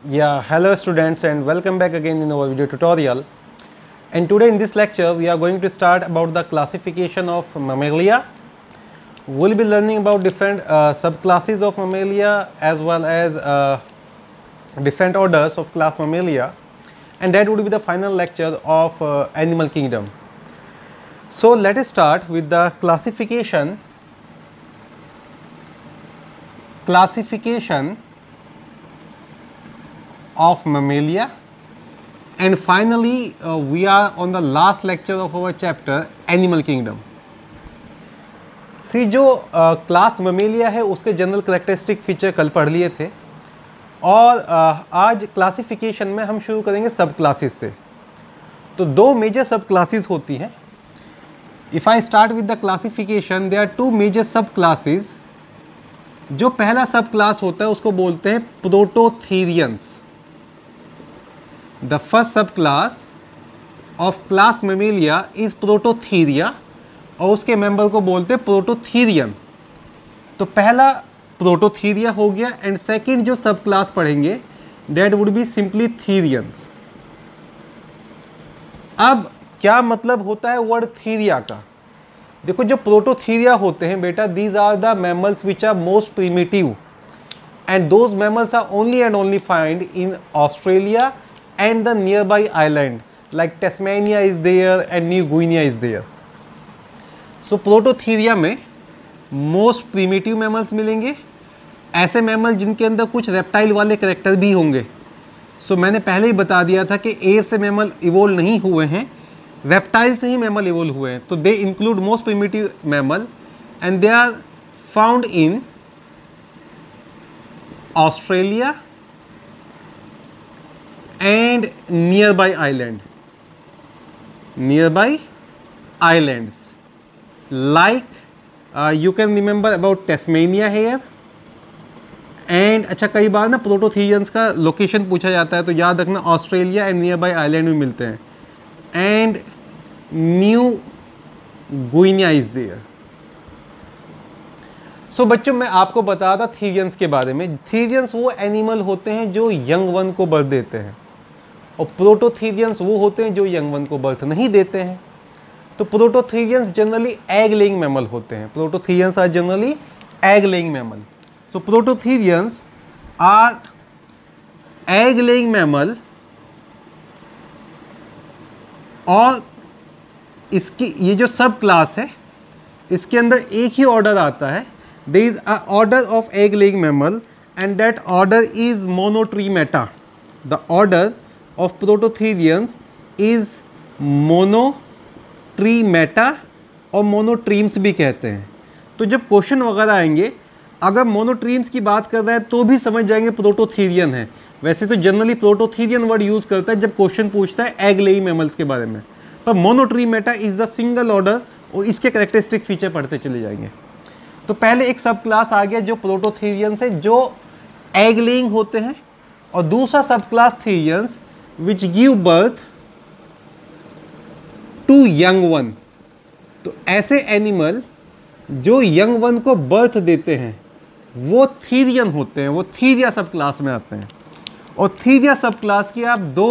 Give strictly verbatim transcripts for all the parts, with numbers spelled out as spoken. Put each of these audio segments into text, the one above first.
Yeah, hello students and welcome back again in our video tutorial. And today in this lecture we are going to start about the classification of Mammalia. We will be learning about different uh, subclasses of Mammalia as well as uh, different orders of class Mammalia, and that would be the final lecture of uh, Animal Kingdom. So let us start with the classification classification of Mammalia, and finally uh, we are on the last lecture of our chapter Animal Kingdom. सी जो class Mammalia है उसके general characteristic feature कल पढ़ लिए थे, और uh, आज classification में हम शुरू करेंगे सब क्लासेस से. तो दो मेजर सब क्लासेस होती हैं. If I start with the classification, there are two major sub classes. जो पहला सब क्लास होता है उसको बोलते हैं prototherians. The first sub class of class mammalia is prototheria, और उसके मेंबर को बोलते हैं प्रोटोथीरियन. तो पहला प्रोटोथीरिया हो गया, एंड सेकंड जो सब क्लास पढ़ेंगे that would be simply therians. अब क्या मतलब होता है वर्ड थीरिया का? देखो, जो प्रोटोथीरिया होते हैं बेटा, these are the mammals which are most primitive, and those mammals are only and only find in Australia and the nearby island like Tasmania is there and New Guinea is there. So prototheria में most primitive mammals मिलेंगे, ऐसे mammal जिनके अंदर कुछ reptile वाले character भी होंगे. सो so, मैंने पहले ही बता दिया था कि एव से मैमल इवोल्व नहीं हुए हैं, रेप्टाइल से ही मैमल इवोल्व हुए हैं. तो they include most primitive mammal and they are found in Australia and nearby island nearby islands like uh, you can remember about Tasmania here. and अच्छा, कई बार ना प्रोटोथीरियंस का लोकेशन पूछा जाता है, तो याद रखना Australia and nearby island में मिलते हैं. And new Guinea is there. So बच्चों, मैं आपको बता था थीरियंस के बारे में. थीरियंस वो एनिमल होते हैं जो यंग वन को बर्थ देते हैं, और प्रोटोथीरियंस वो होते हैं जो यंग वन को बर्थ नहीं देते हैं. तो prototherians generally egg laying mammal होते हैं. Prototherians are generally egg laying mammal. तो prototherians are egg laying mammal, और इसकी ये जो सब क्लास है इसके अंदर एक ही ऑर्डर आता है. There is a order of egg laying mammal and that order is monotremata. The order of prototherians is monotremata, और मोनोट्रीम्स भी कहते हैं. तो जब क्वेश्चन वगैरह आएंगे, अगर मोनोट्रीम्स की बात कर रहा है तो भी समझ जाएंगे प्रोटोथीरियन है. वैसे तो जनरली प्रोटोथीरियन वर्ड यूज़ करता है जब क्वेश्चन पूछता है एग लेइंग मैमल्स के बारे में, पर monotremata is the single order, और इसके कैरेक्टरिस्टिक फीचर पढ़ते चले जाएंगे. तो पहले एक सब क्लास आ गया जो प्रोटोथीरियंस है, जो एग लेइंग होते हैं, और दूसरा sub class therians which give birth to young one. तो ऐसे एनिमल जो यंग वन को बर्थ देते हैं वो थीरियन होते हैं, वो थीरिया सब क्लास में आते हैं. और थीरिया सब क्लास की आप दो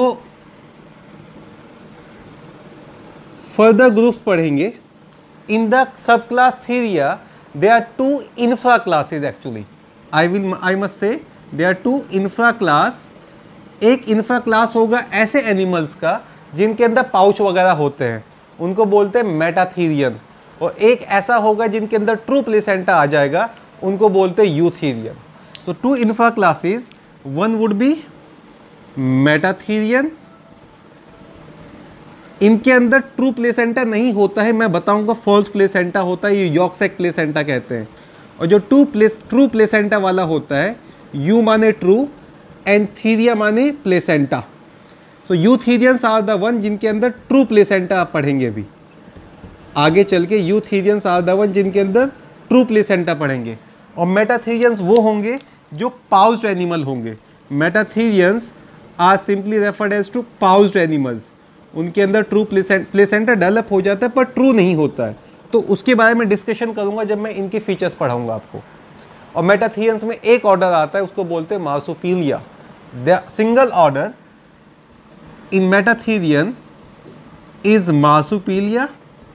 फर्दर ग्रुप्स पढ़ेंगे. In the sub class theria they are two infra classes. Actually I will I must say they are two infra class. एक इंफ्रा क्लास होगा ऐसे एनिमल्स का जिनके अंदर पाउच वगैरह होते हैं, उनको बोलते हैं मेटाथीरियन. और एक ऐसा होगा जिनके अंदर ट्रू प्लेसेंटा आ जाएगा, उनको बोलते हैं यूथीरियन. तो two infra classes, one would be metatherian. इनके अंदर ट्रू प्लेसेंटा नहीं होता है, मैं बताऊंगा फॉल्स प्लेसेंटा होता है, ये यॉर्कशैयर प्लेसेंटा कहते हैं. और जो टू प्लेस ट्रू प्लेसेंटा वाला होता है, यू माने ट्रू एंड थीरिया माने placenta. So eutherians are the one जिनके अंदर ट्रू प्लेसेंटा आप पढ़ेंगे. अभी आगे चल के यूथीरियंस आर द वन जिनके अंदर ट्रू प्लेसेंटा पढ़ेंगे. और मेटाथीरियंस वो होंगे जो पाउच्ड एनिमल होंगे. Metatherians are simply referred as to pouched animals. उनके अंदर ट्रू प्लेसेंटा डेवलप हो जाता है पर ट्रू नहीं होता है. तो उसके बारे में डिस्कशन करूंगा जब मैं इनके फीचर्स पढ़ाऊंगा आपको. और मेटाथीरियंस में एक ऑर्डर आता है, उसको बोलते हैं marsupialia. The single order in metatherian is marsupialia,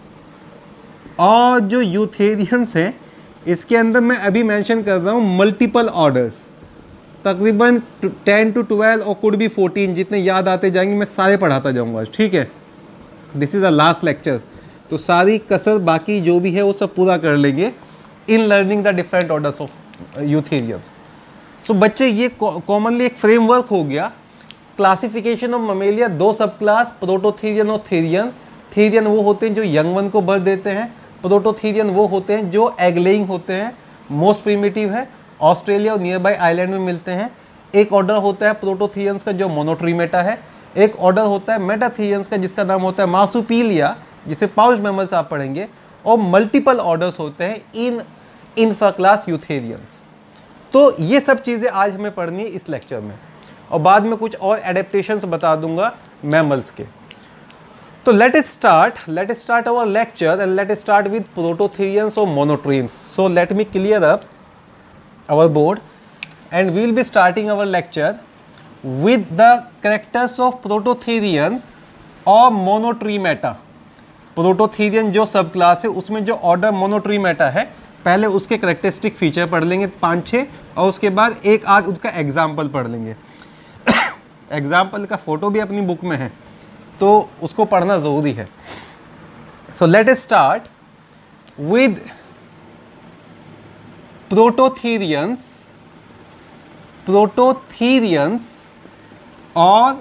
और जो यूथेरियंस हैं इसके अंदर मैं अभी मेंशन कर रहा हूँ मल्टीपल ऑर्डर्स, तकरीबन टेन टू ट्वेल्व और कुड बी फोर्टीन, जितने याद आते जाएंगे मैं सारे पढ़ाता जाऊँगा, ठीक है। This is a last lecture, तो सारी कसर बाकी जो भी है वो सब पूरा कर लेंगे in learning the different orders of eutherians. तो बच्चे ये कॉमनली एक फ्रेमवर्क हो गया क्लासिफिकेशन ऑफ ममेलिया, दो सब क्लास प्रोटोथेरियन और थेरियन। थेरियन वो होते हैं जो यंग वन को बर्थ देते हैं, प्रोटोथेरियन वो होते हैं जो एग लेइंग होते हैं, मोस्ट प्रिमिटिव है, ऑस्ट्रेलिया और नियर बाई आइलैंड में मिलते हैं। एक ऑर्डर होता है प्रोटोथेरियंस का जो मोनोट्रीमेटा है, एक ऑर्डर होता है मेटाथेरियंस का जिसका नाम होता है मार्सुपिलिया, जिसे पाउच मैमल्स आप पढ़ेंगे, और मल्टीपल ऑर्डर्स होते हैं इन इन्फ्रा क्लास यूथेरियंस। तो ये सब चीज़ें आज हमें पढ़नी है इस लेक्चर में, और बाद में कुछ और एडेप्टेशंस बता दूंगा मैमल्स के। तो let it start let it start our lecture and let it start with prototherians और monotremes. So let me clear up our board and we will be starting our lecture with the characters of prototherians और monotremata। Prototherian जो सब class है उसमें जो order मोनोट्रीमेटा है, पहले उसके करेक्टरिस्टिक फीचर पढ़ लेंगे पाँच छः, और उसके बाद एक आध उसका एग्जाम्पल पढ़ लेंगे। एग्जाम्पल का फोटो भी अपनी बुक में है तो उसको पढ़ना ज़रूरी है। So let us start with prototherians prototherians और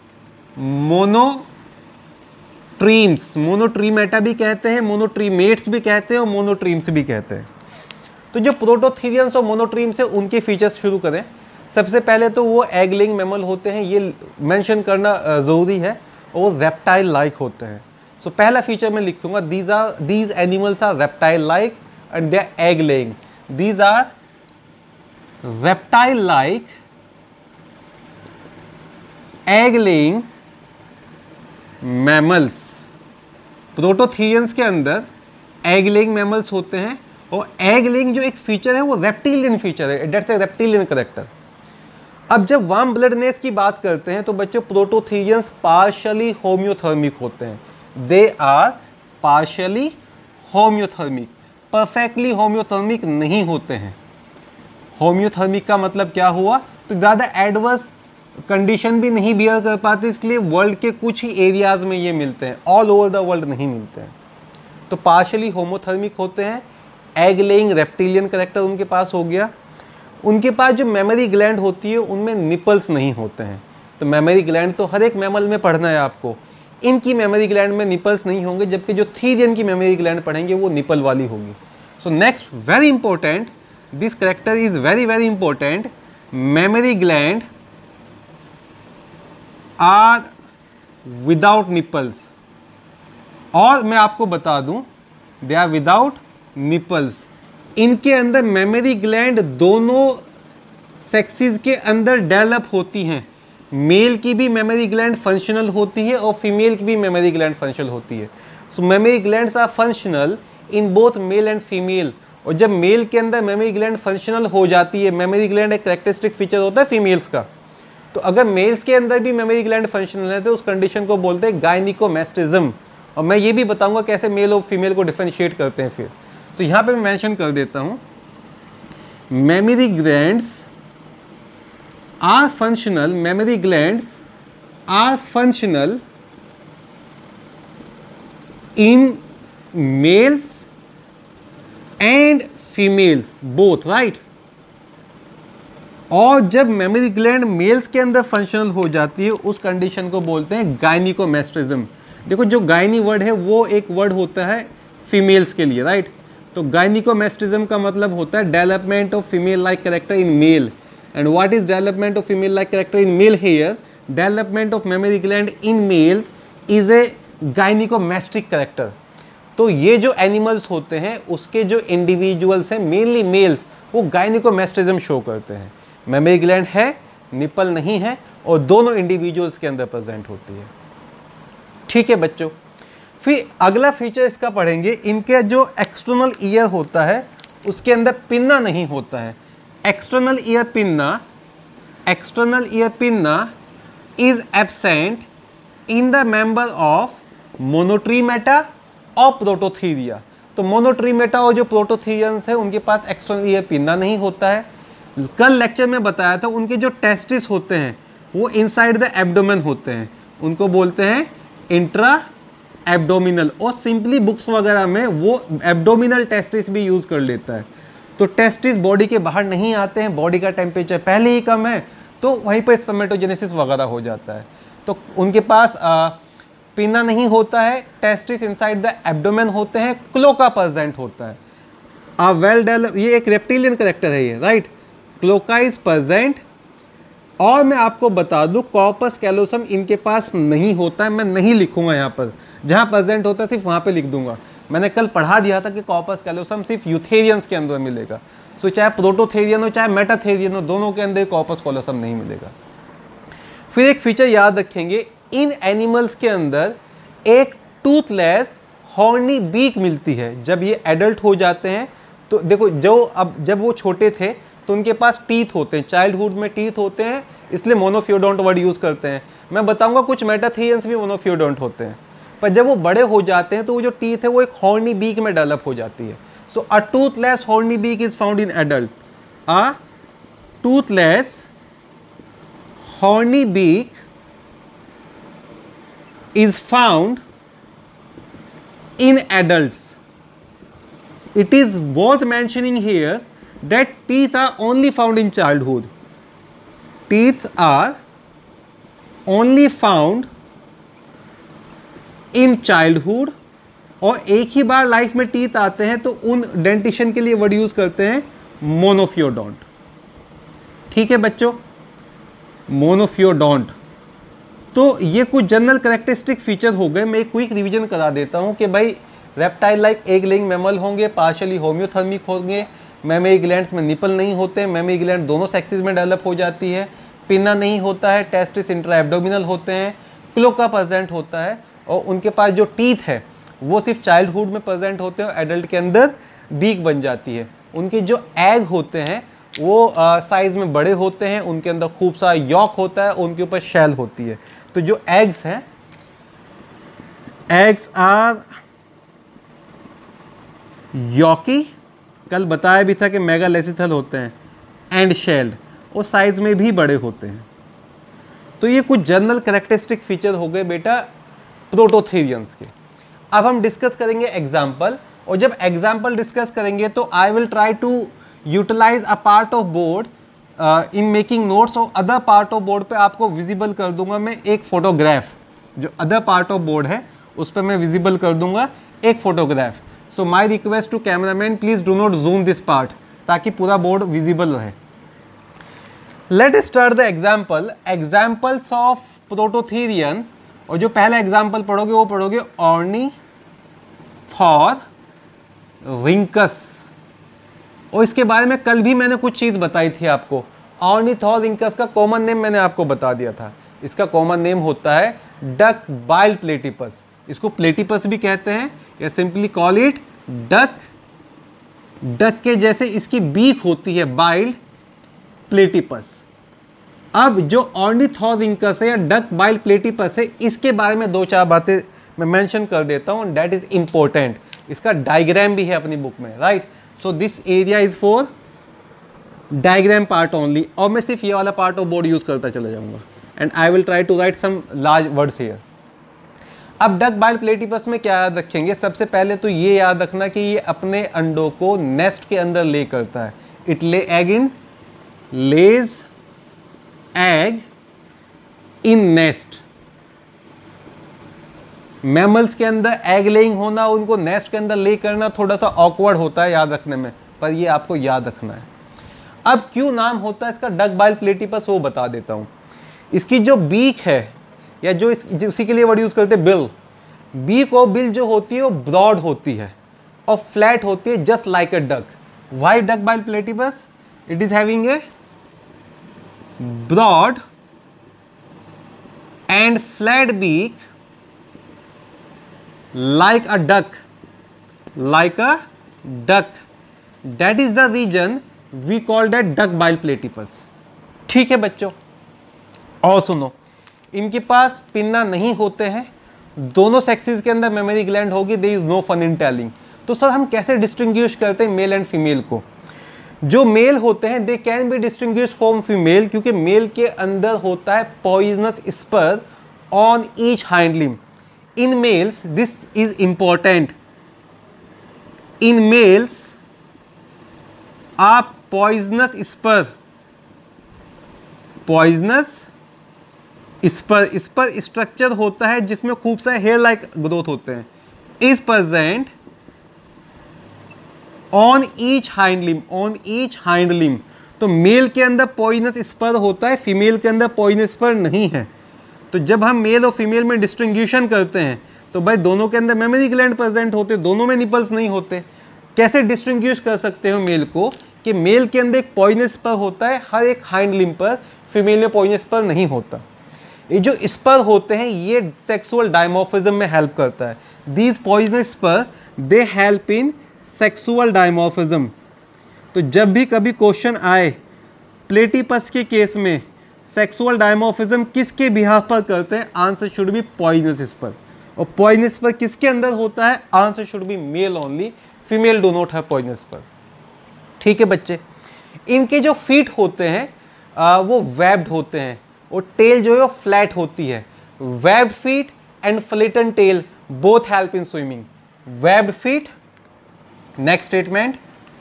मोनोट्रीम्स। मोनोट्रीमेटा भी कहते हैं, मोनोट्रीमेट्स भी कहते हैं और मोनोट्रीम्स भी कहते हैं। तो जो प्रोटोथेरियंस और मोनोट्रीम्स है उनके फीचर्स शुरू करें। सबसे पहले तो वो एग लेइंग मैमल होते हैं, ये मेंशन करना ज़रूरी है, और वो रेप्टाइल लाइक होते हैं। सो so, पहला फीचर मैं लिखूंगा these are these animals are reptile like and they are egg laying. These are reptile-like egg-laying mammals। Prototherians के अंदर egg-laying mammals होते हैं, और egg-laying जो एक फीचर है वो रेप्टिलियन फीचर है, डेट्स ए रेप्टिलियन करेक्टर। अब जब वार्म ब्लडनेस की बात करते हैं तो बच्चों प्रोटोथेरियंस पार्शियली होम्योथर्मिक होते हैं। They are partially homeothermic, perfectly homeothermic नहीं होते हैं। होम्योथर्मिक का मतलब क्या हुआ, तो ज़्यादा एडवर्स कंडीशन भी नहीं बियर कर पाते, इसलिए वर्ल्ड के कुछ ही एरियाज़ में ये मिलते हैं, ऑल ओवर द वर्ल्ड नहीं मिलते हैं। तो पार्शियली होमोथर्मिक होते हैं, एग लेइंग रेप्टिलियन करेक्टर उनके पास हो गया। उनके पास जो मेमोरी ग्लैंड होती है उनमें निपल्स नहीं होते हैं। तो मेमोरी ग्लैंड तो हर एक मैमल में पढ़ना है आपको, इनकी मेमोरी ग्लैंड में निपल्स नहीं होंगे, जबकि जो थेरियन की मेमोरी ग्लैंड पढ़ेंगे वो निपल वाली होगी। So next very important, this character is very very important, memory gland are without nipples. और मैं आपको बता दूं दे आर विदाउट निपल्स। इनके अंदर मेमोरी ग्लैंड दोनों सेक्सेस के अंदर डेवलप होती हैं। मेल की भी मेमोरी ग्लैंड फंक्शनल होती है और फीमेल की भी मेमोरी ग्लैंड फंक्शनल होती है। So memory glands are functional in both male and female. और जब मेल के अंदर मेमोरी ग्लैंड फंक्शनल हो जाती है, मेमोरी ग्लैंड एक कैरेक्टरिस्टिक फीचर होता है फीमेल्स का, तो अगर मेल्स के अंदर भी मेमोरी ग्लैंड फंक्शनल है तो उस कंडीशन को बोलते हैं गायनिकोमैस्टिज्म। और मैं ये भी बताऊंगा कैसे मेल और फीमेल को डिफरेंशिएट करते हैं फिर। तो यहाँ पे मैं मेंशन कर देता हूँ, memory glands are functional, memory glands are functional in males and females both, right? और जब मेमोरी ग्लैंड मेल्स के अंदर फंक्शनल हो जाती है उस कंडीशन को बोलते हैं गायनिकोमैस्टिज्म। देखो जो गायनी वर्ड है वो एक वर्ड होता है फीमेल्स के लिए, राइट? तो गायनिकोमैस्टिज्म का मतलब होता है development of female like character in male. And what is development of female-like character in male here? Development of mammary gland in males is a gynecomastic character। तो ये जो एनिमल्स होते हैं उसके जो इंडिविजुअल्स हैं मेनली मेल्स, वो गायनिकोमैस्टिज्म show करते हैं। मेमोरी ग्लैंड है, निपल नहीं है, और दोनों इंडिविजुअल्स के अंदर प्रेजेंट होती है। ठीक है बच्चों, फिर अगला फीचर इसका पढ़ेंगे, इनके जो एक्सटर्नल ईयर होता है उसके अंदर पिन्ना नहीं होता है। External ear pinna external ear pinna is absent in the member of monotremata और प्रोटोथीरिया। तो मोनोट्रीमेटा और जो प्रोटोथीरियंस है उनके पास एक्सटर्नल ईयर पिन्ना नहीं होता है। कल लेक्चर में बताया था उनके जो टेस्टिस होते हैं वो इनसाइड द एब्डोमेन होते हैं, उनको बोलते हैं इंट्रा एब्डोमिनल, और सिंपली बुक्स वगैरह में वो एब्डोमिनल टेस्टिस भी यूज़ कर लेता है। तो टेस्टिस बॉडी के बाहर नहीं आते हैं, बॉडी का टेम्परेचर पहले ही कम है तो वहीं पर स्पर्मेटोजेनेसिस वगैरह हो जाता है। तो उनके पास आ, पिन्ना नहीं होता है, टेस्टिस इनसाइड द एब्डोमेन होते हैं, क्लोका प्रेजेंट होता है। आ वेल डेवलप, ये एक रेप्टिलियन कैरेक्टर है ये, राइट। Cloaca is present. और मैं आपको बता दूं कॉर्पस कैलोसम इनके पास नहीं होता है, मैं नहीं लिखूंगा यहाँ पर, जहाँ प्रेजेंट होता है सिर्फ वहाँ पे लिख दूंगा। मैंने कल पढ़ा दिया था कि कॉर्पस कैलोसम सिर्फ यूथेरियंस के अंदर मिलेगा। सो so, चाहे प्रोटोथेरियन हो चाहे मेटाथेरियन हो, दोनों के अंदर कॉर्पस कैलोसम नहीं मिलेगा। फिर एक फीचर याद रखेंगे, इन एनिमल्स के अंदर एक टूथलेस हॉर्नी बीक मिलती है। जब ये एडल्ट हो जाते हैं तो देखो, जो अब जब वो छोटे थे तो उनके पास टीथ होते हैं, चाइल्डहुड में टीथ होते हैं, इसलिए मोनोफियोडोंट वर्ड यूज़ करते हैं। मैं बताऊंगा कुछ मेटाथेरियंस भी मोनोफियोडोंट होते हैं, पर जब वो बड़े हो जाते हैं तो वो जो टीथ है वो एक हॉर्नी बीक में डेवलप हो जाती है। So a toothless horny beak is found in adult. A toothless horny beak is found in adults. It is worth mentioning here that teeth are only found in childhood. Teeth are only found in childhood, और एक ही बार life में teeth आते हैं तो उन dentition के लिए word use करते हैं मोनोफियोडोंट। ठीक है बच्चों, मोनोफियोडोंट। तो ये कुछ जनरल कैरेक्टरिस्टिक फीचर हो गए। मैं एक क्विक रिवीजन करा देता हूँ कि भाई reptile like egg laying mammal होंगे, पार्शियली होम्योथर्मिक होंगे, मैमरी ग्लैंड्स में निपल नहीं होते, मैमरी ग्लैंड दोनों सेक्सेस में डेवलप हो जाती है, पिन्ना नहीं होता है, टेस्टिस इंट्रा एब्डोमिनल होते हैं, क्लोका प्रेजेंट होता है, और उनके पास जो टीथ है वो सिर्फ चाइल्डहुड में प्रेजेंट होते हैं और एडल्ट के अंदर बीक बन जाती है। उनके जो एग होते हैं वो साइज में बड़े होते हैं, उनके अंदर खूब सारा यॉक होता है, उनके ऊपर शेल होती है। तो जो एग्स हैं, एग्स आर यॉकी, कल बताया भी था कि मेगालेसिथल होते हैं, एंड शेल्ड, और साइज में भी बड़े होते हैं। तो ये कुछ जनरल कैरेक्टरिस्टिक फीचर हो गए बेटा प्रोटोथेरियंस के। अब हम डिस्कस करेंगे एग्जाम्पल, और जब एग्जाम्पल डिस्कस करेंगे तो I will try to utilize a part of board in making notes, और अदर पार्ट ऑफ बोर्ड पे आपको विजिबल कर दूंगा मैं एक फोटोग्राफ, जो अदर पार्ट ऑफ बोर्ड है उस पर मैं विजिबल कर दूंगा एक photograph. So my request to cameraman, please do not zoom this part ताकि पूरा बोर्ड विजिबल रहे। Let start the example, examples of prototherian. और जो पहला एग्जाम्पल पढ़ोगे वो पढ़ोगे ऑर्निथॉररिंकस, और इसके बारे में कल भी मैंने कुछ चीज़ बताई थी आपको। ऑर्निथॉररिंकस का कॉमन नेम मैंने आपको बता दिया था, इसका कॉमन नेम होता है डक बाइल प्लेटिपस। इसको प्लेटिपस भी कहते हैं या simply call it duck. Duck के जैसे इसकी बीक होती है, बाइल्ड प्लेटिपस। अब जो ऑर्निथॉररिंकस है या डक बाइल प्लेटिपस है, इसके बारे में दो चार बातें मैं मेंशन कर देता हूँ, दैट इज इंपॉर्टेंट। इसका डायग्राम भी है अपनी बुक में, right. So this area is for diagram part only, और मैं सिर्फ ये वाला पार्ट ऑफ बोर्ड यूज करता चला जाऊंगा, and I will try to write some large words here. अब डक बाइल प्लेटिपस में क्या याद रखेंगे, सबसे पहले तो ये याद रखना कि ये अपने अंडों को नेस्ट के अंदर ले करता है। It lay egg in lays egg in nest. Mammals के अंदर एग लेइंग होना, उनको नेस्ट के अंदर ले करना थोड़ा सा ऑकवर्ड होता है याद रखने में, पर ये आपको याद रखना है। अब क्यों नाम होता है इसका डक बाइल प्लेटिपस वो बता देता हूँ। इसकी जो बीक है, या जो इस उसी के लिए वर्ड यूज करते हैं बिल, बीक और बिल जो होती है वो ब्रॉड होती है और फ्लैट होती है, just like a duck. Why duck bill platypus? It is having a broad and flat beak like a duck, like a duck. That is the reason we call that duck bile platypus. ठीक है बच्चों, और सुनो, इनके पास pinna नहीं होते हैं, दोनों सेक्सेस के अंदर मेमोरी ग्लैंड होगी, there is no fun in telling. तो सर हम कैसे डिस्टिंग्विश करते हैं मेल एंड फीमेल को? जो मेल होते हैं they can be distinguish from female, क्योंकि मेल के अंदर होता है poisonous spur on each hind limb. In males this is important, in males आप poisonous spur, poisonous spur spur structure होता है जिसमें खूब सारे हेयर लाइक ग्रोथ होते हैं, is present on each hind limb, on each hind limb. तो male के अंदर पॉइजनस स्पर होता है, फीमेल के अंदर पॉइजनस स्पर नहीं है। तो जब हम मेल और फीमेल में डिस्टिंग्विशन करते हैं तो भाई दोनों के अंदर मेमोरी ग्लैंड प्रेजेंट होते, दोनों में निपल्स नहीं होते। कैसे डिस्टिंग्विश कर सकते हो मेल को कि मेल के अंदर एक पॉइजनस स्पर होता है हर एक हाइंड लिम्ब पर, फीमेल में पॉइजनस स्पर नहीं होता। ये जो स्पर होते हैं ये सेक्सुअल डायमॉर्फिज्म में हेल्प करता है। These poisonous spur they help in sexual dimorphism. तो जब भी कभी क्वेश्चन आए प्लेटिपस के केस में सेक्सुअल डायमॉर्फिज्म किसके बिहाफ पर करते हैं, answer should be poisonous spur. और पॉइजनस स्पर किसके अंदर होता है, answer should be male only, female do not have poisonous spur. ठीक है बच्चे, इनके जो फीट होते हैं आ, वो वेब्ड होते हैं और टेल जो है वो फ्लैट होती है। Webbed feet and flatten tail both help in swimming. Webbed feet, next statement,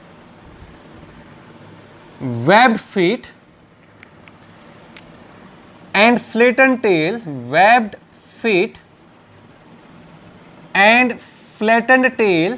webbed feet and flattened tail, webbed feet and flattened tail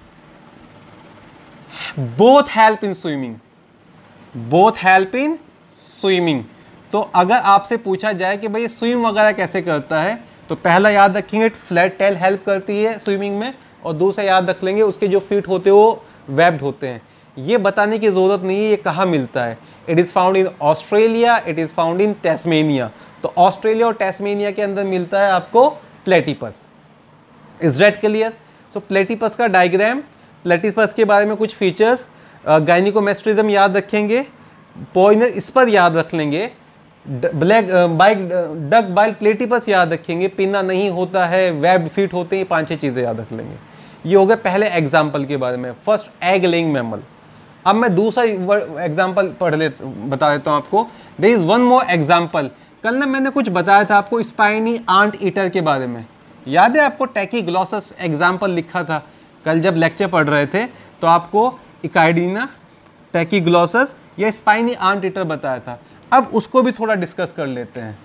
both help in swimming, both help in swimming। तो अगर आपसे पूछा जाए कि भाई swim वगैरह कैसे करता है, तो पहला याद रखेंगे फ्लैट टेल हेल्प करती है स्विमिंग में, और दूसरा याद रख लेंगे उसके जो फीट होते हैं वो वेब्ड होते हैं। ये बताने की ज़रूरत नहीं है ये कहाँ मिलता है। It is found in Australia, it is found in Tasmania. तो ऑस्ट्रेलिया और टेस्मेनिया के अंदर मिलता है आपको platypus. Is that clear? So platypus का डायग्राम, प्लेटिपस के बारे में कुछ फीचर्स, गायनिकोमेस्ट्रिज्म याद रखेंगे, पॉइजनस इस पर याद रख लेंगे, black bike duck bill platypus याद रखेंगे, पिन्ना नहीं होता है, वेब्ड फीट होते हैं, पाँच छः चीज़ें याद रख लेंगे। ये हो गया पहले एग्जाम्पल के बारे में, फर्स्ट एग लेइंग मैमल। अब मैं दूसरा एग्जाम्पल पढ़ ले बता देता हूँ आपको। There is one more example. कल ना मैंने कुछ बताया था आपको स्पाइनी आंट ईटर के बारे में, याद है आपको? टैकीग्लॉसस एग्जाम्पल लिखा था कल जब लेक्चर पढ़ रहे थे, तो आपको इकाइडिना, टैकीग्लॉसस या स्पाइनी आंट ईटर बताया था। अब उसको भी थोड़ा डिस्कस कर लेते हैं।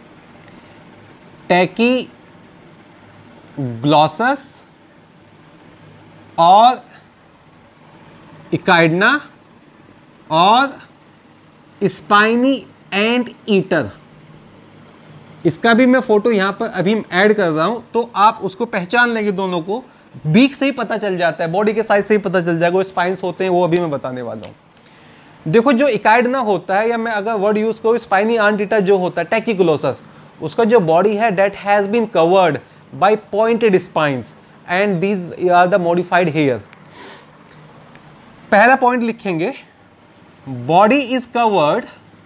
टैकीग्लॉसस और इकाइडना और स्पाइनी एंट ईटर, इसका भी मैं फोटो यहाँ पर अभी ऐड कर रहा हूँ, तो आप उसको पहचान लेंगे। दोनों को बीक से ही पता चल जाता है, बॉडी के साइज से ही पता चल जाएगा वो स्पाइन्स होते हैं, वो अभी मैं बताने वाला हूँ। देखो जो इकाइडना होता है, या मैं अगर वर्ड यूज करूँ स्पाइनी आंट ईटर जो होता है टैकीग्लॉसस, उसका जो बॉडी है that has been covered by pointed spines and these are the modified hair. पहला पॉइंट लिखेंगे, body is covered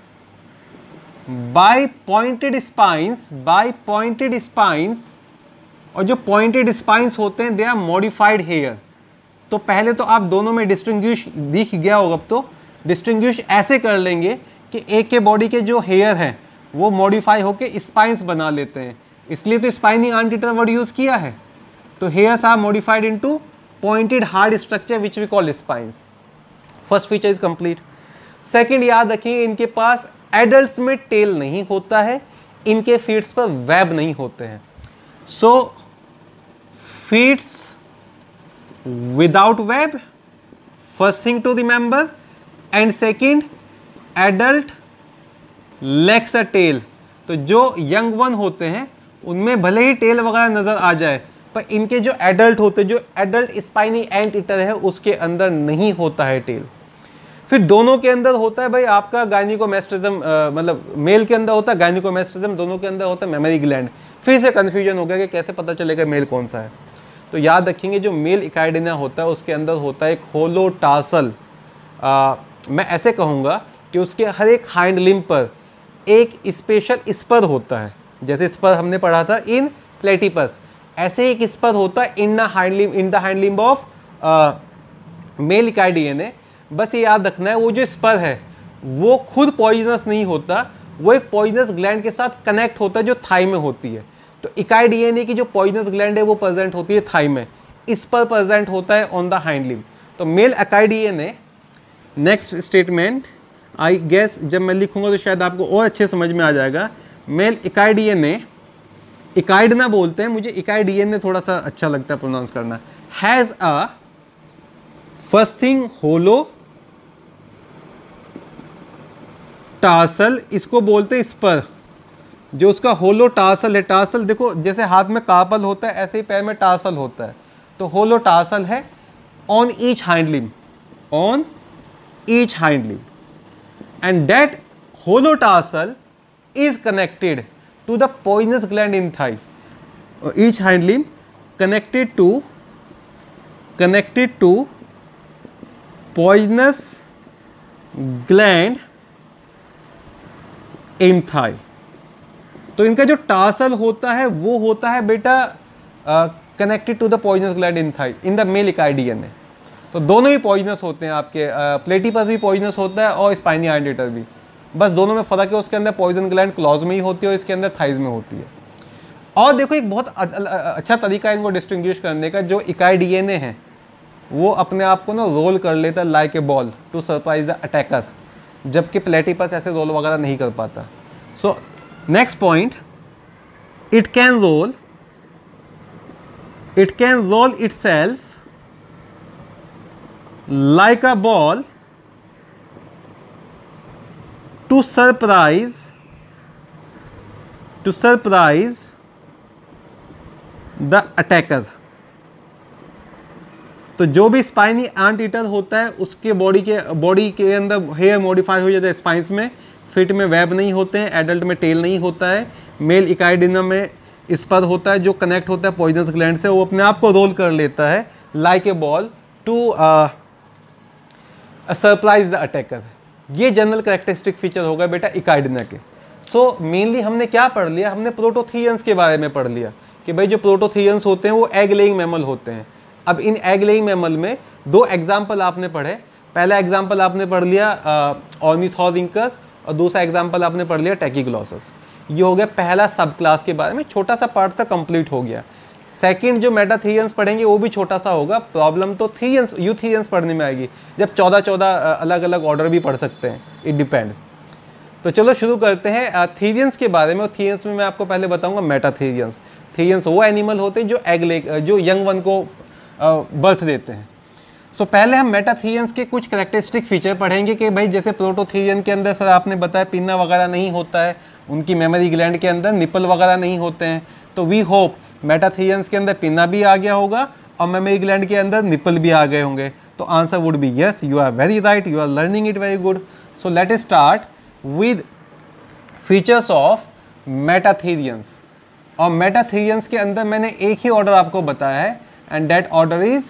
by pointed spines, by pointed spines, और जो पॉइंटेड स्पाइन्स होते हैं दे आर मॉडिफाइड हेयर। तो पहले तो आप दोनों में डिस्टिंग्विश दिख गया होगा। अब तो डिस्टिंग्विश ऐसे कर लेंगे कि एक के बॉडी के जो हेयर हैं वो मॉडिफाई होके स्पाइन्स बना लेते हैं, इसलिए तो spiny anteater word use किया है। तो hairs are modified into pointed hard structure which we call spines. First feature is complete. Second याद रखिए, इनके पास एडल्ट्स में टेल नहीं होता है, इनके फीट्स पर वेब नहीं होते हैं। So feets without web, first thing to remember, and second adult lacks a tail. तो जो यंग वन होते हैं उनमें भले ही टेल वगैरह नजर आ जाए, पर इनके जो एडल्ट होते हैं, जो एडल्ट स्पाइनी एंट ईटर है उसके अंदर नहीं होता है टेल। फिर दोनों के अंदर होता है भाई आपका गायनिकोमेस्ट्रिज्म, मतलब मेल के अंदर होता है गायनिकोमेस्ट्रिज्म, दोनों के अंदर होता है मेमोरी ग्लैंड। फिर से कन्फ्यूजन हो गया कि कैसे पता चलेगा मेल कौन सा है। तो याद रखेंगे जो मेल इकाइडिना होता है उसके अंदर होता है एक होलो टार्सल, मैं ऐसे कहूँगा कि उसके हर एक हाइंड लिम्ब पर एक स्पेशल स्पर होता है। जैसे स्पर हमने पढ़ा था इन प्लेटिपस, ऐसे एक स्पर होता है in the hind limb in the hind limb of male echidna. बस ये याद रखना है वो जो स्पर है वो खुद पॉइजनस नहीं होता, वो एक पॉइजनस ग्लैंड के साथ कनेक्ट होता है जो थाई में होती है। तो इकाई डीएनए की जो पॉइजनस ग्लैंड है वो प्रेजेंट होती है थाई में, इस पर प्रेजेंट होता है ऑन द हाइंड लिम्ब। तो male echidna, next statement I guess जब मैं लिखूंगा तो शायद आपको और अच्छे समझ में आ जाएगा। मेल इकाई डीएनए, इकाइड ना बोलते हैं, मुझे इकाई डीएनए थोड़ा सा अच्छा लगता है प्रोनाउंस करना, has a first thing hollow tarsal, इसको बोलते हैं स्पर, जो उसका होलो टार्सल है। टार्सल देखो जैसे हाथ में कार्पल होता है ऐसे ही पैर में टार्सल होता है, तो होलो टार्सल है on each hind limb, on each hind limb, and that hollow tarsal is connected to the poisonous gland in thigh. Each hind limb connected to connected to poisonous gland in thigh. तो इनका जो tarsal होता है वो होता है बेटा connected to the poisonous gland in thigh in the male echidna. तो दोनों ही पॉइजनस होते हैं आपके, प्लेटिपस भी पॉइजनस होता है और स्पाइनी आइडेटर भी, बस दोनों में फ़र्क है, उसके अंदर पॉइजन ग्लैंड क्लॉज में ही होती है और इसके अंदर थाइज में होती है। और देखो एक बहुत अच्छा तरीका है इनको डिस्टिंग्विश करने का, जो इकाई डीएनए है वो अपने आप को ना रोल कर लेता है like a ball to surprise the attacker, जबकि प्लेटिपस ऐसे रोल वगैरह नहीं कर पाता। So next point, it can roll it can roll itself like a ball to surprise to surprise the attacker। तो जो भी स्पाइनी एंट ईटर होता है उसके बॉडी के बॉडी के अंदर हेयर मॉडिफाई हो जाता है स्पाइंस में, फिट में वेब नहीं होते हैं, एडल्ट में टेल नहीं होता है, मेल इकाइडिना में स्पर होता है जो कनेक्ट होता है पॉइजनस ग्लैंड से, वो अपने आप को रोल कर लेता है like a ball to surprise the attacker. ये जनरल कैरेक्टरिस्टिक फीचर होगा बेटा इकाइडिना के। सो so, मेनली हमने क्या पढ़ लिया, हमने प्रोटोथियंस के बारे में पढ़ लिया कि भाई जो प्रोटोथियंस होते हैं वो एग लेइंग मैमल होते हैं। अब इन एग लेइंग मैमल में दो एग्जाम्पल आपने पढ़े, पहला एग्जाम्पल आपने पढ़ लिया ऑर्निथोरिंकस और दूसरा एग्जाम्पल आपने पढ़ लिया टैकीग्लॉसस। ये हो गया पहला सब क्लास के बारे में, छोटा सा पार्ट तक कंप्लीट हो गया। सेकंड जो मेटाथीरियंस पढ़ेंगे वो भी छोटा सा होगा, प्रॉब्लम तो थीरियंस यूथीरियंस पढ़ने में आएगी, जब चौदह चौदह अलग अलग ऑर्डर भी पढ़ सकते हैं, इट डिपेंड्स। तो चलो शुरू करते हैं थीरियंस के बारे में। और थीरियंस में मैं आपको पहले बताऊंगा मेटाथीरियंस। थीरियंस वो एनिमल होते हैं जो एग ले जो यंग वन को बर्थ देते हैं। सो so, पहले हम मेटाथीरियंस के कुछ कैरेक्टरिस्टिक फीचर पढ़ेंगे कि भाई जैसे प्रोटोथीरियन के अंदर सर आपने बताया पिन्ना वगैरह नहीं होता है, उनकी मेमोरी ग्लैंड के अंदर निपल वगैरह नहीं होते हैं। तो वी होप मेटाथीरियंस के अंदर पिन्ना भी आ गया होगा और मेमोरी ग्लैंड के अंदर निपल भी आ गए होंगे। तो answer would be yes, you are very right, you are learning it very good. So let us start with features of metatherians. और मेटाथीरियंस के अंदर मैंने एक ही ऑर्डर आपको बताया है and that order is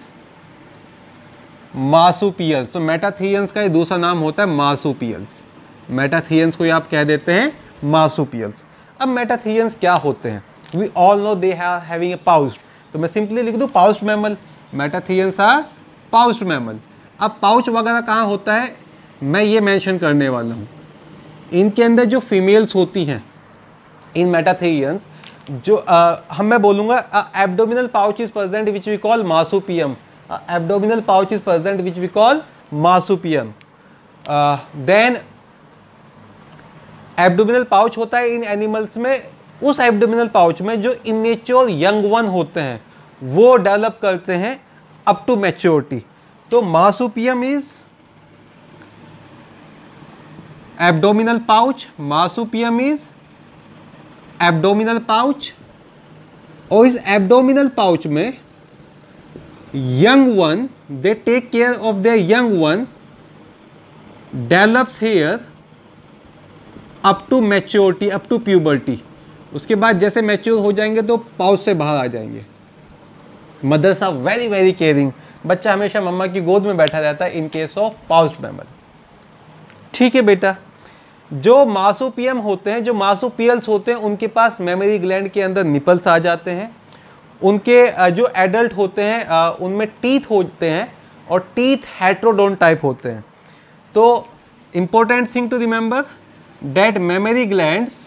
marsupials. तो मेटाथीरियंस का ये दूसरा नाम होता है मार्सुपियल्स। मेटाथीरियंस को आप कह देते हैं मार्सुपियल्स। अब मेटाथीरियंस क्या होते हैं? We all know they are having a pouch, तो मैं सिंपली लिख दूं pouched mammal. Metatherians are pouched mammal. अब पाउच वगैरह कहाँ होता है मैं ये मेंशन करने वाला हूँ। इनके अंदर जो फीमेल्स होती हैं इन मेटाथीरियंस, जो uh, हम मैं बोलूँगा abdominal pouch is present which we call marsupium. Abdominal pouch is present which we call marsupium. Then abdominal pouch होता है इन एनिमल्स में, उस एब्डोमिनल पाउच में जो इमेच्योर यंग वन होते हैं वो डेवलप करते हैं अप टू मैच्योरिटी। तो marsupium is abdominal pouch, marsupium is abdominal pouch. और इस एब्डोमिनल पाउच में young one, they take care of their young one, develops here up to maturity, up to puberty. उसके बाद जैसे mature हो जाएंगे तो पाउच से बाहर आ जाएंगे। Mothers are very very caring, बच्चा हमेशा मम्मा की गोद में बैठा रहता है in case of pouched mammal. ठीक है बेटा। जो मार्सुपियम होते हैं, जो मार्सुपियल्स होते हैं, उनके पास मेमोरी ग्लैंड के अंदर निपल्स आ जाते हैं। उनके जो एडल्ट होते हैं उनमें टीथ होते हैं और टीथ हेट्रोडोन टाइप होते हैं। तो important thing to remember that memory glands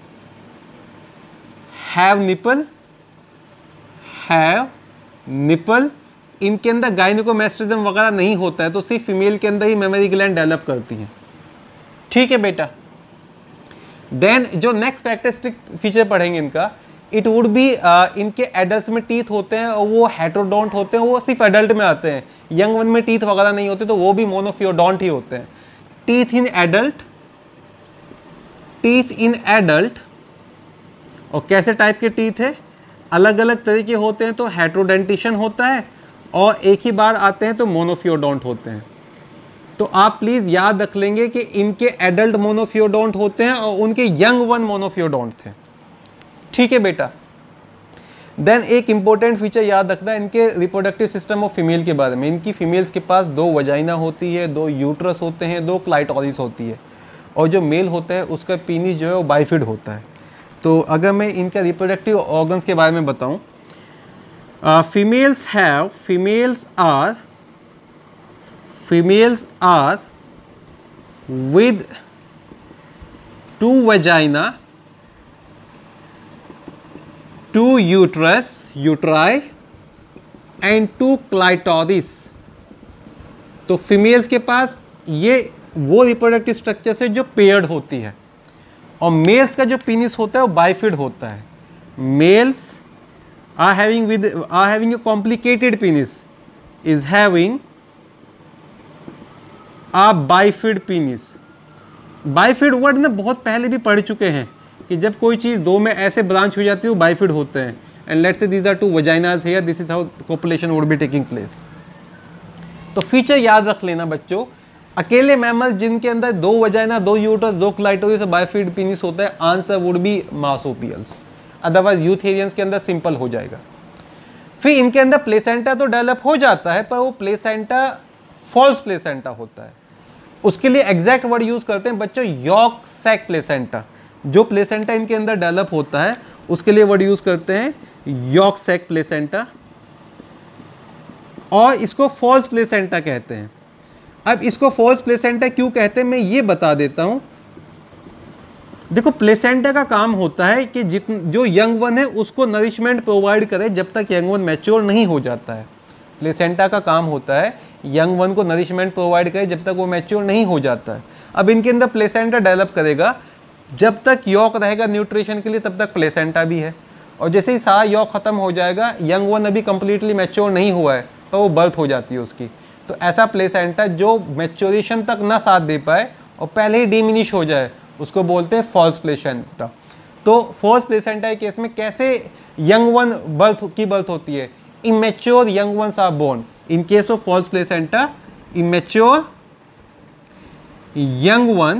have nipple have nipple इनके अंदर गायनिकोमैस्टरिज्म वगैरह नहीं होता है, तो सिर्फ फीमेल के अंदर ही मेमोरी ग्लैंड डेवलप करती हैं। ठीक है बेटा। देन जो नेक्स्ट कैरेक्टरिस्टिक फीचर पढ़ेंगे इनका, इट वुड बी इनके एडल्ट में टीथ होते हैं और वो हेट्रोडोंट होते हैं, वो सिर्फ एडल्ट में आते हैं। यंग वन में टीथ वगैरह नहीं होते, तो वो भी मोनोफियोडोंट ही होते हैं। Teeth in adult, teeth in adult, और कैसे टाइप के टीथ है, अलग अलग तरह के होते हैं, तो हेट्रोडेंटिशन होता है, और एक ही बार आते हैं तो मोनोफियोडोंट होते हैं। तो आप प्लीज़ याद रख लेंगे कि इनके एडल्ट मोनोफियोडोंट होते हैं और उनके यंग वन मोनोफियोडोंट थे। ठीक है बेटा। देन एक इंपॉर्टेंट फीचर याद रखना है इनके रिप्रोडक्टिव सिस्टम ऑफ फीमेल के बारे में। इनकी फीमेल्स के पास दो वजाइना होती है, दो यूट्रस होते हैं, दो क्लाइटोरिस होती है, और जो मेल होता है उसका पीनिस जो है वो बाइफिड होता है। तो अगर मैं इनका रिप्रोडक्टिव ऑर्गन्स के बारे में बताऊं, females have females are females are with two vagina, two uterus uteri and two clitoris. तो फीमेल्स के पास ये वो रिप्रोडक्टिव स्ट्रक्चर है जो पेयर्ड होती है, और मेल्स का जो पीनिस होता है वो बाइफिड होता है। Males are having with are having a complicated penis, is having a bifid penis. Bifid word ना बहुत पहले भी पढ़ चुके हैं कि जब कोई चीज़ दो में ऐसे ब्रांच हो जाती है वो बाइफिड होते हैं। And let's say these are two vaginas here, this is how copulation would be taking place. तो फीचर याद रख लेना बच्चों, अकेले मैमल जिनके अंदर दो वजाइना, दो यूट्रस, दो क्लाइटोरिस और बाइफिड पीनिस होता है, answer would be marsupials. Otherwise eutherians के अंदर सिंपल हो जाएगा। फिर इनके अंदर प्लेसेंटा तो डेवलप हो जाता है, पर वो प्लेसेंटा फॉल्स प्लेसेंटा होता है। उसके लिए एग्जैक्ट वर्ड यूज करते हैं बच्चों, यॉर्क सैक प्लेसेंटा। जो प्लेसेंटा इनके अंदर डेवलप होता है उसके लिए वर्ड यूज करते हैं यॉर्क सैक प्लेसेंटा, और इसको फॉल्स प्लेसेंटा कहते हैं। अब इसको फॉल्स प्लेसेंटा क्यों कहते हैं मैं ये बता देता हूं। देखो, प्लेसेंटा का काम होता है कि जित जो यंग वन है उसको नरिशमेंट प्रोवाइड करे जब तक यंग वन मैच्योर नहीं हो जाता है। प्लेसेंटा का काम होता है यंग वन को नरिशमेंट प्रोवाइड करे जब तक वो मैच्योर नहीं हो जाता है। अब इनके अंदर प्लेसेंटा डेवलप करेगा, जब तक यॉक रहेगा न्यूट्रिशन के लिए तब तक प्लेसेंटा भी है, और जैसे ही सारा यॉक खत्म हो जाएगा, यंग वन अभी कंप्लीटली मैच्योर नहीं हुआ है पर वो बर्थ हो जाती है उसकी। तो ऐसा प्लेसेंटा जो मैच्योरेशन तक ना साथ दे पाए और पहले ही डिमिनिश हो जाए उसको बोलते हैं फॉल्स प्लेसेंटा। तो फॉल्स प्लेसेंटा के केस में कैसे यंग वन बर्थ की बर्थ होती है, immature young ones are born. In case of false placenta, immature young one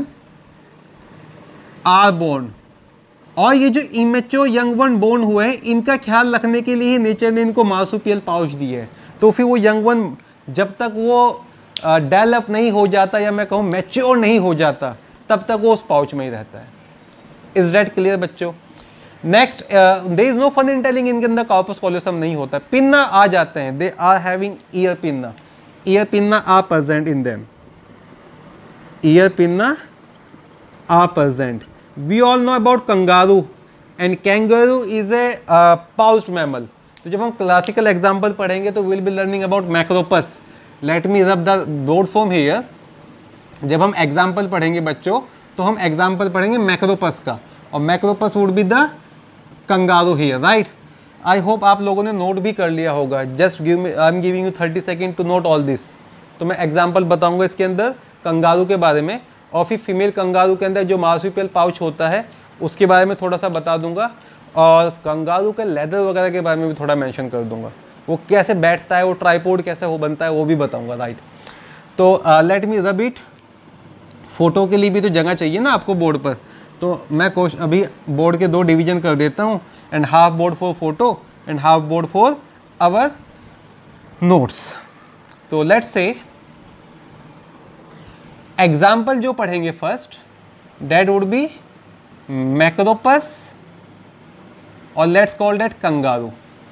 are born. और ये जो immature young one born हुए हैं, इनका ख्याल रखने के लिए ही नेचर ने इनको मार्सुपियल पाउच दिए है। तो फिर वो यंग वन जब तक वो डेवलप नहीं हो जाता, या मैं कहूँ मैच्योर नहीं हो जाता, तब तक वो उस पाउच में ही रहता है। इज दैट क्लियर बच्चों? Next, there is no fun in telling, इनके अंदर कॉर्पस कॉलोसम नहीं होता। पिन्ना आ जाते हैं, they are having ear pinna, ear pinna are present in them, ear pinna are present. We all know about kangaroo, and kangaroo is a pouched mammal. तो जब हम क्लासिकल एग्जाम्पल पढ़ेंगे तो will be learning about Macropus. Let me rub the board form here. जब हम example पढ़ेंगे बच्चों तो हम एग्जाम्पल पढ़ेंगे मैक्रोपस का, और Macropus would be the kangaroo here, right. I hope आप लोगों ने नोट भी कर लिया होगा। Just give me, I am giving you thirty second to note all this. तो मैं एग्जाम्पल बताऊंगा इसके अंदर कंगारू के बारे में, और फिर फीमेल कंगारू के अंदर जो मार्सुपियल पाउच होता है उसके बारे में थोड़ा सा बता दूंगा, और कंगारू के लेदर वगैरह के बारे में भी थोड़ा मेंशन कर दूंगा। वो कैसे बैठता है, वो ट्राइपोड कैसे हो बनता है, वो भी बताऊंगा, राइट। तो late me rub it. Photo के लिए भी तो जगह चाहिए ना आपको बोर्ड पर, तो मैं कोश अभी बोर्ड के दो डिवीजन कर देता हूँ, and half board for photo and half board for our notes. तो लेट्स से एग्जाम्पल जो पढ़ेंगे first, that would be Macropus और लेट्स कॉल डेट कंगारू।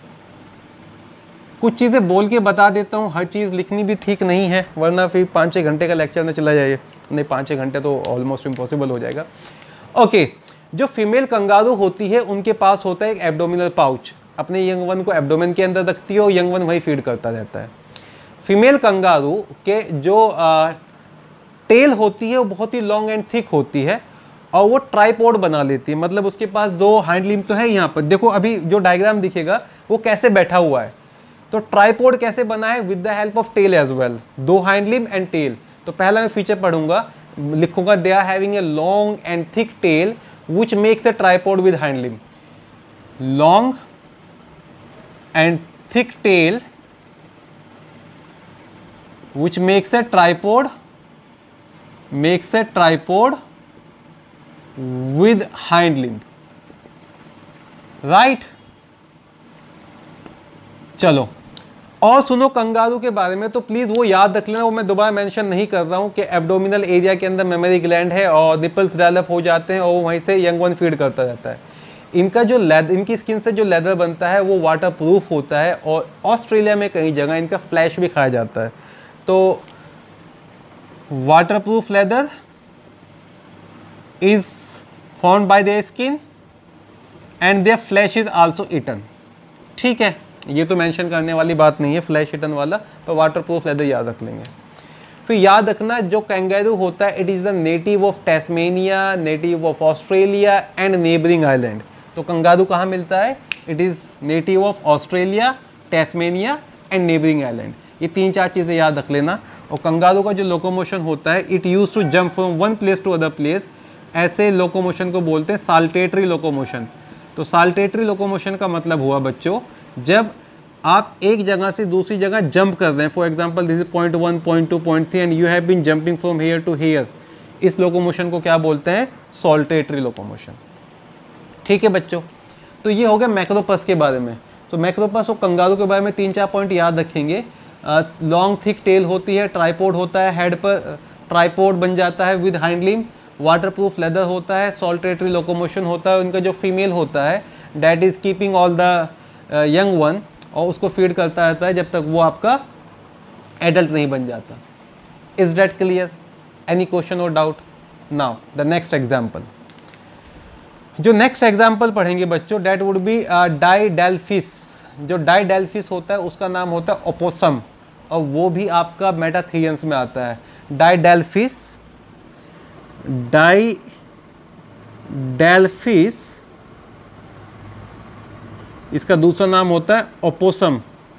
कुछ चीज़ें बोल के बता देता हूँ, हर चीज़ लिखनी भी ठीक नहीं है, वरना फिर पाँच छः घंटे का लेक्चर में चला जाइए। नहीं, पाँच छः घंटे तो ऑलमोस्ट इम्पॉसिबल हो जाएगा। ओके, जो फीमेल कंगारू होती है उनके पास होता है एक एब्डोमिनल पाउच, अपने यंग वन को एब्डोमेन के अंदर रखती है और यंग वन वही फीड करता रहता है। फीमेल कंगारू के जो आ, टेल होती है वो बहुत ही लॉन्ग एंड थिक होती है और वो ट्राइपॉड बना लेती है, मतलब उसके पास दो हाइंड लिम्ब तो है। यहाँ पर देखो अभी जो डायग्राम दिखेगा वो कैसे बैठा हुआ है, तो ट्राइपॉड कैसे बना है, with the help of tail as well, दो हाइंड लिम्ब एंड टेल। तो पहला मैं फीचर पढ़ूंगा, लिखूंगा they are having a long and thick tail which makes a tripod with hind limb. Long and thick tail which makes a tripod makes a tripod with hind limb, right? चलो और सुनो kangaroo के बारे में, तो please वो याद रख लेना, वो मैं दोबारा मेंशन नहीं कर रहा हूँ कि एब्डोमिनल एरिया के अंदर मेमोरी ग्लैंड है और निपल्स डेवलप हो जाते हैं और वहीं से यंग वन फीड करता रहता है। इनका जो लेदर, इनकी स्किन से जो लेदर बनता है वो वाटर प्रूफ होता है और ऑस्ट्रेलिया में कई जगह इनका फ्लैश भी खाया जाता है। तो waterproof leather is formed by their skin and their flesh is also eaten. ठीक है, ये तो मेंशन करने वाली बात नहीं है फ्लैश ईटन वाला, तो वाटर प्रूफ लेदर याद रख लेंगे। फिर याद रखना जो कैंगरू होता है it is the native of Tasmania, native of Australia and neighbouring island. तो कंगारू कहाँ मिलता है, it is native of Australia, Tasmania and neighbouring island. ये तीन चार चीज़ें याद रख लेना। और कंगारू का जो लोकोमोशन होता है it use to jump from one place to other place, ऐसे लोकोमोशन को बोलते हैं साल्टेटरी लोकोमोशन। तो साल्टेटरी लोकोमोशन का मतलब हुआ बच्चों, जब आप एक जगह से दूसरी जगह जंप कर रहे हैं, for example this is point one, point two, point three and you have been jumping from here to here, इस लोकोमोशन को क्या बोलते हैं, सॉल्टेटरी लोकोमोशन। ठीक है बच्चों, तो ये हो गया मैक्रोपस के बारे में। तो मैक्रोपस और कंगारू के बारे में तीन चार पॉइंट याद रखेंगे। लॉन्ग थिक टेल होती है, ट्राइपॉड होता है, हेड पर ट्राइपॉड बन जाता है with hind limb, waterproof leather होता है, सॉल्टेटरी लोकोमोशन होता है। उनका जो फीमेल होता है that is keeping all the young one और उसको फीड करता रहता है जब तक वो आपका एडल्ट नहीं बन जाता। Is that clear? Any question और doubt? Now the next example, जो नेक्स्ट एग्जाम्पल पढ़ेंगे बच्चों डैट वुड बी डाइडेल्फिस। जो डाइडेल्फिस होता है उसका नाम होता है ओपोसम और वो भी आपका मेटाथीरियंस में आता है। डाइडेल्फिस डाइडेल्फिस इसका दूसरा नाम होता है opossum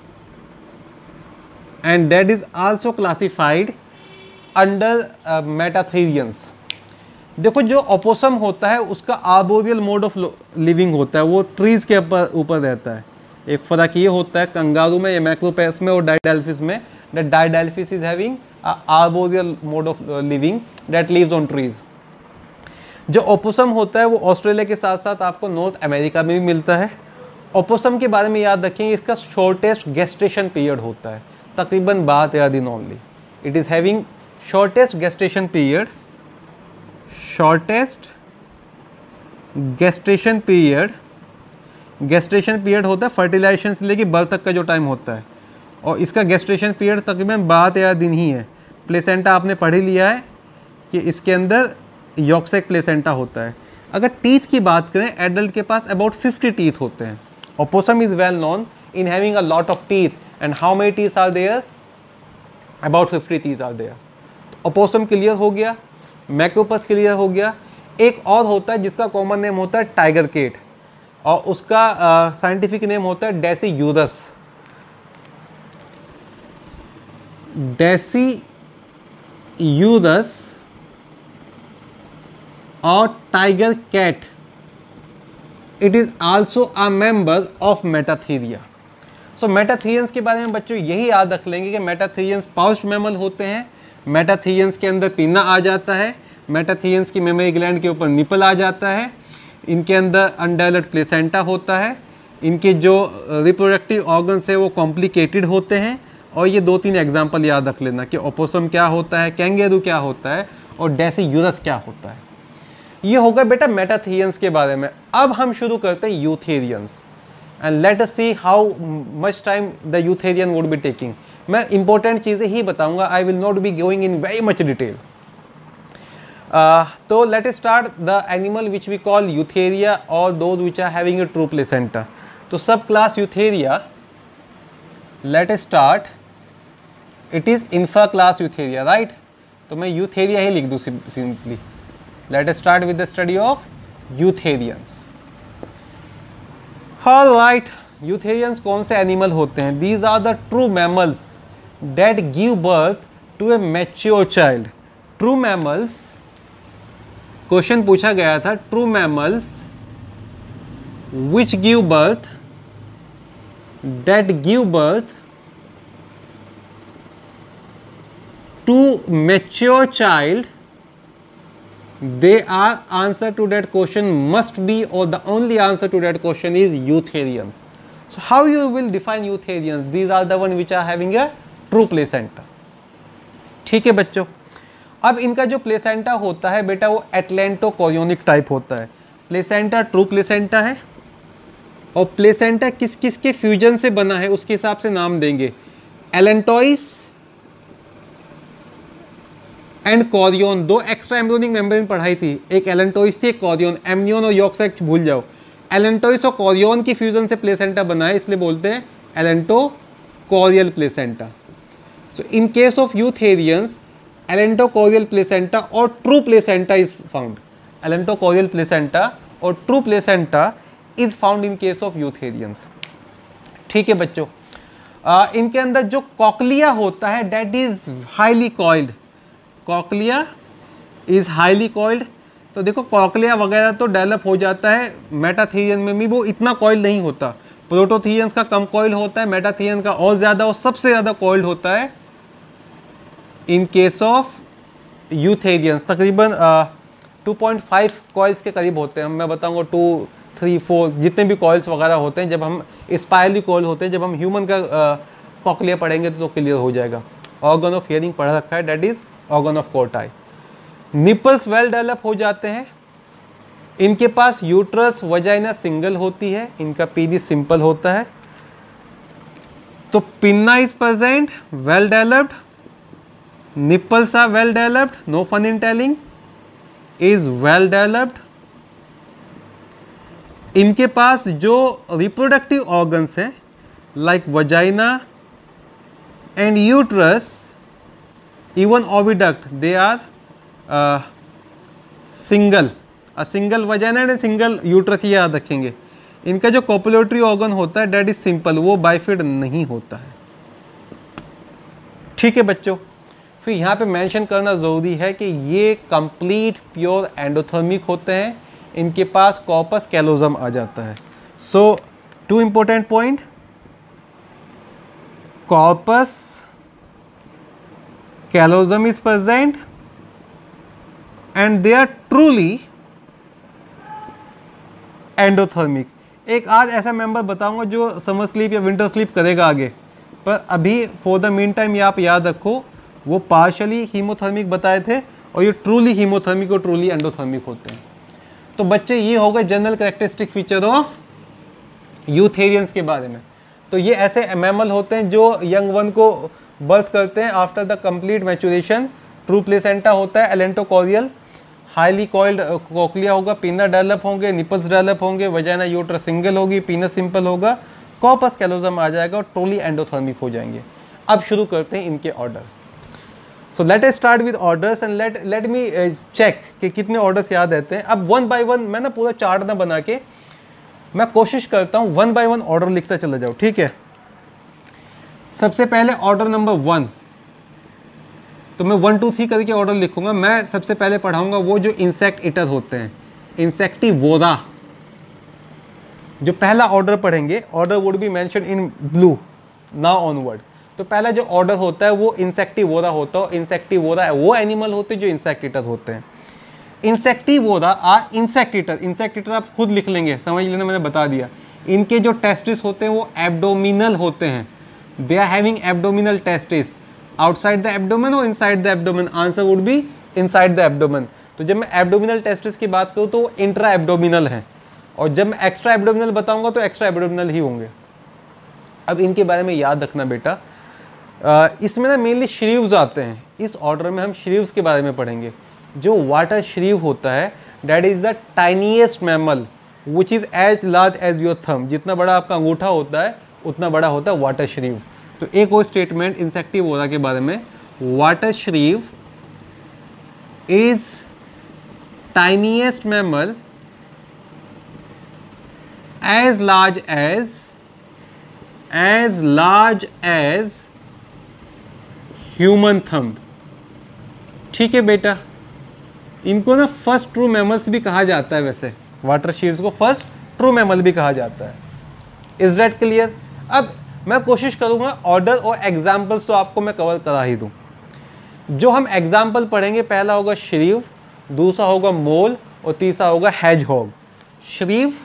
and that is also classified under metatherians. देखो जो ओपोसम होता है उसका आर्बोरियल मोड ऑफ लिविंग होता है, वो ट्रीज के ऊपर ऊपर रहता है। एक फ़र्क ये होता है कंगारू में या मैक्रोपैस में और डाइडेल्फिस में, that Didelphis is having arboreal mode of living that lives on trees. जो ओपोसम होता है वो ऑस्ट्रेलिया के साथ साथ आपको नॉर्थ अमेरिका में भी मिलता है। ओपोसम के बारे में याद रखेंगे, इसका शॉर्टेस्ट गेस्टेशन पीरियड होता है, तकरीबन बारह तेरह दिन only. It is having shortest gestation period shortest gestation period gestation period होता है फर्टिलाइजेशन से लेके बर्थ तक का जो टाइम होता है, और इसका गेस्टेशन पीरियड तकरीबन बारह तेरह दिन ही है। प्लेसेंटा आपने पढ़ ही लिया है कि इसके अंदर यॉक्सेक प्लेसेंटा होता है। अगर टीथ की बात करें, एडल्ट के पास अबाउट फिफ्टी टीथ होते हैं। Opossum is well known in having a lot of teeth and how many teeth are there, about fifty teeth are there. Opossum clear हो गया, मैक्रोपस क्लियर हो गया। एक और होता है जिसका कॉमन नेम होता है टाइगर केट और उसका साइंटिफिक नेम होता है डेसीयूरस। डेसीयूरस और tiger cat, it is also a member of Metatheria. So metatherians के बारे में बच्चों यही याद रख लेंगे कि मेटाथीरियंस पाउच्ड मैमल होते हैं। मेटाथीरियंस के अंदर पिन्ना आ जाता है, मेटाथीरियंस की मेमोरी ग्लैंड के ऊपर निपल आ जाता है, इनके अंदर अनडेवलप्ड प्लेसेंटा होता है, इनके जो रिप्रोडक्टिव ऑर्गन्स है वो कॉम्प्लिकेटेड होते हैं और ये दो तीन एग्जाम्पल याद रख लेना कि ओपोसम क्या होता है, कैंगेरू क्या होता है और डेसियूरस क्या होता है। ये होगा बेटा मेटाथेरियंस के बारे में। अब हम शुरू करते हैं eutherians and let us see how much time the eutherian would be taking. मैं इंपॉर्टेंट चीज़ें ही बताऊंगा, I will not be going in very much detail. तो let us start the animal which we call Eutheria और those which are having a true placenta. तो subclass Eutheria, let us start, it is infraclass Eutheria, right. तो मैं Eutheria ही लिख दूँ simply. Late us start with the study of eutherians. Alright, eutherians कौन से animal होते हैं? These are the true mammals that give birth to a mature child. True mammals, question पूछा गया था, true mammals which give birth, that give birth to mature child, they are answer to that question must be, or the only answer to that question is eutherians. So how you will define eutherians? These are the one which are having a true placenta. ठीक है बच्चों, अब इनका जो placenta होता है बेटा वो एटलेंटोकोरियोनिक टाइप होता है। प्लेसेंटा ट्रू प्लेसेंटा है और प्लेसेंटा किस किस के फ्यूजन से बना है उसके हिसाब से नाम देंगे। एलेंटोइस एंड कॉरियोन, दो एक्स्ट्रा एम्ब्रियोनिक मेम्ब्रेन पढ़ाई थी, एक एलेंटोइस थी एक कॉरियोन। एमनियोन और यॉर्क साइट भूल जाओ। एलेंटोइस और कॉरियोन की फ्यूजन से प्लेसेंटा बना है, इसलिए बोलते हैं allantochorial placenta. So in case of eutherians allantochorial placenta और true placenta is found. Allantochorial placenta और true placenta is found in case of eutherians. ठीक है बच्चों, आ, इनके अंदर जो कॉकलिया होता है that is highly coiled. Cochlea is highly coiled. तो देखो कॉकलिया वगैरह तो डेवलप हो जाता है, मेटाथेरियन में भी वो इतना कॉइल्ड नहीं होता। प्रोटोथेरियंस का कम कॉइल्ड होता है, मेटाथेरियन का और ज़्यादा और सबसे ज़्यादा कॉइल्ड होता है इन केस ऑफ यूथेरियंस। तकरीबन टू पॉइंट फाइव कॉइल्स के करीब होते हैं। मैं बताऊंगा टू थ्री फोर जितने भी कॉइल्स वगैरह होते हैं, जब हम स्पायरली कॉइल होते हैं, जब हम ह्यूमन का कॉकलिया पढ़ेंगे तो क्लियर हो जाएगा। ऑर्गन ऑफ हियरिंग पढ़ रखा है, that is organ of Corti. Nipples well develop हो जाते हैं। इनके पास यूट्रस वजाइना सिंगल होती है, इनका पीनिस सिंपल होता है। तो pinna is present, well developed, nipples are well developed, no fun in telling, is well developed. इनके पास जो रिप्रोडक्टिव ऑर्गन्स हैं like vagina and uterus, even oviduct, they are uh, single, a single vagina and a single uterus, ये याद रखेंगे। इनका जो copulatory organ होता है डेट इज सिंपल, वो बाइफिड नहीं होता है। ठीक है बच्चों, फिर यहाँ पे मेंशन करना ज़रूरी है कि ये कंप्लीट प्योर एंडोथर्मिक होते हैं, इनके पास कॉर्पस कैलोजम आ जाता है। So two important point, corpus callosum is present and they are truly endothermic। एक आज ऐसा मेंबर बताऊंगा जो समर स्लीप या विंटर स्लीप करेगा आगे, पर अभी फॉर द मीन टाइम ये आप याद रखो, वो पार्शली हीमोथर्मिक बताए थे और ये ट्रूली हीमोथर्मिक और ट्रूली एंडोथर्मिक होते हैं। तो बच्चे ये होगा general characteristic feature of eutherians के बारे में। तो ये ऐसे मैमल होते हैं जो यंग वन को बर्थ करते हैं after the complete maturation. True placenta होता है एलेंटोकोरियल, हाईली कॉइल्ड कॉकलिया होगा, पिना डेवलप होंगे, निपल्स डेवलप होंगे, वजाइना यूट्रस सिंगल होगी, पीनस सिंपल होगा, कॉर्पस कैलोजम आ जाएगा और ट्रूली एंडोथर्मिक हो जाएंगे। अब शुरू करते हैं इनके order. So let us start with orders and let let me check कि कितने ऑर्डर्स याद रहते हैं। अब वन बाय वन मैं ना पूरा चार्ट ना बना के मैं कोशिश करता हूँ वन बाय वन ऑर्डर लिखता चला जाऊँ, ठीक है। सबसे पहले ऑर्डर नंबर वन, तो मैं वन टू थ्री करके ऑर्डर लिखूंगा। मैं सबसे पहले पढ़ाऊंगा वो जो इंसेक्ट ईटर होते हैं, इंसेक्टिवोरा। जो पहला ऑर्डर पढ़ेंगे, order would be mention in blue now onward. तो पहला जो ऑर्डर होता है वो इंसेक्टिवोरा होता है। इंसेक्टिवोरा वो एनिमल होते हैं जो इंसेक्ट ईटर होते हैं। Insectivora are insect eater. Insect eater आप खुद लिख लेंगे, समझ लेना, मैंने बता दिया। इनके जो टेस्टिस होते हैं वो एब्डोमिनल होते हैं। They are having abdominal testis outside the abdomen और inside the abdomen, answer would be inside the abdomen. तो जब मैं एब्डोमिनल टेस्टिस की बात करूँ तो वो इंट्रा एब्डोमिनल है, और जब मैं एक्स्ट्रा एब्डोमिनल बताऊंगा तो एक्स्ट्रा एब्डोमिनल ही होंगे। अब इनके बारे में याद रखना बेटा, इसमें ना मेनली श्रीव्स आते हैं, इस ऑर्डर में हम श्रीव्स के बारे में पढ़ेंगे। जो वाटर श्रीव होता है that is the tiniest mammal which is as large as your thumb, जितना बड़ा आपका अंगूठा होता है उतना बड़ा होता है वाटर श्रीव। तो एक और स्टेटमेंट इंसेक्टिवोरा के बारे में, water shrew is tiniest mammal as large as as large as human thumb। ठीक है बेटा, इनको ना फर्स्ट ट्रू मैमल्स भी कहा जाता है, वैसे वाटर श्रीव्स को फर्स्ट ट्रू मैमल भी कहा जाता है। Is that clear? अब मैं कोशिश करूंगा ऑर्डर और एग्जाम्पल्स तो आपको मैं कवर करा ही दूं। जो हम एग्जाम्पल पढ़ेंगे, पहला होगा श्रीव, दूसरा होगा मोल और तीसरा होगा hedgehog. Shrew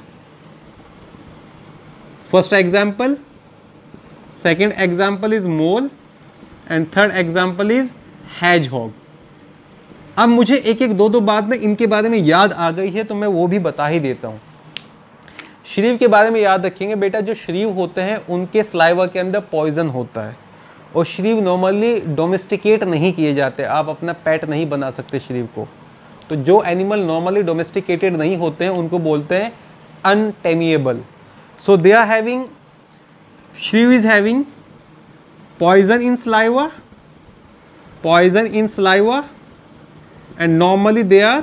first example, second example is mole and third example is hedgehog। अब मुझे एक एक दो दो बात ना इनके बारे में याद आ गई है तो मैं वो भी बता ही देता हूँ। श्रीव के बारे में याद रखेंगे बेटा, जो श्रीव होते हैं उनके स्लाइवा के अंदर पॉइजन होता है, और श्रीव नॉर्मली डोमेस्टिकेट नहीं किए जाते, आप अपना पेट नहीं बना सकते श्रीव को। तो जो एनिमल नॉर्मली डोमेस्टिकेटेड नहीं होते हैं उनको बोलते हैं अनटेमिएबल। So they are having, shrew is having poison in saliva, poison in saliva, and normally they are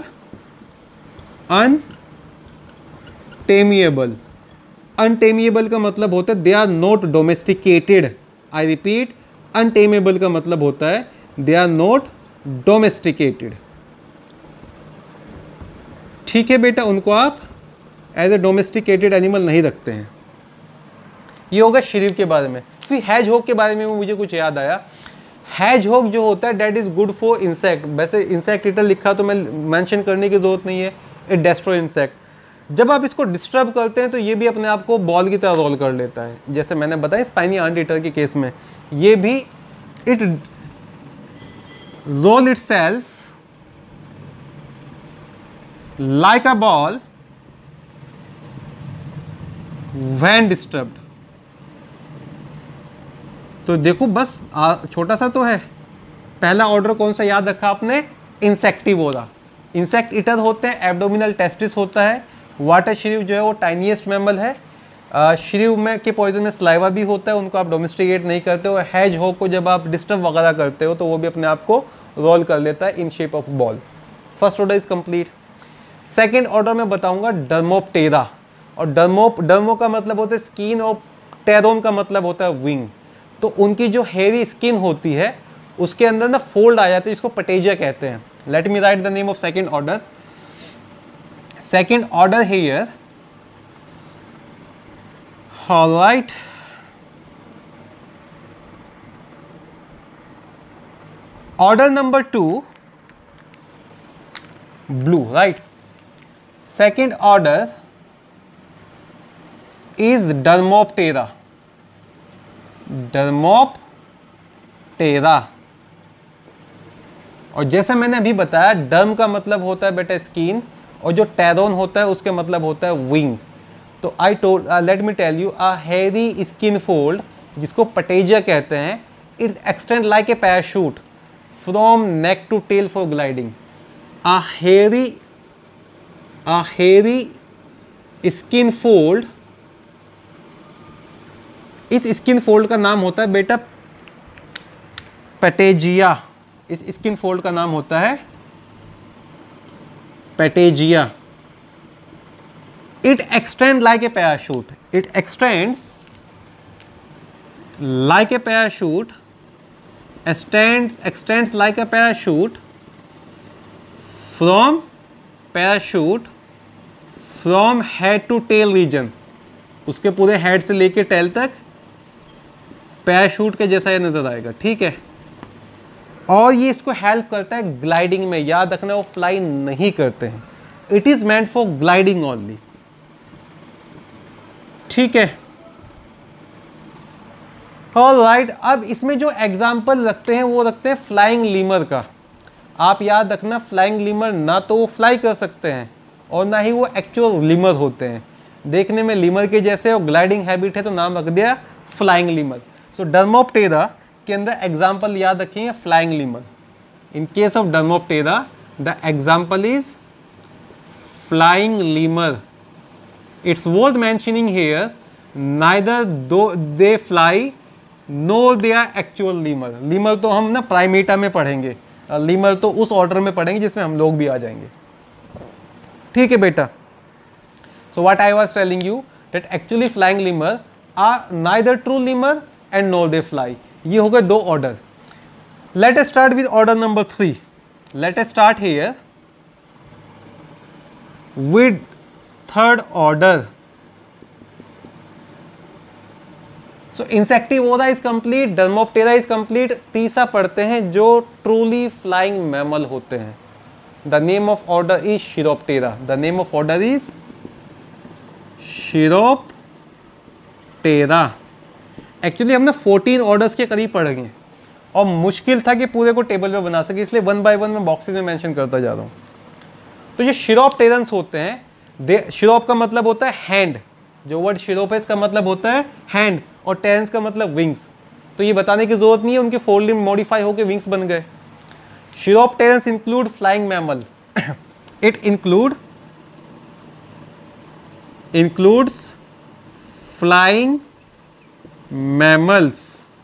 untameable। untameable का मतलब होता है they are not domesticated। I repeat, untameable का मतलब होता है they are not domesticated। ठीक है बेटा, उनको आप एज ए डोमेस्टिकेटेड एनिमल नहीं रखते हैं। ये होगा श्रीव के बारे में। फिर हैजहॉग के बारे में मुझे कुछ याद आया। हैजहॉग जो होता है that is good for insect. वैसे इंसेक्ट ईटर लिखा तो मैं मेंशन करने की जरूरत नहीं है, इट डिस्ट्रॉय इंसेक्ट। जब आप इसको डिस्टर्ब करते हैं तो ये भी अपने आप को बॉल की तरह रोल कर लेता है, जैसे मैंने बताया स्पाइनी आंट ईटर के केस में ये भी it roll itself like a ball when disturbed। तो देखो बस छोटा सा तो है। पहला ऑर्डर कौन सा याद रखा आपने? इंसेक्टिवोरा। इंसेक्ट ईटर होते हैं, एब्डोमिनल टेस्टिस होता है। वाटर श्रीव जो है वो टाइनीएस्ट मैमल है। श्रीव में के पॉइजन में स्लाइवा भी होता है, उनको आप डोमेस्टिकेट नहीं करते हो। हैजहॉग को जब आप डिस्टर्ब वगैरह करते हो तो वो भी अपने आप को रोल कर लेता है in shape of ball. First order is complete. Second order में बताऊंगा डर्मोप्टेरा। और डर्मो डर्मो का मतलब होता है स्किन और टेरोन का मतलब होता है विंग। तो उनकी जो हेरी स्किन होती है उसके अंदर ना फोल्ड आ जाते हैं, इसको पटेजिया कहते हैं। Let me write the name of second order. Second order here, alright, order number two blue, right. Second order is Dermoptera। Dermoptera। और जैसा मैंने अभी बताया, डर्म का मतलब होता है बेटा स्किन, और जो टेरोन होता है उसके मतलब होता है विंग। तो I told let me tell you, a hairy skin fold जिसको पटेजिया कहते हैं, it's extend like a parachute from neck to tail for gliding. A hairy a hairy skin fold, इस स्किन फोल्ड का नाम होता है बेटा पैटेजिया। इस स्किन फोल्ड का नाम होता है patagia. It extend like a parachute. It extends like a parachute extends extends like a parachute from parachute from head to tail region। उसके पूरे हेड से लेके टेल तक पैराशूट के जैसा ये नजर आएगा, ठीक है। और ये इसको हेल्प करता है ग्लाइडिंग में। याद रखना वो फ्लाई नहीं करते हैं, it is meant for gliding only, ठीक है। ऑलराइट, अब इसमें जो एग्जाम्पल रखते हैं वो रखते हैं फ्लाइंग लीमर का। आप याद रखना, फ्लाइंग लीमर ना तो वो फ्लाई कर सकते हैं और ना ही वो एक्चुअल लीमर होते हैं। देखने में लीमर के जैसे और ग्लाइडिंग हैबिट है तो नाम रख दिया फ्लाइंग लीमर। सो डर्मोप्टेरा के अंदर एग्जाम्पल याद रखेंगे flying lemur. In case of Dermoptera the example is flying lemur. It's worth mentioning here neither do they fly nor they are actual lemur. Lemur तो हम ना प्राइमेटा में पढ़ेंगे, लीमर तो उस ऑर्डर में पढ़ेंगे जिसमें हम लोग भी आ जाएंगे। ठीक है बेटा। So what I was telling you that actually flying lemur are neither true lemur and nor they fly. ये हो गए दो order. Let us start with order number three. Let us start here with third order. So Insectivora is complete, Dermoptera is complete. तीसरा पढ़ते हैं जो truly flying mammal होते हैं। The name of order is Chiroptera. The name of order is Chiroptera. Actually हम ना fourteen orders के करीब पढ़ेंगे और मुश्किल था कि पूरे को टेबल पे बना सके, इसलिए वन बाय वन मैं बॉक्सेस में मेंशन करता जा रहा हूँ। तो जो शिरोप्टेरन्स होते हैं, दे शिरोप का मतलब होता है हैंड। जो वर्ड शिरोप है इसका मतलब होता है हैंड और टेरेंस का मतलब विंग्स। तो ये बताने की जरूरत नहीं है उनके फोर लिम्ब मॉडिफाई होकर विंग्स बन गए। Chiropterans include flying mammal. It include includes flying mammals.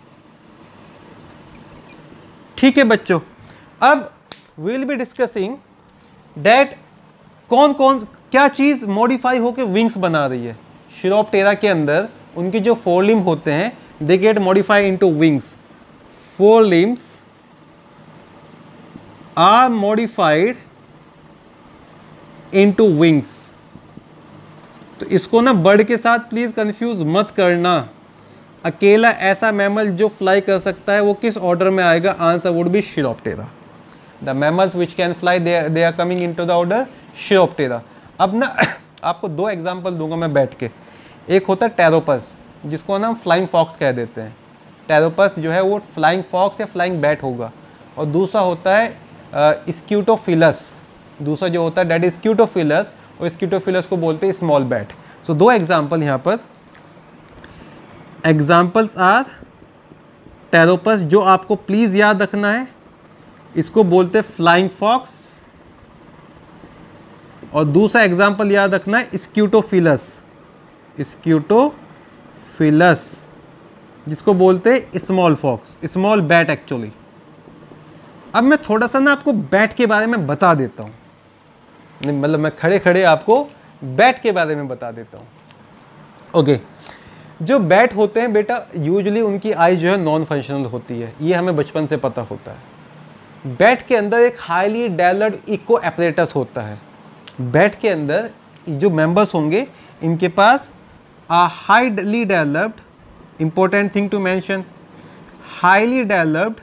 ठीक है बच्चों, अब we will be discussing that कौन कौन क्या चीज मॉडिफाई होकर विंग्स बना रही है। शिरोप्टेरा के अंदर उनके जो फोर लिम्ब होते हैं they get modified into wings. Four limbs are modified into wings. तो इसको ना बर्ड के साथ प्लीज कंफ्यूज मत करना। अकेला ऐसा मैमल जो फ्लाई कर सकता है वो किस ऑर्डर में आएगा? Answer would be Chiroptera. The mammals which can fly they are coming into the order Chiroptera. अब ना आपको दो एग्जांपल दूंगा मैं बैठ के। एक होता है टेरोपस, जिसको ना हम फ्लाइंग फॉक्स कह देते हैं। टेरोपस जो है वो फ्लाइंग फॉक्स या फ्लाइंग बैट होगा। और दूसरा होता है स्क्यूटोफिलस। दूसरा जो होता है डेट इज स्क्यूटोफिलस, और स्क्यूटोफिलस को बोलते हैं स्मॉल बैट। सो दो एग्जाम्पल यहाँ पर। एग्जाम्पल्स आर टेरोपस, जो आपको प्लीज़ याद रखना है, इसको बोलते हैं फ्लाइंग फॉक्स। और दूसरा एग्जाम्पल याद रखना है स्क्यूटोफिलस। स्क्यूटोफिलस जिसको बोलते हैं small fox, small bat actually. अब मैं थोड़ा सा ना आपको बैट के बारे में बता देता हूँ, मतलब मैं खड़े खड़े आपको बैट के बारे में बता देता हूँ। Okay okay. जो बैट होते हैं बेटा, यूजुअली उनकी आई जो है नॉन फंक्शनल होती है, ये हमें बचपन से पता होता है। बैट के अंदर एक हाईली डेवलप्ड इको एपरेटस होता है। बैट के अंदर जो मेंबर्स होंगे इनके पास आ highly developed, important thing to mention, highly developed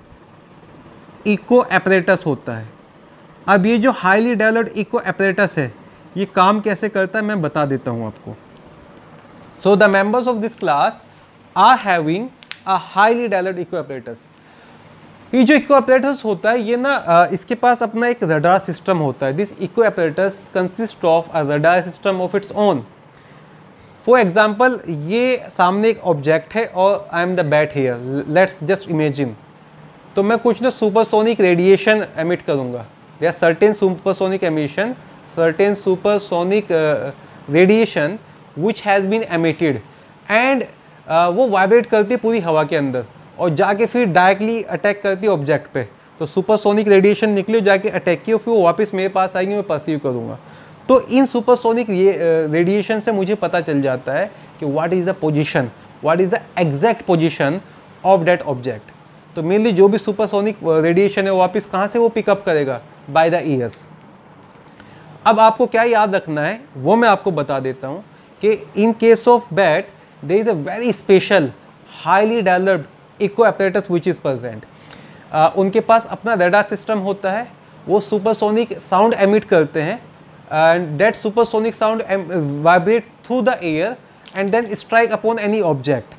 echo apparatus होता है। अब ये जो हाईली डेवलप्ड इको एपरेटस है ये काम कैसे करता है मैं बता देता हूँ आपको। So the members of this class are having a highly developed echo apparatus. ये जो इको एपरेटस होता है ये ना इसके पास अपना एक रडार सिस्टम होता है। This echo apparatus consist of a radar system of its own. For example, ये सामने एक ऑब्जेक्ट है और I am the bat here, let's just imagine. तो मैं कुछ ना सुपरसोनिक रेडिएशन एमिट करूँगा। There are certain supersonic emission, certain supersonic radiation which has been emitted, and वो वाइब्रेट करती है पूरी हवा के अंदर और जाके फिर डायरेक्टली अटैक करती है ऑब्जेक्ट पे। तो सुपरसोनिक रेडिएशन निकली, जाके अटैक की और फिर वो वापस मेरे पास आएंगे, मैं परसीव करूँगा। तो इन सुपरसोनिक रेडिएशन से मुझे पता चल जाता है कि what is the position, what is the exact position of that object. तो मेनली जो भी सुपरसोनिक रेडिएशन है वो वापस कहाँ से वो पिकअप करेगा? By the ears. अब आपको क्या याद रखना है वो मैं आपको बता देता हूँ कि in case of bat there is a very special highly developed echo apparatus which is present. उनके पास अपना रडार सिस्टम होता है, वो सुपरसोनिक साउंड एमिट करते हैं and that supersonic sound vibrate through the air and then strike upon any object.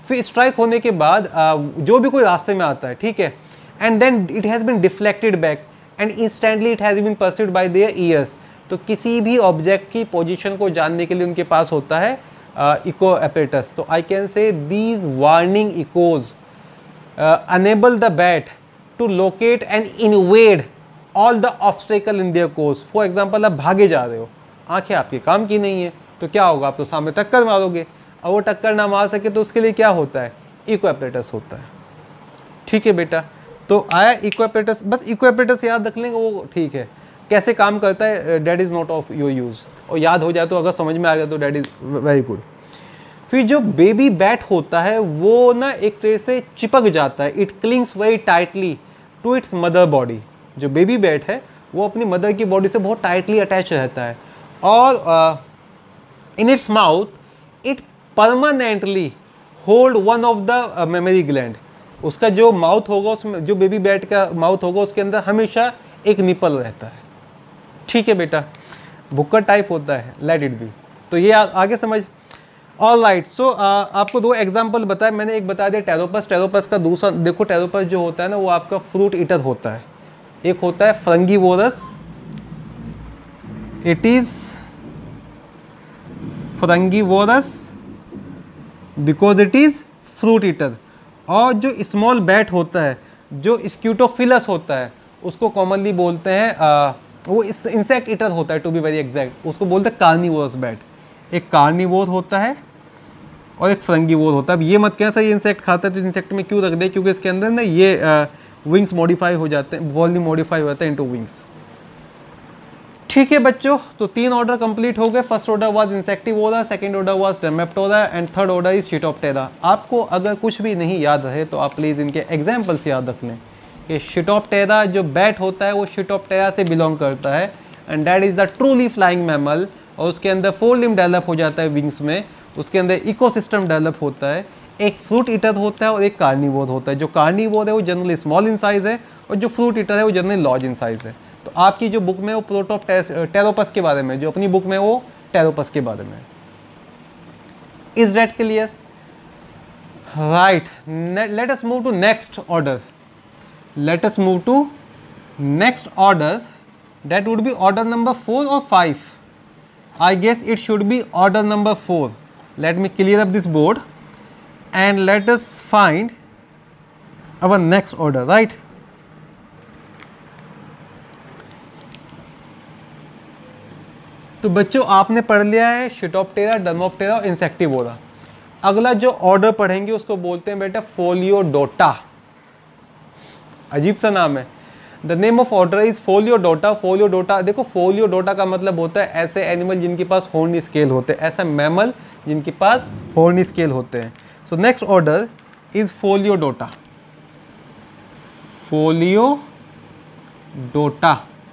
फिर strike होने के बाद uh, जो भी कोई रास्ते में आता है, ठीक है, and then it has been deflected back and instantly it has been perceived by their ears. तो किसी भी ऑब्जेक्ट की पोजीशन को जानने के लिए उनके पास होता है इको apparatus। तो I can say these warning echoes enable the bat to locate and invade all the obstacle in their course. For example, आप भागे जा रहे हो, आंखें आपके काम की नहीं है, तो क्या होगा, आप तो सामने टक्कर मारोगे, और वो टक्कर ना मार सके तो उसके लिए क्या होता है, इको apparatus होता है। ठीक है बेटा, तो आया इको apparatus, बस इको apparatus याद रख लेंगे वो ठीक है। कैसे काम करता है that is not of your use, और याद हो जाए तो अगर समझ में आ गया तो डैट इज़ वेरी गुड। फिर जो बेबी बैट होता है वो ना एक तरह से चिपक जाता है, it clings very tightly to its mother body. जो बेबी बैट है वो अपनी मदर की बॉडी से बहुत टाइटली अटैच रहता है, और in its mouth it permanently hold one of the mammary gland. उसका जो माउथ होगा, उसमें जो बेबी बैट का माउथ होगा उसके अंदर हमेशा एक निपल रहता है। ठीक है बेटा, बुक्कर टाइप होता है, लेट इट बी। तो ये आ, आगे समझ। ऑल राइट, सो आपको दो एग्जांपल बताया मैंने, एक बता दिया टेरोपस। टेरोपस का दूसरा देखो, टेरोपस जो होता है ना वो आपका फ्रूट ईटर होता है। एक होता है frugivorous, it is frugivorous because it is fruit eater. और जो स्मॉल बैट होता है, जो स्क्यूटोफिलस होता है, उसको कॉमनली बोलते हैं आ, वो इस इंसेक्ट ईटर होता है, टू बी वेरी एग्जैक्ट, उसको बोलते हैं कार्निवोरस बैट। एक कार्निवोर होता है और एक फ्रंगीवोर होता है। अब ये मत कहना सर ये इंसेक्ट खाता है तो इंसेक्ट में क्यों रख दे, क्योंकि इसके अंदर ना ये विंग्स मॉडिफाई हो जाते हैं, वॉल्यूम मॉडिफाई हो जाता है इनटू विंग्स। ठीक है बच्चों, तो तीन ऑर्डर कंप्लीट हो गए। First order was Insectivora, second order was Dermoptera and third order is Chiroptera. आपको अगर कुछ भी नहीं याद रहे तो आप प्लीज़ इनके एग्जाम्पल्स याद रख लें। कि शिटोप्टेरा जो बैट होता है वो शिटोप्टेरा से बिलोंग करता है, and that is the truly flying mammal. और उसके अंदर फोर लिम्ब डेवलप हो जाता है विंग्स में, उसके अंदर इकोसिस्टम डेवलप होता है। एक फ्रूट ईटर होता है और एक कार्निवोर होता है। जो कार्निवोर है वो जनरली स्मॉल इन साइज है, और जो फ्रूट ईटर है वो जनरली लार्ज इन साइज है। तो आपकी जो बुक में वो प्रोटोप टेरोपस के बारे में, जो अपनी बुक में वो टेरोपस के बारे में। Is that clear? Right, let us move to next order. Let us move to next order, that would be order number four और five. I guess it should be order number four. Let me clear up this board and let us find our next order, right? तो बच्चों आपने पढ़ लिया है शिटोप्टेरा, डर्मोप्टेरा और इंसेक्टिवोरा। अगला जो ऑर्डर पढ़ेंगे उसको बोलते हैं बेटा फोलियोडोटा। अजीब सा नाम है। The name of order is Pholidota. Pholidota, देखो फोलियोडोटा का मतलब होता है ऐसे एनिमल जिनके पास हॉर्नी स्केल होते हैं, ऐसा मैमल जिनके पास हॉर्नी स्केल होते हैं। So next order is Pholidota. Pholidota,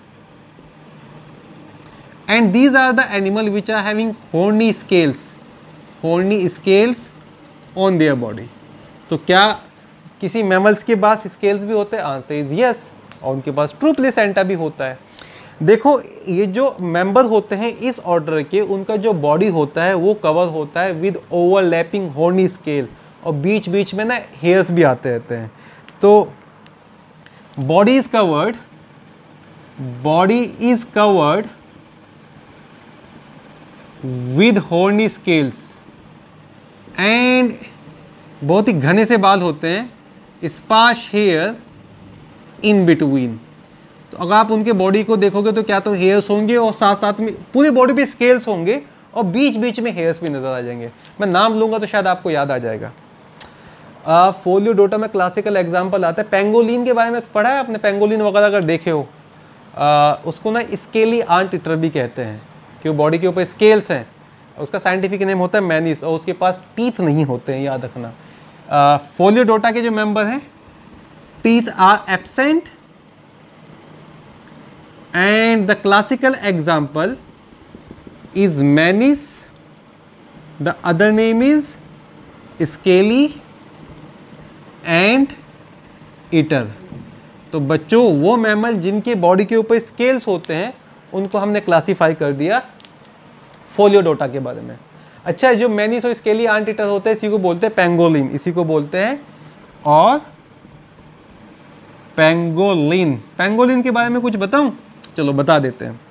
and these are the animal which are having horny scales, horny scales on their body. तो क्या किसी मैमल्स के पास स्केल्स भी होते हैं? Answer is yes. और उनके पास ट्रू प्लेसेंटा भी होता है। देखो ये जो मेंबर होते हैं इस ऑर्डर के, उनका जो बॉडी होता है वो कवर होता है विद ओवरलैपिंग हॉर्नी स्केल, और बीच बीच में ना हेयर्स भी आते रहते हैं। तो body is covered, body is covered with horny scales, and बहुत ही घने से बाल होते हैं, स्पार्श हेयर इन बिटवीन। तो अगर आप उनके बॉडी को देखोगे तो क्या तो हेयर्स होंगे और साथ साथ में पूरी बॉडी पे स्केल्स होंगे और बीच बीच में हेयर्स भी नजर आ जाएंगे। मैं नाम लूंगा तो शायद आपको याद आ जाएगा। फोलियोडोटा में क्लासिकल एग्जांपल आता है। पेंगोलिन के बारे में पढ़ा है आपने? पेंगोलिन वगैरह अगर देखे हो, आ, उसको ना स्केली आंट ईटर भी कहते हैं, कि वो बॉडी के ऊपर स्केल्स हैं। उसका साइंटिफिक नेम होता है मैनिस, और उसके पास टीथ नहीं होते हैं, याद रखना। फोलियोडोटा के जो मेंबर हैं, teeth are absent, and the classical example is Manis, the other name is Scaly and Eater। तो बच्चों वो मैमल जिनके बॉडी के ऊपर स्केल्स होते हैं उनको हमने क्लासीफाई कर दिया फोलियोडोटा के बारे में। अच्छा, जो मैनीसो स्केली आंट ईटर होता है इसी को बोलते हैं पेंगोलिन, इसी को बोलते हैं और पेंगोलिन। पेंगोलिन के बारे में कुछ बताऊं? चलो बता देते हैं।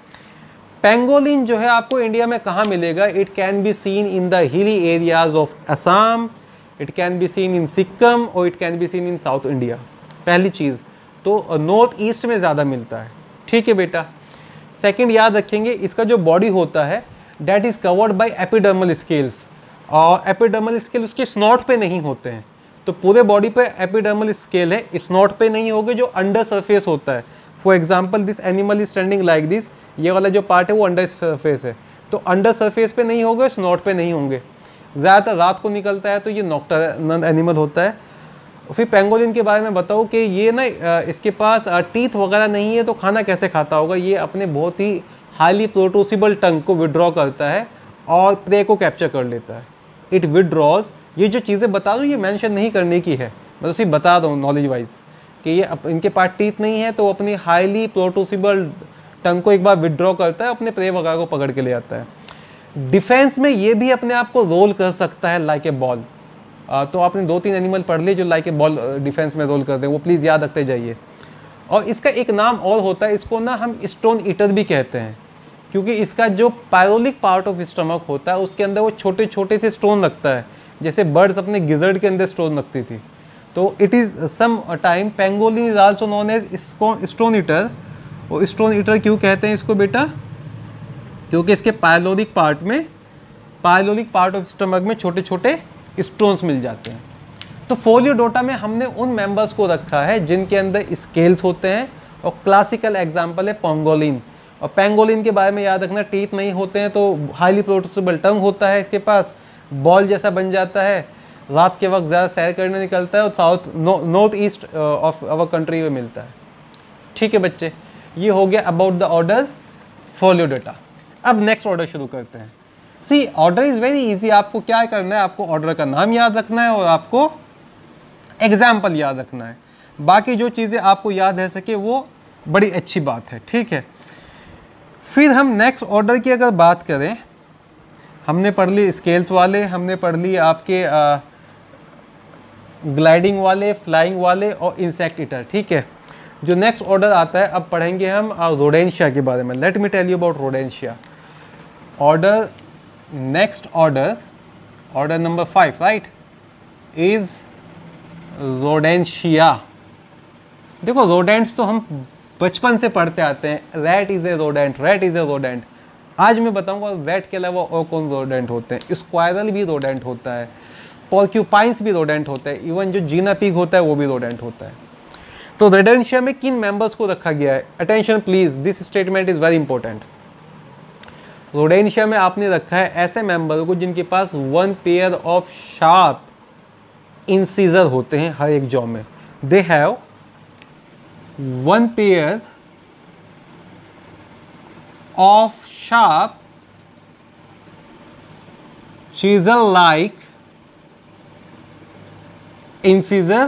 पेंगोलिन जो है आपको इंडिया में कहाँ मिलेगा? It can be seen in the hilly areas of Assam, it can be seen in Sikkim और it can be seen in South India. पहली चीज़ तो नॉर्थ ईस्ट में ज़्यादा मिलता है, ठीक है बेटा। सेकंड याद रखेंगे, इसका जो बॉडी होता है that is covered by epidermal scales, और एपिडर्मल स्केल उसके स्नॉट पे नहीं होते हैं। तो पूरे बॉडी पे एपिडर्मल स्केल है, स्नॉट पे नहीं होंगे, जो अंडर सरफेस होता है। For example this animal is standing like this, ये वाला जो पार्ट है वो अंडर सरफेस है, तो अंडर सरफेस पे नहीं होंगे, स्नॉट पे नहीं होंगे। ज़्यादातर रात को निकलता है, तो ये नॉक्टर्नल एनिमल होता है। फिर पेंगोलिन के बारे में बताओ कि ये ना इसके पास टीथ वगैरह नहीं है, तो खाना कैसे खाता होगा? ये अपने बहुत ही हाईली प्रोट्रूसिबल टंग को विड्रॉ करता है और प्रे को कैप्चर कर लेता है। It withdraws. ये जो चीज़ें बता रहा हूँ ये मेंशन नहीं करने की है, मैं तो सिर्फ बता रहा हूँ नॉलेज वाइज कि ये अप, इनके पास टीथ नहीं है, तो अपनी हाईली प्रोट्रूसिबल टंग को एक बार विड्रॉ करता है, अपने प्रे वगैरह को पकड़ के ले आता है। डिफेंस में ये भी अपने आप को रोल कर सकता है लाइक ए बॉल। तो आपने दो तीन एनिमल पढ़ लिए जो लाइक ए बॉल डिफेंस में रोल करते हैं, वो प्लीज़ याद रखते जाइए। और इसका एक नाम और होता है, इसको ना हम स्टोन ईटर भी कहते हैं, क्योंकि इसका जो पायरोलिक पार्ट ऑफ स्टमक होता है उसके अंदर वो छोटे छोटे से स्टोन रखता है, जैसे बर्ड्स अपने गिजर्ड के अंदर स्टोन रखती थी। तो it is some time pangolin is also known as stone eater. और स्टोन ईटर क्यों कहते हैं इसको बेटा? क्योंकि इसके पायरोलिक पार्ट में पायरोलिक पार्ट ऑफ स्टमक में छोटे छोटे स्टोन्स मिल जाते हैं। तो फोलियोडोटा में हमने उन मेंबर्स को रखा है जिनके अंदर स्केल्स होते हैं, और क्लासिकल एग्जांपल है पेंगोलिन। और पेंगोलिन के बारे में याद रखना, टीथ नहीं होते हैं, तो हाईली प्रोट्रूसिबल टंग होता है इसके पास, बॉल जैसा बन जाता है, रात के वक्त ज़्यादा सैर करने निकलता है, और south north east of our country में मिलता है। ठीक है बच्चे, ये हो गया अबाउट द ऑर्डर फोलियोडोटा। अब नेक्स्ट ऑर्डर शुरू करते हैं। See order is very easy. आपको क्या करना है? आपको ऑर्डर का नाम याद रखना है और आपको एग्जाम्पल याद रखना है। बाकी जो चीज़ें आपको याद रह सके वो बड़ी अच्छी बात है, ठीक है। फिर हम नेक्स्ट ऑर्डर की अगर बात करें, हमने पढ़ ली स्केल्स वाले, हमने पढ़ ली आपके ग्लाइडिंग वाले, फ्लाइंग वाले और इंसेक्ट ईटर, ठीक है। जो नेक्स्ट ऑर्डर आता है, अब पढ़ेंगे हम रोडेंशिया के बारे में। Let me tell you about Rodentia. Order next order order number five right is Rodentia. देखो रोडेंट्स तो हम बचपन से पढ़ते आते हैं, rat is a rodent, rat is a rodent. आज मैं बताऊंगा रैट के अलावा और कौन रोडेंट होते हैं। स्क्वायरल भी रोडेंट होता है, पोर्क्यूपाइंस भी रोडेंट होता है, इवन जो जीना पिग होता है वो भी रोडेंट होता है। तो रोडेंशिया में किन मेंबर्स को रखा गया है? Attention please, this statement is very important. Rodentia में आपने रखा है ऐसे मेंबर को जिनके पास one pair of sharp incisor होते हैं हर एक जॉ में। They have one pair of sharp chisel like incisor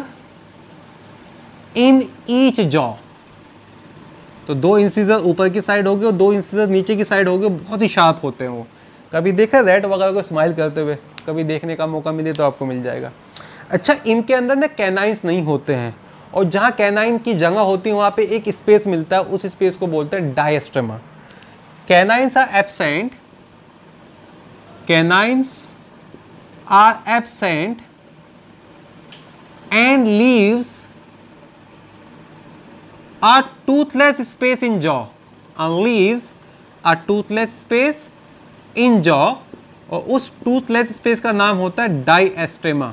in each jaw. तो दो इंसीजर ऊपर की साइड होगी और दो इंसीजर नीचे की साइड होगी, बहुत ही शार्प होते हैं वो। कभी देखा रैट वगैरह को स्माइल करते हुए? कभी देखने का मौका मिले तो आपको मिल जाएगा। अच्छा, इनके अंदर ना कैनाइंस नहीं होते हैं, और जहाँ कैनाइन की जगह होती है वहाँ पे एक स्पेस मिलता है, उस स्पेस को बोलते हैं diastema. Canines are absent canines are absent and leaves a toothless space in jaw and leaves a toothless space in jaw, और उस toothless space का नाम होता है डायस्ट्रेमा।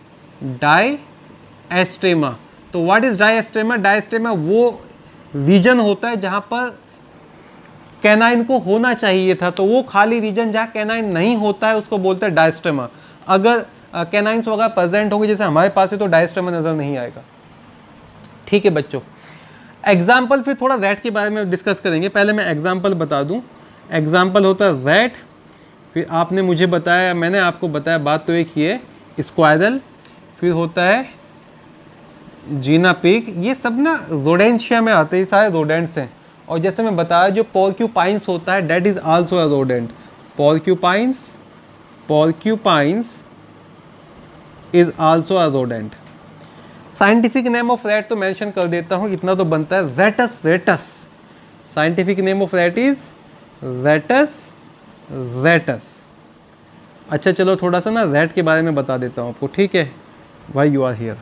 डायस्ट्रेमा तो व्हाट इज डायस्ट्रेमा? डायस्ट्रेमा वो रीजन होता है जहाँ पर कैनाइन को होना चाहिए था, तो वो खाली रीजन जहाँ कैनाइन नहीं होता है उसको बोलते हैं डायस्ट्रेमा। अगर कैनाइंस वगैरह प्रेजेंट होंगे जैसे हमारे पास है तो डायस्ट्रेमा नज़र नहीं आएगा। ठीक है बच्चों, एग्जाम्पल फिर थोड़ा रैट के बारे में डिस्कस करेंगे। पहले मैं एग्जाम्पल बता दूं। एग्जाम्पल होता है रैट, फिर आपने मुझे बताया, मैंने आपको बताया, बात तो एक ही है, स्क्वायरल, फिर होता है जीना पिग। ये सब ना रोडेंशिया में आते हैं, सारे रोडेंट्स हैं। और जैसे मैं बताया जो पोर्क्यूपाइंस होता है that is also a rodent. Porcupines porcupines is also a rodent. Scientific name of rat तो मेंशन कर देता हूँ, इतना तो बनता है, Rattus rattus. Scientific name of rat is Rattus rattus. अच्छा चलो थोड़ा सा ना रैट के बारे में बता देता हूँ आपको, ठीक है, व्हाई यू आर हियर।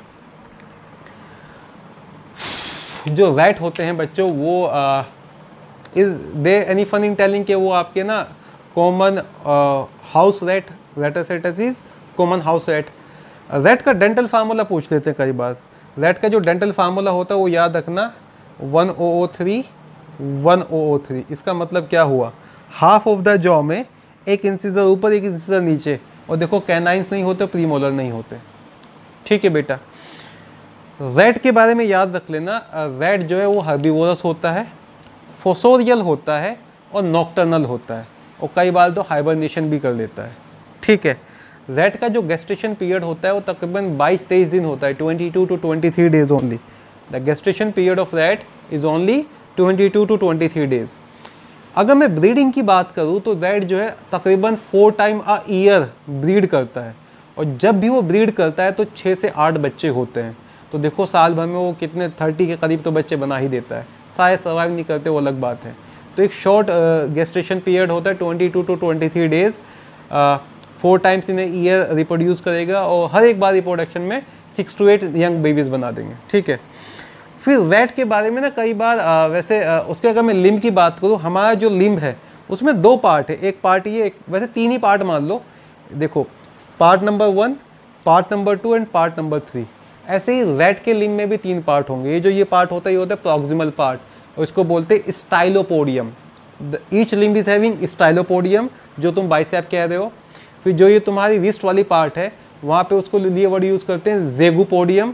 जो रैट होते हैं बच्चों वो is they any fun in telling के वो आपके ना common house rat, Rattus rattus is common house rat. Rat का डेंटल फार्मूला पूछ लेते हैं कई बार। रैट का जो डेंटल फार्मूला होता है वो याद रखना, one O O three one O O three. इसका मतलब क्या हुआ, हाफ ऑफ द जॉ में एक इंसिजर ऊपर एक इंसिजर नीचे, और देखो कैनाइंस नहीं होते, प्रीमोलर नहीं होते, ठीक है बेटा। रैट के बारे में याद रख लेना, रैट जो है वो हर्बीवोरस होता है, फोसोरियल होता है और नॉक्टर्नल होता है, और कई बार तो हाइबरनेशन भी कर लेता है, ठीक है। रैट का जो गेस्टेशन पीरियड होता है वो तकरीबन बाईस तेईस दिन होता है, बाईस टू तेईस days only. The gestation period of rat is only बाईस टू तेईस डेज। अगर मैं ब्रीडिंग की बात करूँ तो रैट जो है तकरीबन four time a year breed करता है, और जब भी वो ब्रीड करता है तो छः से आठ बच्चे होते हैं। तो देखो साल भर में वो कितने थर्टी के करीब तो बच्चे बना ही देता है। शायद सर्वाइव नहीं करते वो अलग बात है। तो एक शॉर्ट गेस्टेशन पीरियड होता है बाईस टू तेईस days, four times in year reproduce करेगा, और हर एक बार रिप्रोडक्शन में six to eight young babies बना देंगे, ठीक है। फिर रैट के बारे में ना कई बार आ, वैसे आ, उसके अगर मैं लिम्ब की बात करूँ, हमारा जो लिम्ब है उसमें दो पार्ट है। एक पार्ट ये, एक वैसे तीन ही पार्ट मान लो, देखो part number one, part number two and part number three. ऐसे ही रैट के लिम्ब में भी तीन पार्ट होंगे। ये जो ये पार्ट होता है ये होता है प्रॉक्सिमल पार्ट, और इसको बोलते हैं stylopodium. Each limb is having stylopodium, जो तुम बाइसेप कह रहे हो। फिर जो ये तुम्हारी रिस्ट वाली पार्ट है वहाँ पे उसको लिए वर्ड यूज़ करते हैं ज़ेगुपोडियम।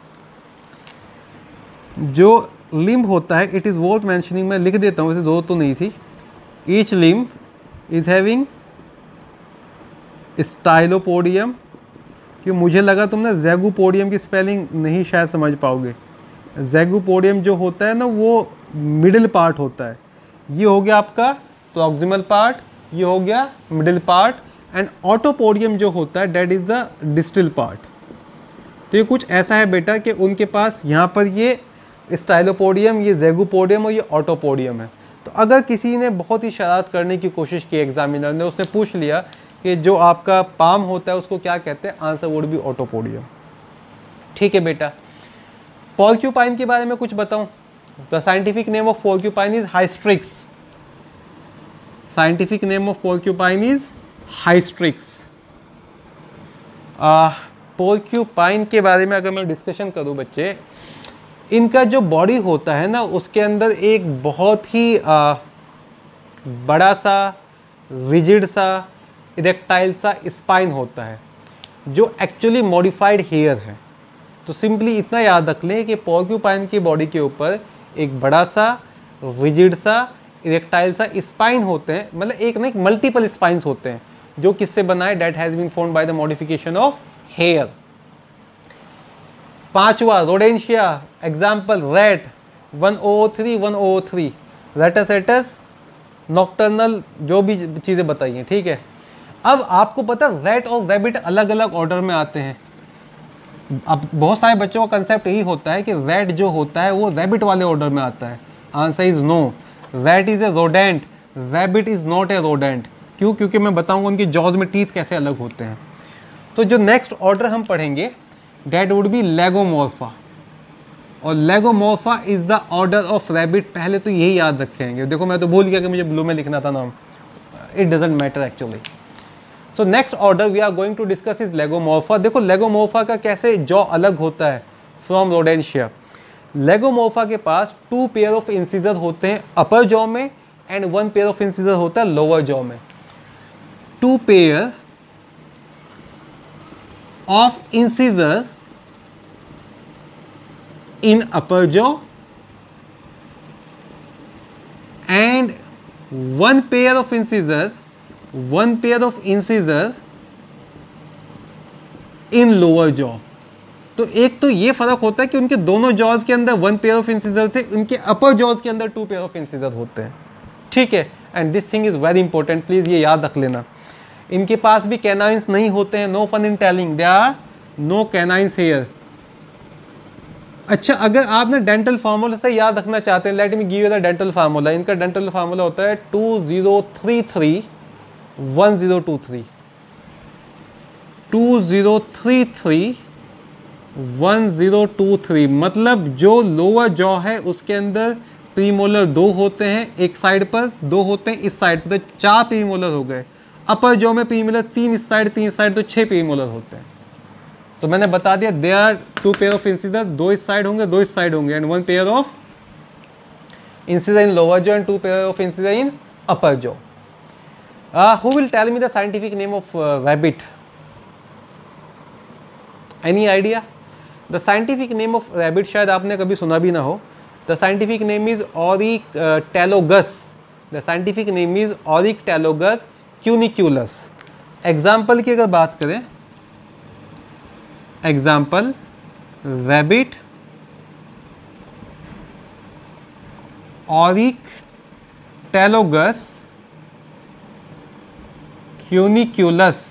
जो लिम्ब होता है इट इज़ वर्थ मेंशनिंग, मैं लिख देता हूँ, वैसे ज़रूरत तो नहीं थी। Each limb is having stylopodium, क्यों मुझे लगा तुम ना ज़ेगुपोडियम की स्पेलिंग नहीं शायद समझ पाओगे। ज़ेगुपोडियम जो होता है ना वो मिडिल पार्ट होता है। ये हो गया आपका प्रॉक्सिमल पार्ट, ये हो गया मिडिल पार्ट, एंड ऑटोपोडियम जो होता है that is the distal part. तो ये कुछ ऐसा है बेटा कि उनके पास यहाँ पर ये स्टाइलोपोडियम, ये ज़ेगुपोडियम और ये ऑटोपोडियम है। तो अगर किसी ने बहुत ही शरारत करने की कोशिश की एग्जामिनर ने, उसने पूछ लिया कि जो आपका पाम होता है उसको क्या कहते हैं, आंसर वुड बी ऑटोपोडियम, ठीक है बेटा। पोर्क्यूपाइन के बारे में कुछ बताऊं, the scientific name of porcupine is Hystrix. Scientific name of porcupine is Hystrix. Porcupine के बारे में अगर मैं डिस्कशन करूं बच्चे, इनका जो बॉडी होता है ना उसके अंदर एक बहुत ही आ, बड़ा सा रिजिड सा इरेक्टाइल सा स्पाइन होता है जो एक्चुअली मॉडिफाइड हेयर है। तो सिंपली इतना याद रख लें कि पोर्क्यूपाइन की बॉडी के ऊपर एक बड़ा सा रिजिड सा इरेक्टाइल सा स्पाइन होते हैं, मतलब एक ना एक मल्टीपल स्पाइंस होते हैं जो किससे बना है, that has been formed by the modification of hair. पांचवा Rodentia, example rat, one O three one O three, Rattus rattus, nocturnal, जो भी चीज़ें बताई हैं, ठीक है। अब आपको पता है रैट और रैबिट अलग अलग ऑर्डर में आते हैं। अब बहुत सारे बच्चों का कंसेप्ट यही होता है कि रैट जो होता है वो रैबिट वाले ऑर्डर में आता है। Answer is no, rat is a rodent, rabbit is not a rodent. क्यों? क्योंकि मैं बताऊंगा उनकी जॉज में टीथ कैसे अलग होते हैं। तो जो नेक्स्ट ऑर्डर हम पढ़ेंगे डेट वुड बी लेगोमॉर्फा, और Lagomorpha is the order of rabbit. पहले तो यही याद रखेंगे। देखो मैं तो भूल गया कि मुझे ब्लू में लिखना था नाम, it doesn't matter actually. So next order we are going to discuss is Lagomorpha. देखो लेगोमॉर्फा का कैसे जॉ अलग होता है फ्रॉम रोडेंशिया। लेगोमॉर्फा के पास टू पेयर ऑफ इंसिजर होते हैं अपर जॉ में, and one pair of incisor होता है लोअर जॉ में। Two pair of incisor in upper jaw and one pair of incisor one pair of incisor in lower jaw। तो एक तो ये फर्क होता है कि उनके दोनों जॉज के अंदर वन पेयर ऑफ इंसिजर थे, उनके अपर जॉज के अंदर टू पेयर ऑफ इंसिजर होते हैं, ठीक है। And this thing is very important, please ये याद रख लेना। इनके पास भी कैनाइंस नहीं होते हैं, no fun in telling, they are no canines here. अच्छा, अगर आप ना डेंटल फार्मूला से याद रखना चाहते हैं, let me give you the dental formula. इनका डेंटल फार्मूला होता है two zero three three one zero two three, two zero three three one zero two three. मतलब जो लोअर जॉ है उसके अंदर प्रीमोलर दो होते हैं, एक साइड पर दो होते हैं इस साइड पर, तो चार प्रीमोलर हो गए। अपर जॉ में प्रीमोलर तीन इस साइड तीन इस साइड, तो छह प्रीमोलर होते हैं। तो मैंने बता दिया they are two pair of incisor, दो इस साइड होंगे दो इस साइड होंगे, and one pair of incisor in lower jaw and two pair of incisor in upper jaw. Who will tell me the scientific name of rabbit? Any idea? The scientific name of rabbit शायद आपने कभी सुना भी ना हो। The scientific name is Oryctolagus. The scientific name is Oryctolagus cuniculus. Example की अगर बात करें, एग्जाम्पल रैबिट ऑरिकटैलोगस क्यूनिक्यूलस,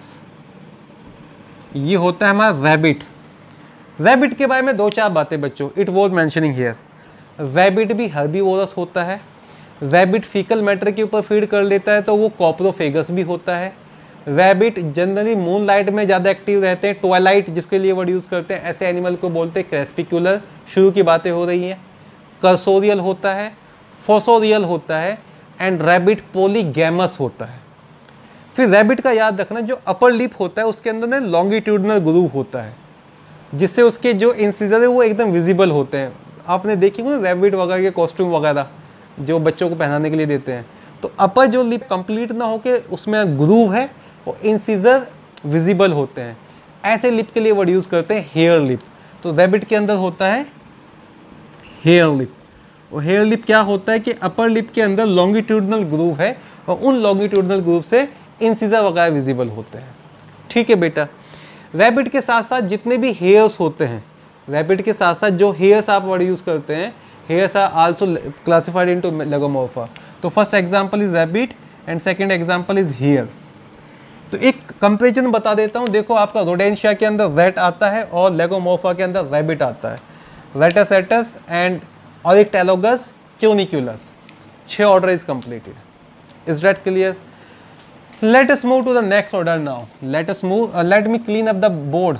ये होता है हमारा रैबिट। रैबिट के बारे में दो चार बातें बच्चों, it was mentioning here. Rabbit भी हर्बीवोरस होता है। रैबिट फीकल मैटर के ऊपर फीड कर लेता है तो वो कॉप्रोफेगस भी होता है। रैबिट जनरली मून लाइट में ज़्यादा एक्टिव रहते हैं, ट्वाइलाइट जिसके लिए वर्ड यूज़ करते हैं, ऐसे एनिमल को बोलते हैं क्रेस्पिक्यूलर। शुरू की बातें हो रही हैं। कर्सोरियल होता है, फोसोरियल होता है, एंड रैबिट पोलीगैमस होता है। फिर रैबिट का याद रखना, जो अपर लिप होता है उसके अंदर ना लॉन्गिट्यूडनल ग्रूव होता है, जिससे उसके जो इंसिजर है वो एकदम विजिबल होते हैं। आपने देखी ना रैबिट वगैरह के कॉस्ट्यूम वगैरह जो बच्चों को पहनाने के लिए देते हैं, तो अपर जो लिप कंप्लीट ना होके उसमें ग्रूव है वो इंसिजर विजिबल होते हैं, ऐसे लिप के लिए वर्ड यूज़ करते हैं हेयर लिप। तो रैबिट के अंदर होता है हेयर लिप। और हेयर लिप क्या होता है कि अपर लिप के अंदर लॉन्गिट्यूडनल ग्रूव है और उन लॉन्गिट्यूडनल ग्रूव से इंसिजर वगैरह विजिबल होते हैं। ठीक है बेटा। रैबिट के साथ साथ जितने भी हेयर्स होते हैं, रैबिट के साथ साथ जो हेयर्स आप वर्ड यूज़ करते हैं, hares are also classified into Lagomorpha. तो first example is rabbit and second example is hare. तो एक कंपैरिजन बता देता हूँ। देखो, आपका रोडेंशिया के अंदर रैट आता है और लेगोमोर्फा के अंदर रैबिट आता है। रेटासेटस एंड ऑरिकटैलोगस क्यूनिक्यूलस, छः order is completed. Is that clear? Let us move to the next order now. Let us move. Uh, let me clean up the board.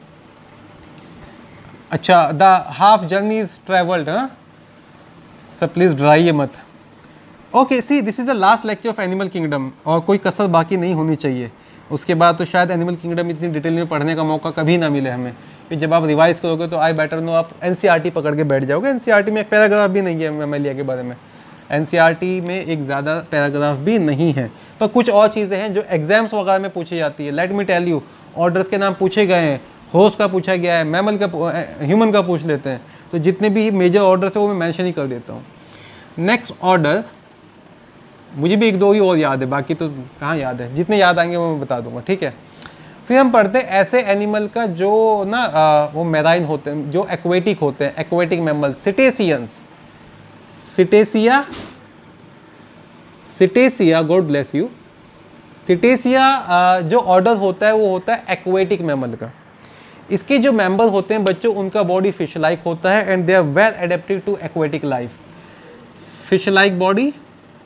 अच्छा, the half journey is travelled, huh? So please ड्राइए मत। Okay, see, this is the last lecture of Animal Kingdom. और कोई कसर बाकी नहीं होनी चाहिए। उसके बाद तो शायद एनिमल किंगडम इतनी डिटेल में पढ़ने का मौका कभी ना मिले हमें, कि जब आप रिवाइज करोगे तो आई बेटर नो आप एनसीईआरटी पकड़ के बैठ जाओगे। एनसीईआरटी में एक पैराग्राफ भी नहीं है मैमेलिया के बारे में, एनसीईआरटी में एक ज़्यादा पैराग्राफ भी नहीं है, पर कुछ और चीज़ें हैं जो एग्जाम्स वगैरह में पूछी जाती है। Let me tell you, orders के नाम पूछे गए हैं, होस्ट का पूछा गया है, मैमल का, ह्यूमन का पूछ लेते हैं। तो जितने भी मेजर ऑर्डर्स है वो मैं मेंशन ही कर देता हूँ। नेक्स्ट ऑर्डर मुझे भी एक दो ही और याद है, बाकी तो कहाँ याद है, जितने याद आएंगे वो मैं बता दूंगा। ठीक है। फिर हम पढ़ते हैं ऐसे एनिमल का जो ना आ, वो मैराइन होते हैं, जो एक्वेटिक होते हैं, aquatic mammal, cetaceans, Cetacea, Cetacea, God bless you. Cetacea जो ऑर्डर होता है वो होता है एक्वेटिक मैमल का। इसके जो मेंबर होते हैं बच्चों, उनका बॉडी फिश लाइक होता है and they are well adapted to aquatic life. Fish like body,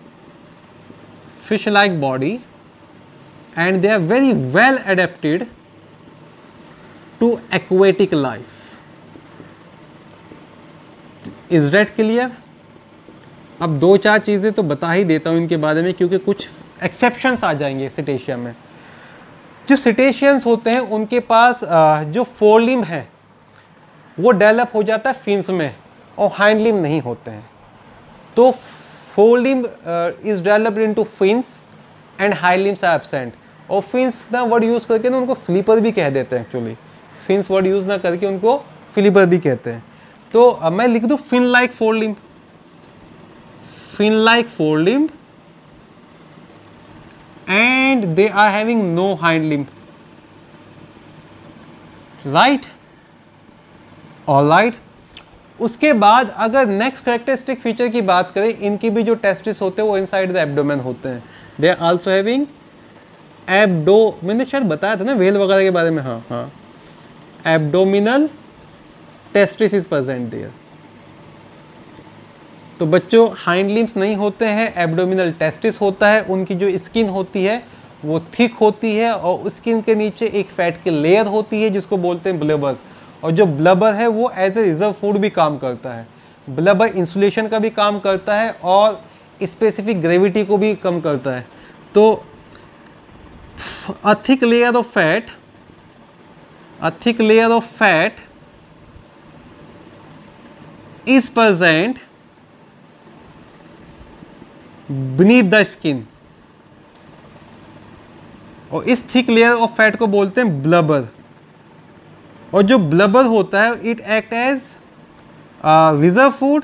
fish like body, and they are very well adapted to aquatic life. Is that clear? अब दो चार चीज़ें तो बता ही देता हूँ इनके बारे में, क्योंकि कुछ एक्सेप्शंस आ जाएंगे सिटेशिया में। जो सिटेशियंस होते हैं उनके पास जो फोरलिम्ब है वो डेवलप हो जाता है फिन्स में और हाइंडलिम्ब नहीं होते हैं। तो forelimb is developed into fins and hind limbs are absent. और फिन्स ना वर्ड यूज़ करके ना उनको फ्लिपर भी कह देते हैं। एक्चुअली फिन्स वर्ड यूज़ ना करके उनको फ्लिपर भी कहते हैं। तो uh, मैं लिख दूँ fin like forelimb, fin like forelimb and they are having no hind limb, right? Alright. उसके बाद अगर नेक्स्ट कैरेक्टरिस्टिक फीचर की बात करें, इनकी भी जो टेस्टिस होते हैं वो इनसाइड द एब्डोमेन होते हैं। They are also having abdo, मैंने शायद बताया था ना व्हेल वगैरह के बारे में, हाँ हाँ, abdominal testis is present there. तो बच्चों हाइंड लिम्स नहीं होते हैं, एब्डोमिनल टेस्टिस होता है। उनकी जो स्किन होती है वो थिक होती है और स्किन के नीचे एक फैट की लेयर होती है जिसको बोलते हैं ब्लबर। और जो ब्लबर है वो एज ए रिजर्व फूड भी काम करता है। ब्लबर इंसुलेशन का भी काम करता है और स्पेसिफिक ग्रेविटी को भी कम करता है। तो a thick layer of fat, a thick layer of fat is present beneath the skin, और इस थिक लेयर ऑफ फैट को बोलते हैं ब्लबर। और जो ब्लबर होता है it act as reserve food,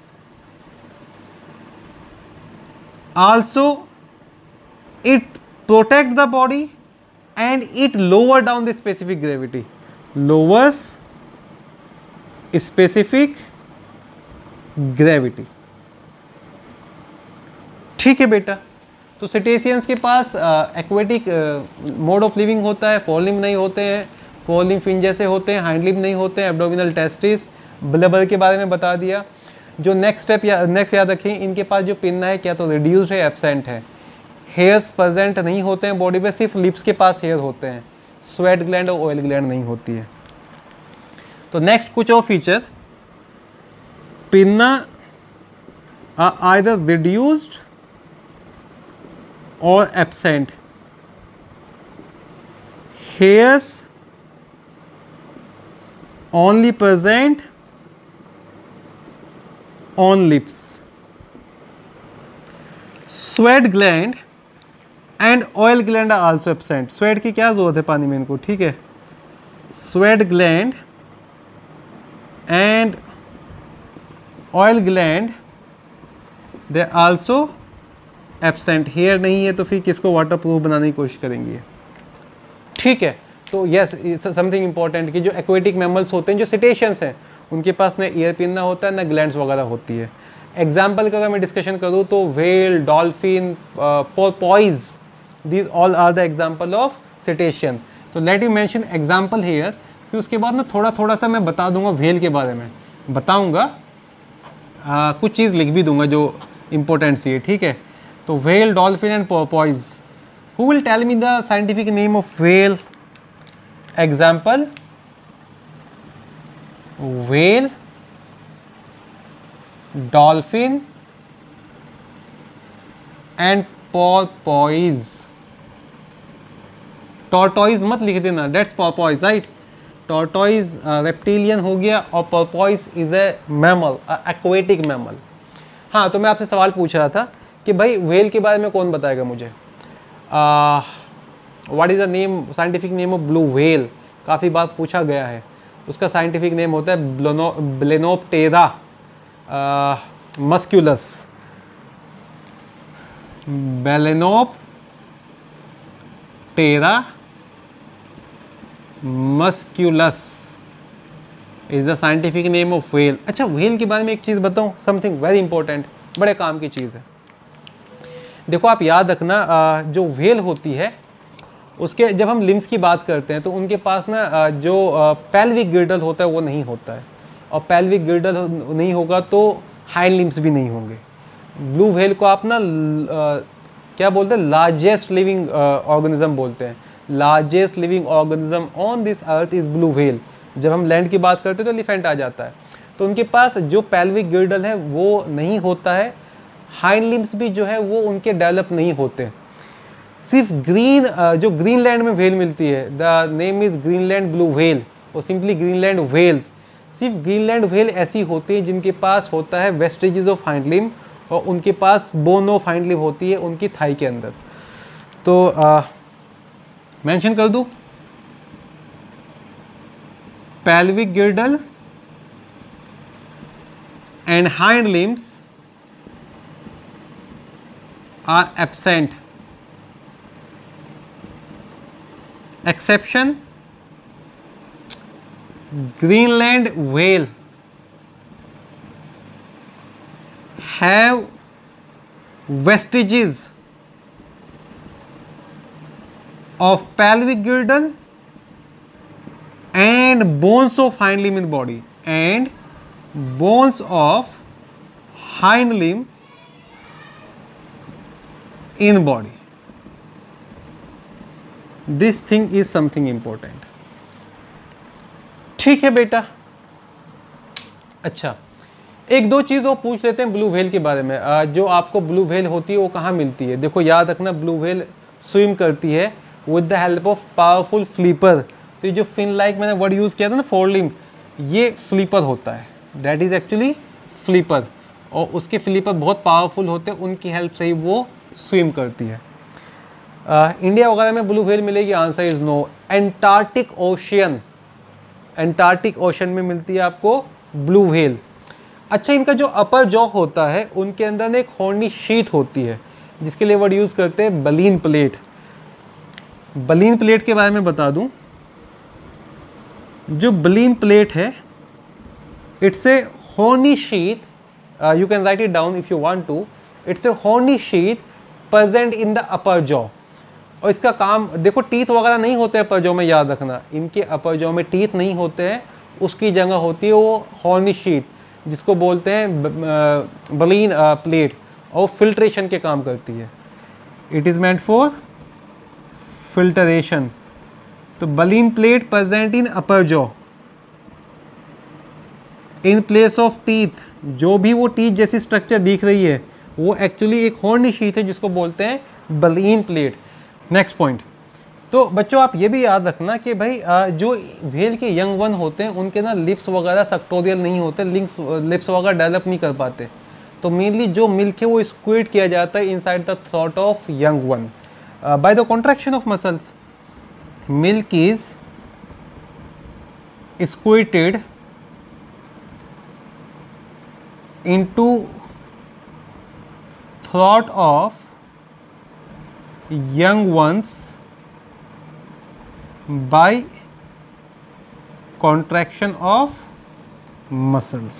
also it protect the body and it lower down the specific gravity, lowers specific gravity. ठीक है बेटा, तो सिटेशियंस के पास एक्वेटिक मोड ऑफ लिविंग होता है, फोर लिम्ब नहीं होते हैं, फोर लिम्ब फिन जैसे होते हैं, हाइंड लिम्ब नहीं होते हैं, एब्डोमिनल टेस्टिस, ब्लबर के बारे में बता दिया। जो नेक्स्ट स्टेप या नेक्स्ट याद रखें, इनके पास जो पिन्ना है क्या तो रिड्यूस्ड है, एब्सेंट है, हेयर्स प्रेजेंट नहीं होते हैं बॉडी पे, सिर्फ लिप्स के पास हेयर होते हैं, स्वेट ग्लैंड और ऑयल ग्लैंड नहीं होती है। तो नेक्स्ट कुछ और feature, pinna are either reduced or absent, hairs only present on lips, sweat gland and oil gland are also absent। sweat की क्या जरूरत है पानी में इनको, ठीक है, sweat gland and oil gland they also absent. Hair नहीं है तो फिर किसको वाटर प्रूफ बनाने की कोशिश करेंगे, ठीक है। तो यस समथिंग इंपॉर्टेंट कि जो एक्वेटिक मैमल्स होते हैं, जो सिटेशियंस हैं, उनके पास ना ईयर पिन ना होता है ना ग्लैंड्स वगैरह होती है। एग्जाम्पल का अगर मैं डिस्कशन करूँ तो whale, dolphin, porpoise, these all are the example of cetacean. तो let you mention example here, फिर उसके बाद ना थोड़ा थोड़ा सा मैं बता दूंगा व्हेल के बारे में, बताऊंगा आ, कुछ चीज़ लिख भी दूंगा जो इंपॉर्टेंट सी है, ठीक है। तो whale, dolphin and porpoise, who will tell me the scientific name of whale? Example whale, dolphin and porpoise. Tortoise मत लिख देना, that's porpoise, right. Tortoise reptilian हो गया और porpoise is a mammal, aquatic mammal. हाँ, तो मैं आपसे सवाल पूछ रहा था कि भाई व्हेल के बारे में कौन बताएगा मुझे? What is the name, scientific name of blue whale? काफ़ी बार पूछा गया है। उसका साइंटिफिक नेम होता है Balaeno Balaenoptera musculus. Balaenoptera musculus is the scientific name of whale. अच्छा, व्हेल के बारे में एक चीज़ बताऊं, समथिंग वेरी इंपॉर्टेंट, बड़े काम की चीज़ है। देखो आप याद रखना, जो व्हेल होती है उसके जब हम लिम्स की बात करते हैं तो उनके पास ना जो पेल्विक गिर्डल होता है वो नहीं होता है, और पेल्विक गिर्डल नहीं होगा तो हाइंड लिम्स भी नहीं होंगे। ब्लू व्हेल को आप ना क्या बोलते हैं, लार्जेस्ट लिविंग ऑर्गेनिज्म बोलते हैं। Largest living organism on this earth is blue whale. जब हम लैंड की बात करते हैं तो एलिफेंट आ जाता है। तो उनके पास जो पेल्विक गिर्डल है वो नहीं होता है, हाइंड लिम्स भी जो है वो उनके डेवलप नहीं होते। सिर्फ ग्रीन जो ग्रीनलैंड में व्हेल मिलती है, the name is Greenland blue whale और सिंपली ग्रीनलैंड व्हेल्स। सिर्फ ग्रीनलैंड व्हेल ऐसी होती है जिनके पास होता है वेस्टेजेस ऑफ हाइंड लिम्ब और उनके पास बोन ऑफ हाइंड लिम्ब होती है उनकी थाई के अंदर। तो मेंशन कर दूं, pelvic girdle and hind limbs are absent. Exception, Greenland whale have vestiges of pelvic girdle and bones of hind limb in body and bones of hind limb in body. This thing is something important. ठीक है बेटा. अच्छा, एक दो चीज़ और पूछ लेते हैं ब्लू व्हेल के बारे में. आ, जो आपको ब्लू व्हेल होती है वो कहाँ मिलती है? देखो याद रखना, ब्लू व्हेल स्विम करती है with the help of powerful flipper. तो ये जो फिन लाइक मैंने वर्ड यूज़ किया था ना, फोर लिम्ब, ये फ्लीपर होता है. That is actually flipper. और उसके फ्लीपर बहुत पावरफुल होते हैं, उनकी हेल्प से ही वो स्विम करती है. आ, इंडिया वगैरह में ब्लू व्हेल मिलेगी? Answer is no. Antarctic ocean, Antarctic ocean में मिलती है आपको ब्लू व्हेल. अच्छा, इनका जो अपर जॉ होता है उनके अंदर एक हॉर्नी शीथ होती है जिसके लिए वर्ड यूज़ करते हैं बलीन प्लेट. बलीन प्लेट के बारे में बता दूं, जो बलीन प्लेट है it's a horny sheath. You can write it down if you want to. It's a horny sheath present in the upper jaw. और इसका काम देखो, टीथ वगैरह नहीं होते अपर जॉ में, याद रखना. इनके अपर जॉ में टीथ नहीं होते हैं, उसकी जगह होती है वो हॉर्नी शीथ जिसको बोलते हैं बलीन प्लेट, और फिल्ट्रेशन के काम करती है. It is meant for filtration. तो baleen plate present in upper jaw in place of teeth. जो भी वो टीथ जैसी स्ट्रक्चर दिख रही है वो एक्चुअली एक हॉर्नी शीथ है जिसको बोलते हैं बलीन प्लेट. Next point. तो बच्चों आप ये भी याद रखना कि भाई जो व्हेल के यंग वन होते हैं उनके ना लिप्स वगैरह सक्टोरियल नहीं होते, लिंक्स लिप्स वगैरह डेवलप नहीं कर पाते. तो मेनली जो मिल्क है वो स्क्वीट किया जाता है inside the throat of young one by the contraction of muscles. Milk is squirted into throat of young ones by contraction of muscles.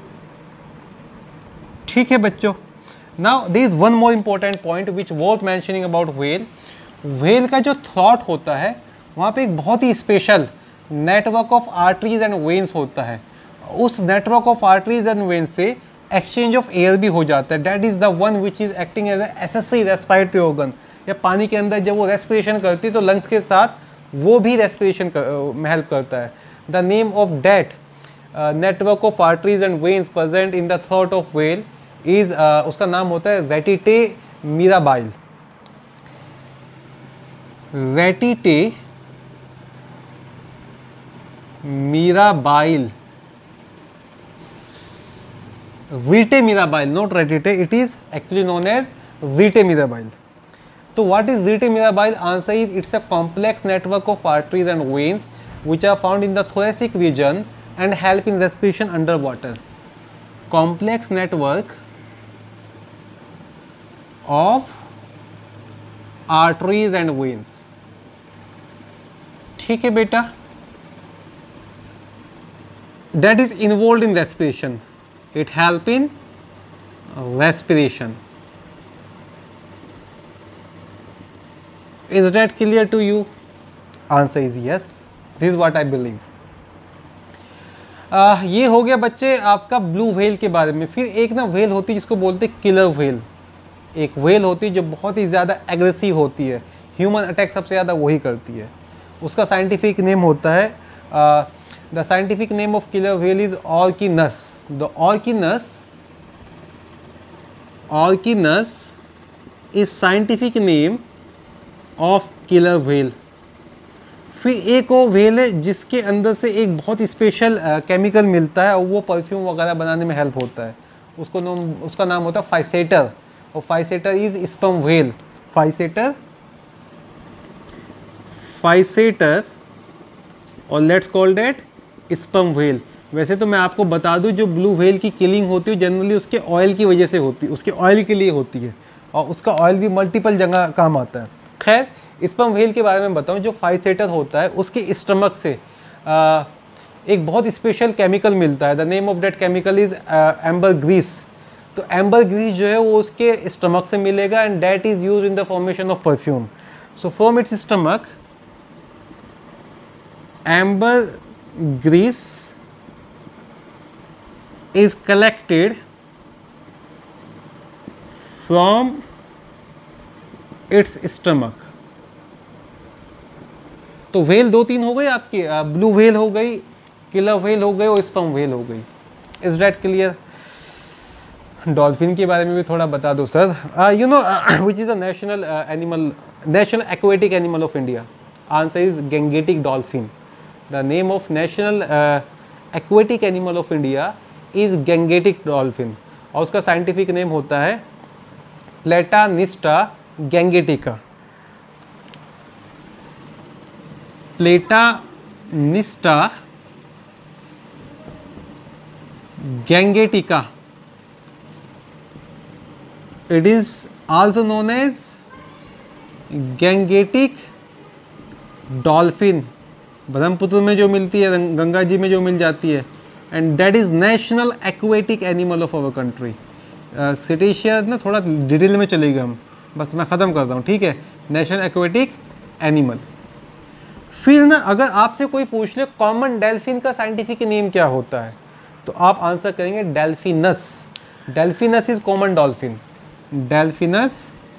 ठीक है बच्चों. Now there is one more important point which worth mentioning about whale. whale का जो throat होता है वहाँ पे एक बहुत ही special network of arteries and veins होता है. उस network of arteries and veins से एक्सचेंज ऑफ एयर भी हो जाता है. That is the one which is acting as a accessory respiratory organ. या पानी के अंदर जब वो रेस्पिरेशन करती है तो लंग्स के साथ वो भी रेस्पिरेशन में हेल्प करता है. The name of that network of arteries and veins present in the throat of whale is, उसका नाम होता है rete mirabile. Rete mirabile, rete mirabile, not rete. It is actually known as rete mirabile. So what is rete mirabile? Answer is it's a complex network of arteries and veins which are found in the thoracic region and help in respiration underwater. Complex network of arteries and veins. ठीक है बेटा. That is involved in respiration. It help in respiration. Is that clear to you? Answer is yes. This is what I believe. uh, ये हो गया बच्चे आपका blue whale के बारे में. फिर एक ना व्हेल होती है जिसको बोलते हैं किलर व्हेल. एक व्हेल होती है जो बहुत ही ज़्यादा एग्रेसिव होती है, ह्यूमन अटैक सबसे ज़्यादा वही करती है. उसका साइंटिफिक नेम होता है, the scientific name of killer whale is Orcinus. The Orcinus Orcinus is scientific name of killer whale. फिर एक और व्हेल है जिसके अंदर से एक बहुत स्पेशल केमिकल मिलता है और वो परफ्यूम वगैरह बनाने में हेल्प होता है. उसको नाम उसका नाम होता है फाइसेटर. और Physeter is sperm whale. Physeter Physeter और let's call that sperm whale. वैसे तो मैं आपको बता दूं जो ब्लू व्हेल की किलिंग होती है जनरली उसके ऑयल की वजह से होती है, उसके ऑयल के लिए होती है और उसका ऑयल भी मल्टीपल जगह काम आता है. खैर स्पर्म व्हेल के बारे में बताऊं, जो फाइसेटर होता है उसके स्टमक से आ, एक बहुत स्पेशल केमिकल मिलता है. The name of that chemical is ambergris. तो एम्बर ग्रीस जो है वो उसके स्टमक से मिलेगा and that is use in the formation of perfume. So from its stomach, ambergris is collected from its stomach. तो व्हेल दो तीन हो गई आपकी, ब्लू व्हेल हो गई, किलर व्हेल हो गई और स्पर्म व्हेल हो गई. Is that clear? डॉल्फिन के बारे में भी थोड़ा बता दो sir. You know which is the national animal, national aquatic animal of India? Answer is Gangetic dolphin. The name of national aquatic animal of India is Gangetic dolphin और उसका scientific name होता है Platanista gangetica. Platanista gangetica. It is also known as Gangetic dolphin. Brahmaputra में जो मिलती है, गंगा जी में जो मिल जाती है, and that is national aquatic animal of our country. Cetacea ना थोड़ा डिटेल में चलेगा, हम बस मैं ख़त्म करता हूँ, ठीक है. National aquatic animal. फिर ना अगर आपसे कोई पूछ ले कॉमन डेल्फिन का साइंटिफिक नेम क्या होता है, तो आप आंसर करेंगे Delphinus. Delphinus is common dolphin. Delphinus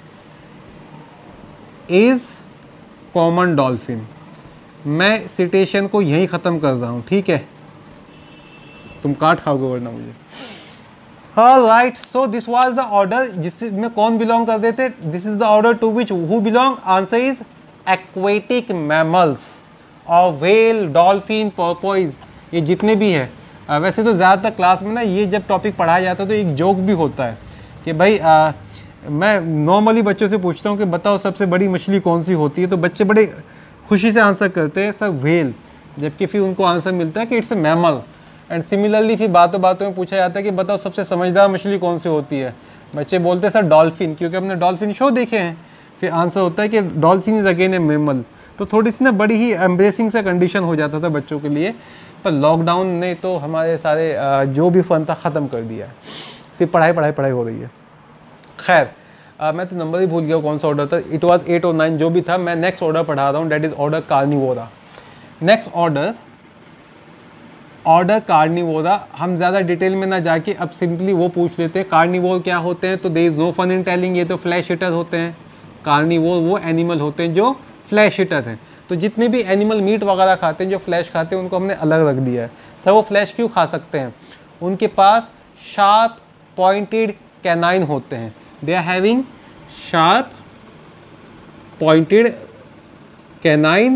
is common dolphin. मैं सिटेशन को यहीं ख़त्म कर रहा हूँ, ठीक है. तुम काट खाओगे वरना मुझे. All right, so this was the order जिसमें कौन बिलोंग कर देते. This is the order to which who belong. Answer is aquatic mammals और व्हेल, डॉल्फिन, पोर्पोइज, ये जितने भी है. uh, वैसे तो ज़्यादातर क्लास में ना ये जब टॉपिक पढ़ाया जाता है तो एक जोक भी होता है कि भाई आ, मैं नॉर्मली बच्चों से पूछता हूँ कि बताओ सबसे बड़ी मछली कौन सी होती है, तो बच्चे बड़े खुशी से आंसर करते हैं सर व्हेल, जबकि फिर उनको आंसर मिलता है कि it's a mammal. And similarly फिर बातों बातों में पूछा जाता है कि बताओ सबसे समझदार मछली कौन सी होती है, बच्चे बोलते हैं सर डॉल्फिन, क्योंकि हमने डॉल्फिन शो देखे हैं. फिर आंसर होता है कि dolphin is again a mammal. तो थोड़ी सी ना बड़ी ही एम्ब्रेसिंग सा कंडीशन हो जाता था बच्चों के लिए, पर लॉकडाउन ने तो हमारे सारे जो भी फन था ख़त्म कर दिया है. सिर्फ पढ़ाई पढ़ाई पढ़ाई हो रही है. खैर, मैं तो नंबर ही भूल गया कौन सा ऑर्डर था. इट वाज एट और नाइन जो भी था. मैं नेक्स्ट ऑर्डर पढ़ा रहा हूँ, that is order Carnivora. Next order order Carnivora. हम ज़्यादा डिटेल में ना जाके अब सिंपली वो पूछ लेते हैं कार्निवोर क्या होते हैं. तो there is no fun in telling, ये तो फ्लैश ईटर होते हैं. कार्निवोर वो एनिमल होते हैं जो फ्लैश ईटर हैं. तो जितने भी एनिमल मीट वगैरह खाते हैं, जो फ्लैश खाते हैं, उनको हमने अलग रख दिया है. सर वो फ्लैश क्यों खा सकते हैं? उनके पास शार्प पॉइंटेड कैनाइन होते हैं. They are having sharp pointed canines.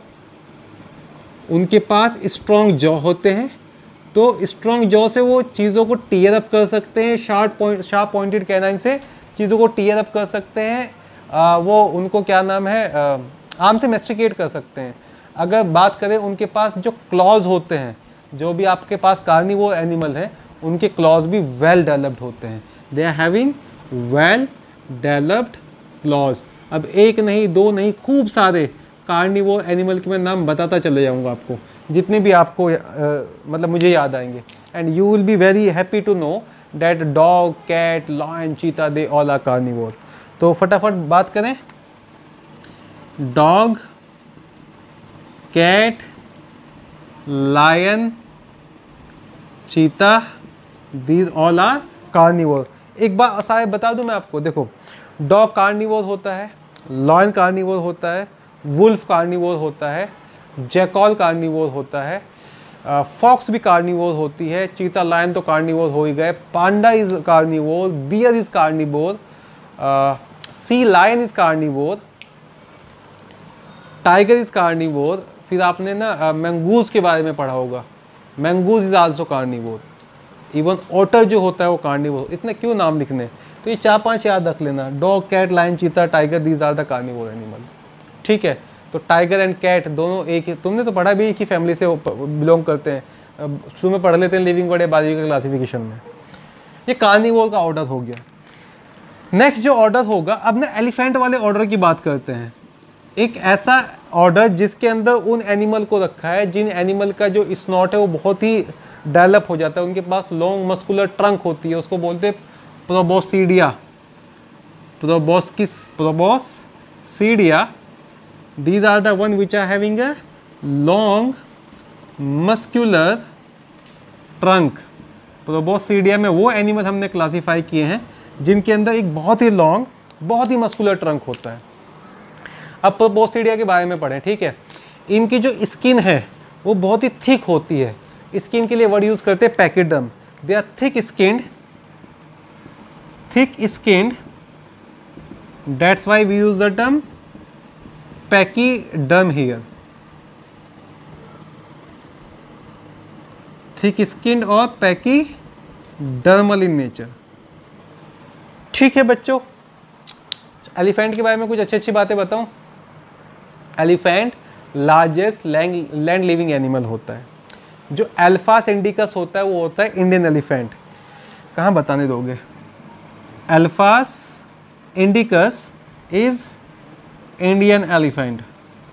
उनके पास स्ट्रॉन्ग जॉ होते हैं, तो स्ट्रॉन्ग जॉ से वो चीज़ों को टीयर अप कर सकते हैं. Sharp point sharp pointed canine से चीज़ों को टीयर अप कर सकते हैं. आ, वो उनको क्या नाम है, आ, आम से मेस्टिकेट कर सकते हैं. अगर बात करें उनके पास जो क्लॉज होते हैं, जो भी आपके पास कार्निवोर एनिमल है, उनके क्लॉज भी वेल डेवलप्ड होते हैं. They are having well developed claws. अब एक नहीं, दो नहीं, खूब सारे कार्निवोर एनिमल के मैं नाम बताता चले जाऊंगा आपको, जितने भी आपको आ, मतलब मुझे याद आएंगे. And you will be very happy to know that dog, cat, lion, cheetah, they all are carnivore. तो फटाफट बात करें. Dog, cat, lion, cheetah, these all are carnivore. एक बार सारे बता दूं मैं आपको. देखो, डॉग कार्निवोर होता है, लायन कार्निवोर होता है, वुल्फ कार्निवोर होता है, जैकॉल कार्निवोर होता है, फॉक्स भी कार्निवोर होती है, चीता, लायन तो कार्निवोर हो ही गए, panda is carnivore, bear is carnivore, sea lion is carnivore, tiger is carnivore. फिर आपने ना मैंगूज के बारे में पढ़ा होगा, mongoose is also carnivore. Even otter जो होता है वो कार्निवोर. इतने क्यों नाम लिखने, तो ये चार पांच याद रख लेना. Dog, cat, lion, cheetah, tiger, these are the carnivore animal. ठीक है. तो टाइगर एंड कैट दोनों एक ही, तुमने तो पढ़ा भी एक ही फैमिली से बिलोंग करते हैं. शुरू में पढ़ लेते हैं लिविंग वर्ड या बायोलॉजिकल क्लासिफिकेशन में. ये कार्निवोर का ऑर्डर हो गया. नेक्स्ट जो ऑर्डर होगा, अब ना एलिफेंट वाले ऑर्डर की बात करते हैं. एक ऐसा ऑर्डर जिसके अंदर उन एनिमल को रखा है जिन एनिमल का जो स्नॉट है वो बहुत ही डेवलप हो जाता है. उनके पास लॉन्ग मस्कुलर ट्रंक होती है, उसको बोलते हैं proboscidea. Proboscis proboscidea these are the one which are having a long muscular trunk. Proboscidea में वो एनिमल हमने क्लासीफाई किए हैं जिनके अंदर एक बहुत ही लॉन्ग, बहुत ही मस्कुलर ट्रंक होता है। अब प्रोबोस्सीडिया के बारे में पढ़ें, ठीक है। इनकी जो स्किन है वो बहुत ही थिक होती है। स्किन के लिए वर्ड यूज करते हैं pachyderm. They are thick skinned, thick skinned, that's why we use the term pachyderm here. Thick skinned और पैकीडर्मल इन नेचर। ठीक है बच्चों, एलिफेंट के बारे में कुछ अच्छी अच्छी बातें बताऊं। Elephant largest land living animal होता है। जो एल्फास इंडिकस होता है वो होता है इंडियन एलिफेंट। कहाँ बताने दोगे? Elephas indicus is Indian elephant.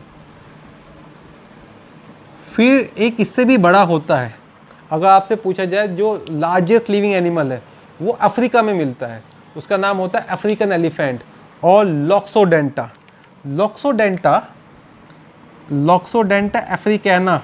फिर एक इससे भी बड़ा होता है, अगर आपसे पूछा जाए जो लार्जेस्ट लिविंग एनिमल है वो अफ्रीका में मिलता है, उसका नाम होता है अफ्रीकन एलिफेंट और Loxodonta. Loxodonta Loxodonta africana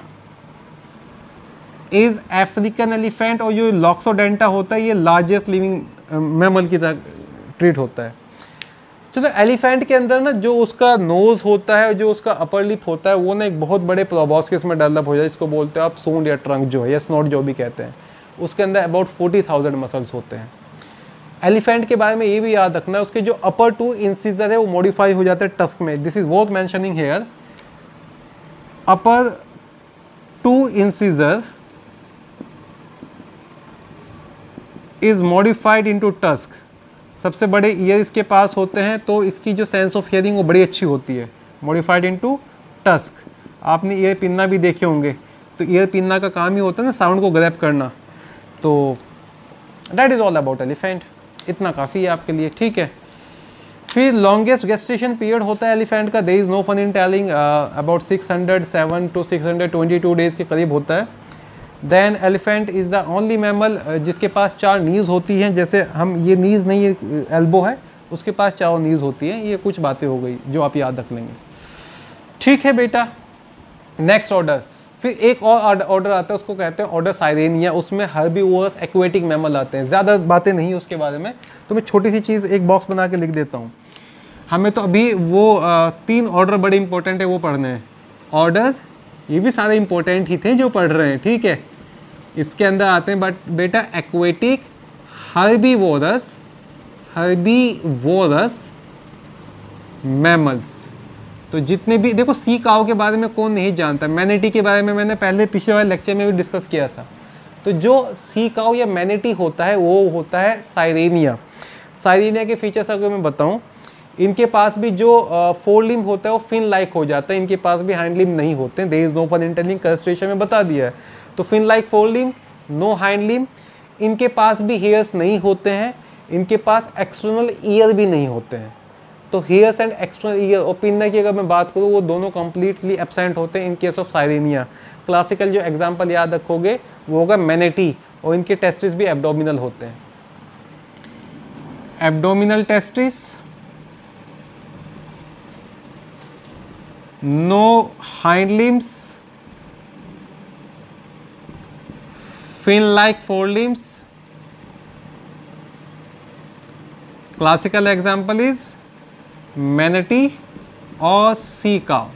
is African elephant. और जो लॉक्सोडेंटा होता है ये लार्जेस्ट लिविंग मैमल की तरह ट्रीट होता है। चलो, एलिफेंट के अंदर ना जो उसका नोज होता है, जो उसका अपर लिप होता है, वो ना एक बहुत बड़े प्रोबॉस्किस में डेवलप हो जाए, जिसको बोलते हैं आप सूंड या ट्रंक जो है, या स्नोट जो भी कहते हैं। उसके अंदर अबाउट फोर्टी थाउजेंड मसल्स होते हैं। एलिफेंट के बारे में ये भी याद रखना है, उसके जो अपर टू इंसिजर है वो मॉडिफाई हो जाते हैं टस्क में। This is worth mentioning here. Upper two incisor is modified into tusk. सबसे बड़े ईयर इसके पास होते हैं, तो इसकी जो सेंस ऑफ हियरिंग वो बड़ी अच्छी होती है। Modified into tusk. आपने ईयर पिन्ना भी देखे होंगे, तो ईयर पिन्ना का काम ही होता है ना साउंड को ग्रैब करना। तो that is all about elephant. इतना काफ़ी है आपके लिए, ठीक है। फिर लॉन्गेस्ट गेस्टेशन पीरियड होता है एलिफेंट का। There is no fun in telling, about six hundred seven to six hundred twenty two days के करीब होता है। Then elephant is the only mammal जिसके पास चार नीज होती हैं। जैसे हम ये नीज नहीं, ये एल्बो है, उसके पास चारों नीज होती हैं। ये कुछ बातें हो गई जो आप याद रख लेंगे, ठीक है बेटा। नेक्स्ट ऑर्डर, फिर एक और ऑर्डर आता है, उसको कहते हैं ऑर्डर साइरेनिया। उसमें हर्बीवोरस एक्वेटिक मैमल आते हैं। ज़्यादा बातें नहीं उसके बारे में, तो मैं छोटी सी चीज़ एक बॉक्स बना के लिख देता हूँ। हमें तो अभी वो आ, तीन ऑर्डर बड़े इंपॉर्टेंट है वो पढ़ने हैं। ऑर्डर ये भी सारे इंपॉर्टेंट ही थे जो पढ़ रहे हैं, ठीक है। इसके अंदर आते हैं बट बेटा एक्वेटिक, हर्बीवोरस, हर्बीवोरस मैमल्स। तो जितने भी देखो, सी काऊ के बारे में कौन नहीं जानता। मैनेटी के बारे में मैंने पहले पिछले वाले लेक्चर में भी डिस्कस किया था। तो जो सी काऊ या मैनेटी होता है वो होता है साइरेनिया। साइरेनिया के फीचर्स अगर मैं बताऊं, इनके पास भी जो फोर लिम्ब होता है वो फिन लाइक हो जाता है। इनके पास भी हैंड लिम्ब नहीं होते हैं। There is no fun interlink, crustacean में बता दिया है। तो fin like fore limb, no hand limb. इनके पास भी हेयर्स नहीं होते हैं। इनके पास एक्सटर्नल ईयर भी नहीं होते हैं। तो हेयर्स एंड एक्सटर्नल ईयर और पिन्ना की अगर मैं बात करूँ, वो दोनों कंप्लीटली एब्सेंट होते हैं in case of Sirenia. Classical जो एग्जांपल याद रखोगे वो होगा मैनेटी, और इनके टेस्टिस भी एब्डोमिनल होते हैं। Abdominal testis, no hind limbs, fin like fore limbs. Classical example is manatee और सी काऊ।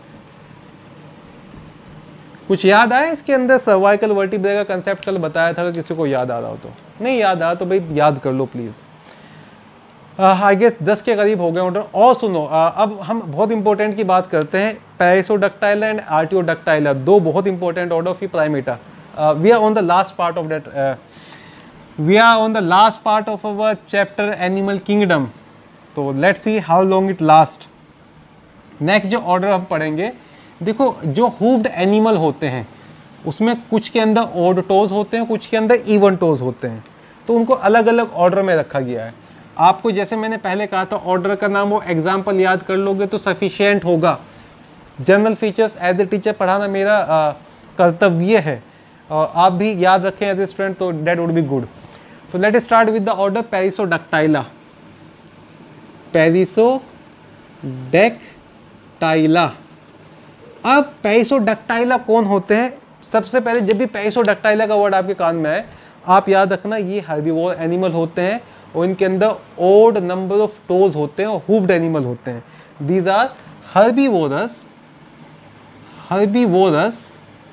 कुछ याद आया इसके अंदर? सर्वाइकल वर्टिब्रे का कंसेप्ट कल बताया था, अगर किसी को याद आ रहा हो तो। नहीं याद आया तो भाई याद कर लो प्लीज। आई गेस दस के करीब हो गए ऑर्डर। और सुनो, uh, अब हम बहुत इंपॉर्टेंट की बात करते हैं। पेरिसोडक्टाइल एंड आर्टियोडक्टाइल, दो बहुत important order of primata. We are on the last part of that, we are on the last part of our chapter animal kingdom. तो let's see how long it last. Next जो order हम पढ़ेंगे, देखो जो हूव्ड animal होते हैं उसमें कुछ के अंदर ऑड टोज होते हैं, कुछ के अंदर इवन टोज होते हैं। तो उनको अलग अलग ऑर्डर में रखा गया है। आपको जैसे मैंने पहले कहा था, ऑर्डर का नाम वो एग्जाम्पल याद कर लोगे तो सफिशिएंट होगा। General features as a teacher पढ़ाना मेरा आ, कर्तव्य है, और आप भी याद रखें एज ए स्टूडेंट, तो that would be good. So let start with the order perissodactyla. Perissodactyla dactyla. अब पैइसोडक्टाइला कौन होते हैं? सबसे पहले जब भी पैइसोडक्टाइला का वर्ड आपके कान में आए, आप याद रखना ये हर्बीवोर एनिमल होते हैं और इनके अंदर ओड नंबर ऑफ टोज होते हैं और हूफ्ड एनिमल होते हैं। These are herbivorous herbivorous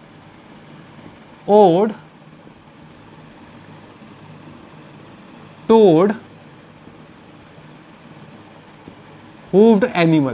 odd toed hoofed animal.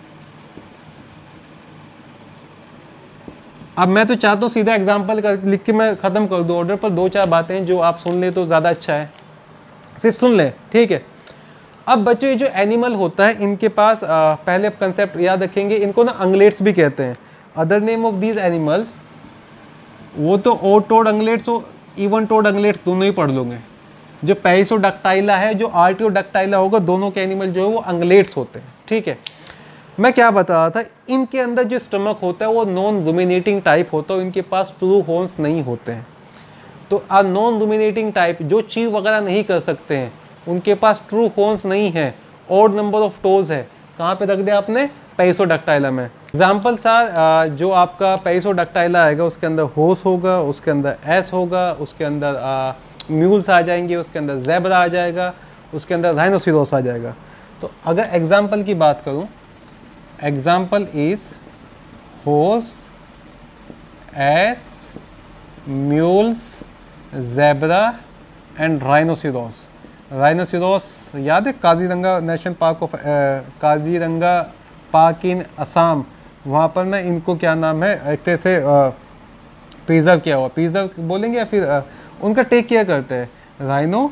अब मैं तो चाहता हूँ सीधा एग्जाम्पल लिख के मैं ख़त्म कर दूँ ऑर्डर पर, दो चार बातें जो आप सुन ले तो ज़्यादा अच्छा है, सिर्फ सुन ले, ठीक है। अब बच्चों ये जो एनिमल होता है इनके पास आ, पहले आप कंसेप्ट याद रखेंगे, इनको ना अंगलेट्स भी कहते हैं। Other name of these animals, वो तो ओ टोड अंगलेट्स हो इवन टोड अंगलेट्स दोनों ही पढ़ लोगे। जो पैइसोडक्टाइला है, जो आर्टियोडक्टाइला होगा, दोनों के एनिमल जो है वो अंगलेट्स होते हैं, ठीक है। मैं क्या बता रहा था, इनके अंदर जो स्टमक होता है वो नॉन रुमिनेटिंग टाइप होता है, इनके पास ट्रू हॉर्न्स नहीं होते हैं। तो आ नॉन रुमिनेटिंग टाइप जो चीव वगैरह नहीं कर सकते हैं, उनके पास ट्रू हॉर्न्स नहीं है, ऑड नंबर ऑफ टोज है। कहाँ पे रख दिया आपने? पैइसोडक्टाइला में। एग्जाम्पल सर, जो आपका पैइसोडक्टाइला आएगा उसके अंदर हॉर्स होगा, उसके अंदर एस होगा, उसके अंदर म्यूल्स आ जाएंगे, उसके अंदर ज़ेब्रा आ जाएगा, उसके अंदर राइनोसिरोस आ जाएगा। तो अगर एग्जाम्पल की बात करूँ, example is horse, ass, mules, zebra and rhinoceros. Rhinoceros याद है Kaziranga national park of Kaziranga park in Assam, वहाँ पर ना इनको क्या नाम है, एक तरह से प्रिजर्व किया हुआ, प्रिजर्व बोलेंगे या फिर आ, उनका टेक केयर करते हैं। Rhino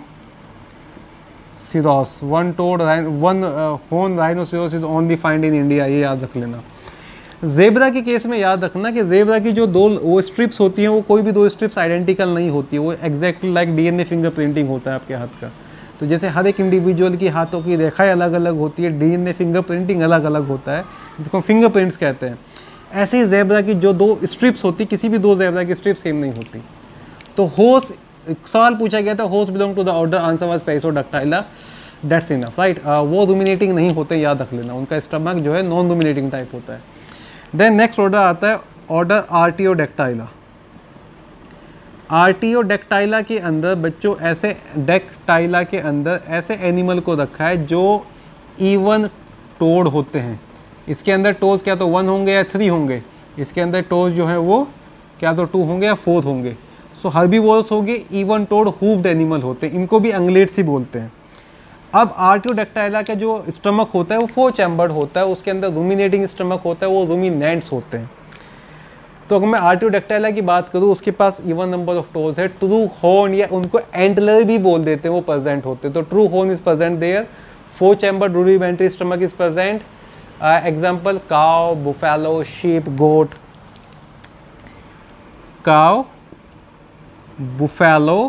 सिरोस, one toed one horn rhinoceros is only find in India, ये याद रख लेना। ज़ेब्रा के केस में याद रखना कि ज़ेब्रा की जो दो वो स्ट्रिप्स होती हैं वो कोई भी दो स्ट्रिप्स आइडेंटिकल नहीं होती है, वो exactly like DNA finger printing होता है आपके हाथ का। तो जैसे हर एक इंडिविजुअल की हाथों की रेखाएं अलग अलग होती है, डीएनए फिंगर प्रिंटिंग अलग अलग होता है, जिसको फिंगर प्रिंट्स कहते हैं। ऐसे ही ज़ेब्रा की जो दो स्ट्रिप्स होती, किसी भी दो ज़ेब्रा की स्ट्रिप सेम नहीं होती। तो हॉर्स, सवाल पूछा गया था, horse belong to the order, answer was perissodactyla, that's enough, right. वो रुमिनेटिंग नहीं होते, याद रख लेना, उनका स्टमक जो है नॉन रुमिनेटिंग टाइप होता है। देन नेक्स्ट ऑर्डर आता है ऑर्डर आर्टियोडक्टाइला। आर्टियोडक्टाइला के अंदर बच्चों ऐसे डक्टाइला के अंदर ऐसे एनिमल को रखा है जो इवन टोड होते हैं। इसके अंदर टोज क्या तो वन होंगे या थ्री होंगे, इसके अंदर टोज जो है वो क्या तो टू होंगे या फोर होंगे। सो हर्बीवोरस हो गए, इवन टोड हूफ्ड एनिमल होते हैं, इनको भी अंगलेट्स ही बोलते हैं। अब आर्टियोडक्टाइला का जो स्टमक होता है वो फोर चैम्बर्ड होता है, उसके अंदर रूमिनेटिंग स्टमक होता है, वो रूमिनेंट्स होते हैं। तो अगर मैं आर्टियोडक्टाइला की बात करूँ, उसके पास इवन नंबर ऑफ टोज है, ट्रू हॉर्न या उनको एंटलर भी बोल देते हैं, वो प्रेजेंट होते हैं। तो true horn is present there, four chambered rudimentary stomach is present. Example cow, buffalo, sheep, goat. Cow, buffalo,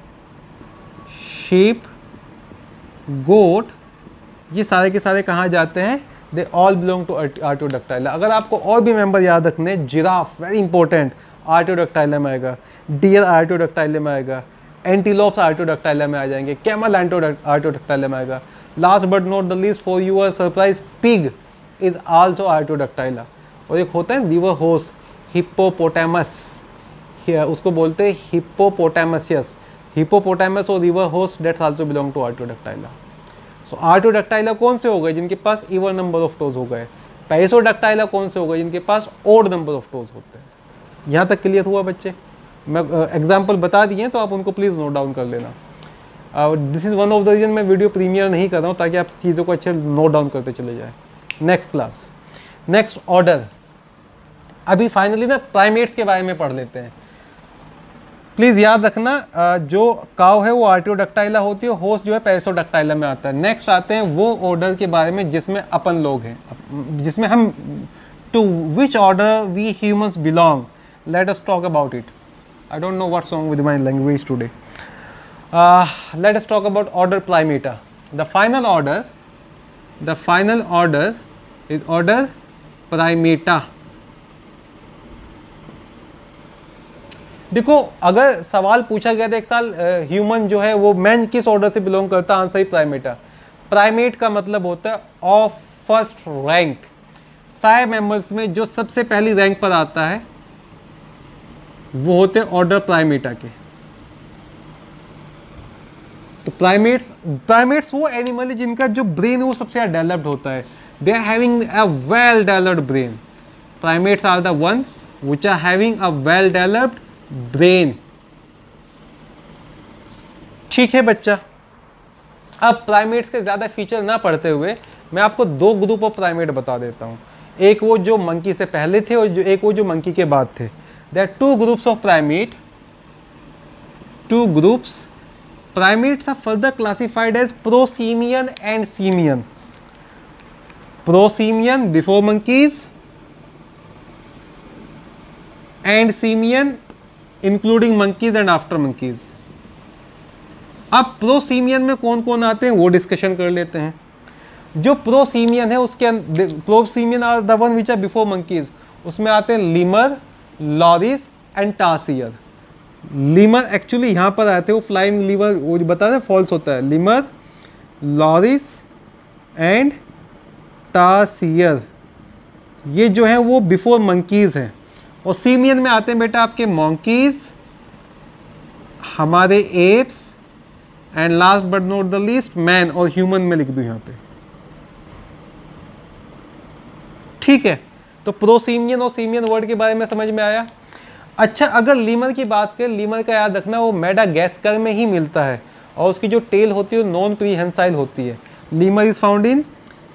sheep, goat, ये सारे के सारे कहाँ जाते हैं? They all belong to artiodactyla. अगर आपको और भी मेंबर याद रखने, जिराफ वेरी इंपॉर्टेंट आर्टियोडक्टाइला में आएगा, डियर आर्टियोडक्टाइला में आएगा, एंटीलोप्स आर्टियोडक्टाइला में आ जाएंगे, कैमल आर्टियोडक्टाइला में आएगा। Last but not the least for your surprise, pig is also artiodactyla. और एक होता है रिवर हॉर्स, हिप्पोपोटामस, उसको बोलते हैं हिप्पोपोटामसियस। हिप्पोपोटामस और river horse that's also belong to artiodactyla. So artiodactyla कौन से हो गए? जिनके पास इवन नंबर ऑफ टोज हो गए। पैइसोडक्टाइला कौन से हो गए? जिनके पास ओड नंबर ऑफ टोज होते हैं। यहाँ तक क्लियर हुआ बच्चे? मैं एग्जाम्पल uh, बता दिए तो आप उनको प्लीज़ नोट डाउन कर लेना। This is one of the reason मैं वीडियो प्रीमियर नहीं कर रहा हूँ, ताकि आप चीज़ों को अच्छे नोट डाउन करते चले जाए। Next class, next order. अभी फाइनली ना प्राइमेट्स के बारे में पढ़ लेते हैं। प्लीज़ याद रखना, जो काउ है वो आर्टियोडक्टाइला होती है, हॉर्स जो है पैइसोडक्टाइला में आता है। नेक्स्ट आते हैं वो ऑर्डर के बारे में जिसमें अपन लोग हैं, जिसमें हम, to which order we humans belong. Let us talk about it. I don't know what's wrong with my language today. Let us talk about order primata. The final order, the final order is order primata. देखो, अगर सवाल पूछा गया था एक साल, human जो है वो मैन किस ऑर्डर से बिलोंग करता है, आंसर ही प्राइमेटा। प्राइमेट का मतलब होता है ऑफ फर्स्ट रैंक, सारे मैमल्स में जो सबसे पहली रैंक पर आता है वो होते हैं ऑर्डर प्राइमेटा के। तो प्राइमेट्स प्राइमेट्स वो एनिमल है जिनका जो ब्रेन है वो सबसे ज़्यादा डेवलप्ड होता है। They are having a well developed brain. Primates are the one which are having a well developed brain. ठीक है बच्चा, अब प्राइमेट्स के ज़्यादा फीचर ना पढ़ते हुए मैं आपको दो ग्रुप ऑफ प्राइमेट बता देता हूँ। एक वो जो मंकी से पहले थे और जो एक वो जो मंकी के बाद थे। There are two groups of primate, two groups. Primates are further classified as prosimian and simian. Prosimian before monkeys and simian including monkeys and after monkeys. अब प्रोसीमियन में कौन कौन आते हैं वो डिस्कशन कर लेते हैं। जो प्रोसीमियन है उसके prosimian are the one which are before monkeys, उसमें आते हैं lemur, loris and tarsier. Lemur actually यहाँ पर आते हैं, वो फ्लाइंग लीमर वो बता दें फॉल्स होता है। लीमर, लॉरिस एंड टासियर ये जो है वो बिफोर मंकीज़ हैं। और सीमियन में आते हैं बेटा आपके मंकीज़, हमारे apes and last but not the least man, और ह्यूमन में लिख दूँ यहाँ पे। ठीक है, तो प्रोसीमियन और सीमियन वर्ड के बारे में समझ में आया। अच्छा, अगर लीमर की बात करें, लीमर का याद रखना वो मेडागास्कर में ही मिलता है और उसकी जो टेल होती है वो नॉन प्रीहेंसाइल होती है। Lemur is found in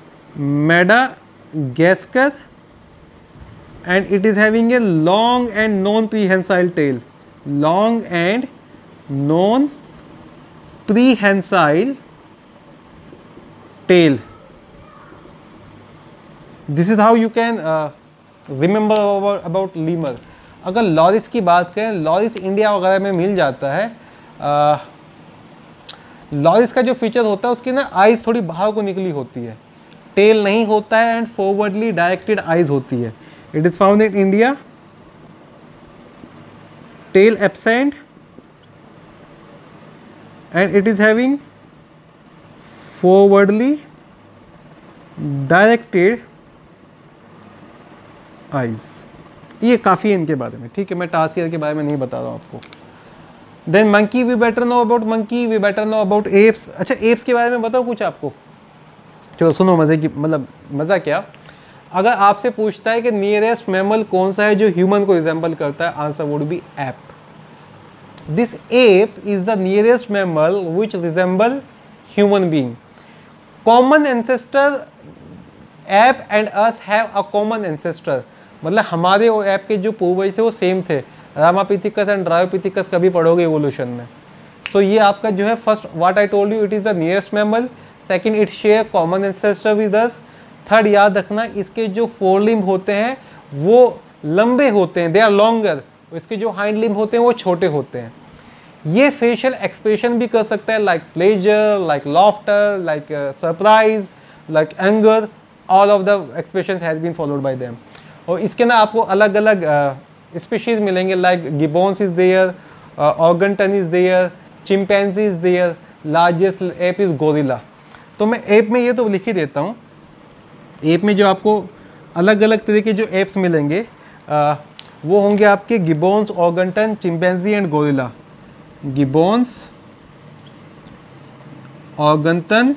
Madagascar and it is having a long and non prehensile tail. Long and non prehensile tail. This is how you can remember about lemur. अगर लॉरिस की बात करें, loris India वगैरह में मिल जाता है। लॉरिस का जो फीचर होता है उसकी ना आइज़ थोड़ी बाहर को निकली होती है, टेल नहीं होता है एंड फॉरवर्डली डायरेक्टेड आइज़ होती है। It is found in India, tail absent and it is having forwardly directed eyes. ये काफ़ी है इनके बारे में। ठीक है, मैं टासियर के बारे में नहीं बता रहा हूँ आपको। Then monkey, we better know about monkey, we better know about apes. अच्छा, एप्स के बारे में बताओ कुछ आपको। चलो सुनो, मज़े की मतलब मज़ा क्या, अगर आपसे पूछता है कि नियरेस्ट मैमल कौन सा है जो ह्यूमन को रिजेंबल करता है, answer would be ape. This ape is the nearest mammal which resemble human being. Common ancestor, ape and us have a common ancestor. मतलब हमारे वो ऐप के जो पूर्वज थे वो सेम थे। रामापिथिकस एंड ड्रायोपिथिकस कभी पढ़ोगे इवोल्यूशन में। सो so, ये आपका जो है first what I told you, it is the nearest mammal. Second, it share common ancestor with us. Third, याद रखना इसके जो फोर लिम्ब होते हैं वो लंबे होते हैं, दे आर लॉन्गर। इसके जो हाइंड लिम्ब होते हैं वो छोटे होते हैं। ये फेशियल एक्सप्रेशन भी कर सकता है, like pleasure, like laughter, like surprise, like anger. All of the expressions has been followed by them. और इसके ना आपको अलग अलग स्पीशीज़ मिलेंगे, like gibbons is there, orangutan is there, chimpanzee is there, largest ape is gorilla. तो मैं app में ये तो लिख ही देता हूँ। एप में जो आपको अलग अलग तरह के जो एप्स मिलेंगे आ, वो होंगे आपके gibbons, orangutan, chimpanzee and gorilla. Gibbons, orangutan,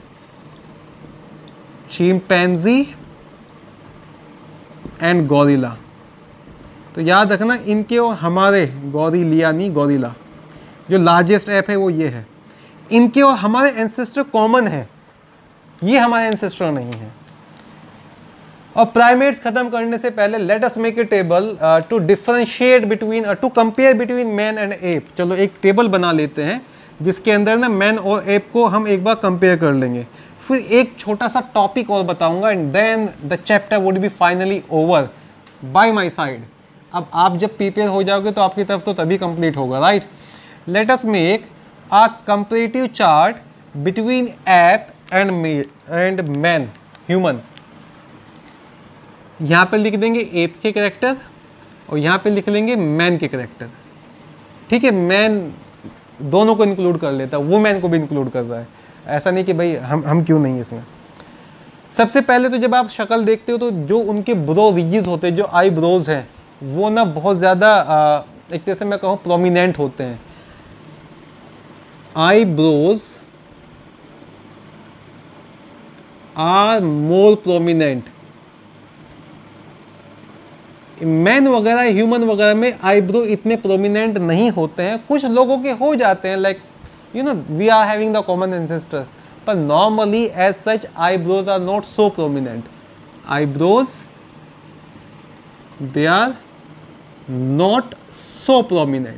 chimpanzee and gorilla. तो याद रखना इनके और हमारे, गोरिलिया नहीं गोरिल्ला, जो लार्जेस्ट ऐप है वो ये है। इनके और हमारे एंसेस्टर कॉमन है, ये हमारे एंसेस्टर नहीं है। और प्राइमेट्स खत्म करने से पहले let us make a table to differentiate between, to compare between man and ape. चलो एक टेबल बना लेते हैं जिसके अंदर ना मैन और एप को हम एक बार कंपेयर कर लेंगे। फिर एक छोटा सा टॉपिक और बताऊंगा and then the chapter would be finally over by my side. अब आप जब प्रिपेयर हो जाओगे तो आपकी तरफ तो तभी कंप्लीट होगा, right. Let us make a comparative chart between ape and and man, human. यहाँ पे लिख देंगे एप के कैरेक्टर और यहाँ पे लिख लेंगे मैन के कैरेक्टर। ठीक है, मैन दोनों को इंक्लूड कर लेता है, वुमेन को भी इंक्लूड कर रहा है, ऐसा नहीं कि भाई हम हम क्यों नहीं इसमें। सबसे पहले तो जब आप शक्ल देखते हो तो जो उनके ब्रो रिजेस होते हैं, जो आई ब्रोज हैं, वो ना बहुत ज़्यादा एक तरह से मैं कहूँ प्रोमिनेंट होते हैं। Eyebrows are more prominent. Man वगैरह, ह्यूमन वगैरह में आईब्रो इतने प्रोमिनेंट नहीं होते हैं, कुछ लोगों के हो जाते हैं, like you know we are having the common ancestor, पर normally as such eyebrows are not so prominent. Eyebrows they are not so prominent.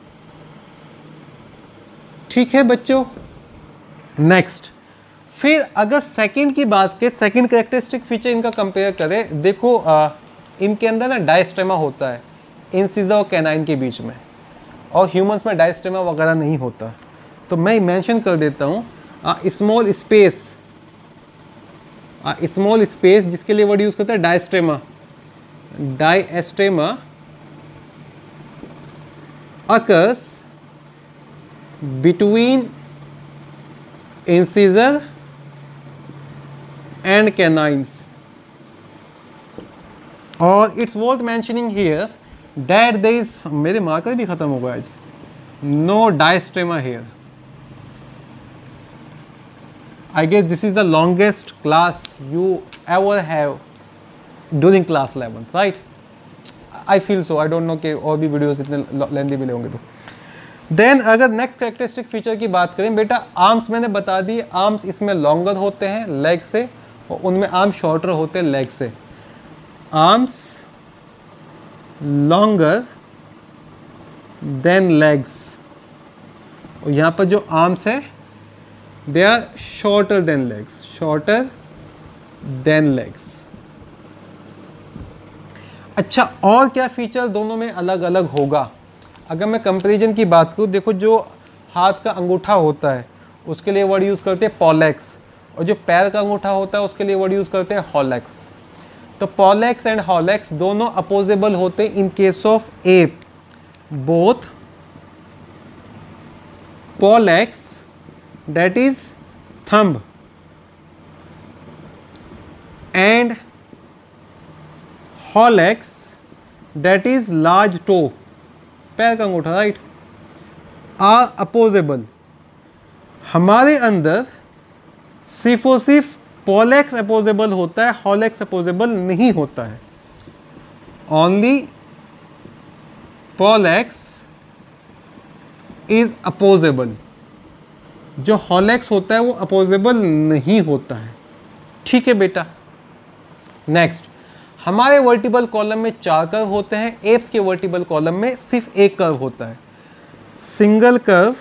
ठीक है बच्चों, नेक्स्ट फिर अगर सेकंड की बात करें, सेकंड कैरेक्टरिस्टिक फीचर इनका कंपेयर करें, देखो आ, इनके अंदर ना डायस्टेमा होता है इंसिजर और कैनाइन के बीच में, और ह्यूमंस में डायस्टेमा वगैरह नहीं होता। तो मैं मेंशन कर देता हूँ स्मॉल स्पेस, स्मॉल स्पेस जिसके लिए वर्ड यूज करता है diastema, diastema occurs between incisor and canines, और it's worth mentioning here that there is, मेरे मार्कर भी खत्म हो गया आज, no diastema here. I guess this is the longest class you ever have during class eleventh, right? I feel so. I don't know कि और भी videos इतने लेंथी मिले होंगे तो। देन अगर नेक्स्ट कैरेक्टरिस्टिक फीचर की बात करें, बेटा आर्म्स मैंने बता दी, आर्म्स इसमें लॉन्गर होते हैं लेग से, और उनमें आर्म शॉर्टर होते हैं लेग से। आर्म्स लॉन्गर देन लेग्स, और यहाँ पर जो आर्म्स है they are shorter than legs, shorter than legs. अच्छा, और क्या फीचर दोनों में अलग अलग होगा? अगर मैं कंपैरिजन की बात करूँ, देखो जो हाथ का अंगूठा होता है उसके लिए वर्ड यूज़ करते हैं पॉलेक्स, और जो पैर का अंगूठा होता है उसके लिए वर्ड यूज़ करते हैं हॉलेक्स। तो पॉलेक्स एंड हॉलेक्स दोनों अपोजेबल होते हैं in case of ape. Both pollex that is thumb and hallux that is large toe, पैर का अंगूठा, राइट, are opposable। हमारे अंदर सिर्फ और सिर्फ पॉलेक्स अपोजेबल होता है, हॉलेक्स अपोजेबल नहीं होता है। ओनली पॉलेक्स इज अपोजेबल, जो हॉलेक्स होता है वो अपोजेबल नहीं होता है। ठीक है बेटा, नेक्स्ट हमारे वर्टिबल कॉलम में चार कर्व होते हैं, एप्स के वर्टिबल कॉलम में सिर्फ एक कर्व होता है, single curve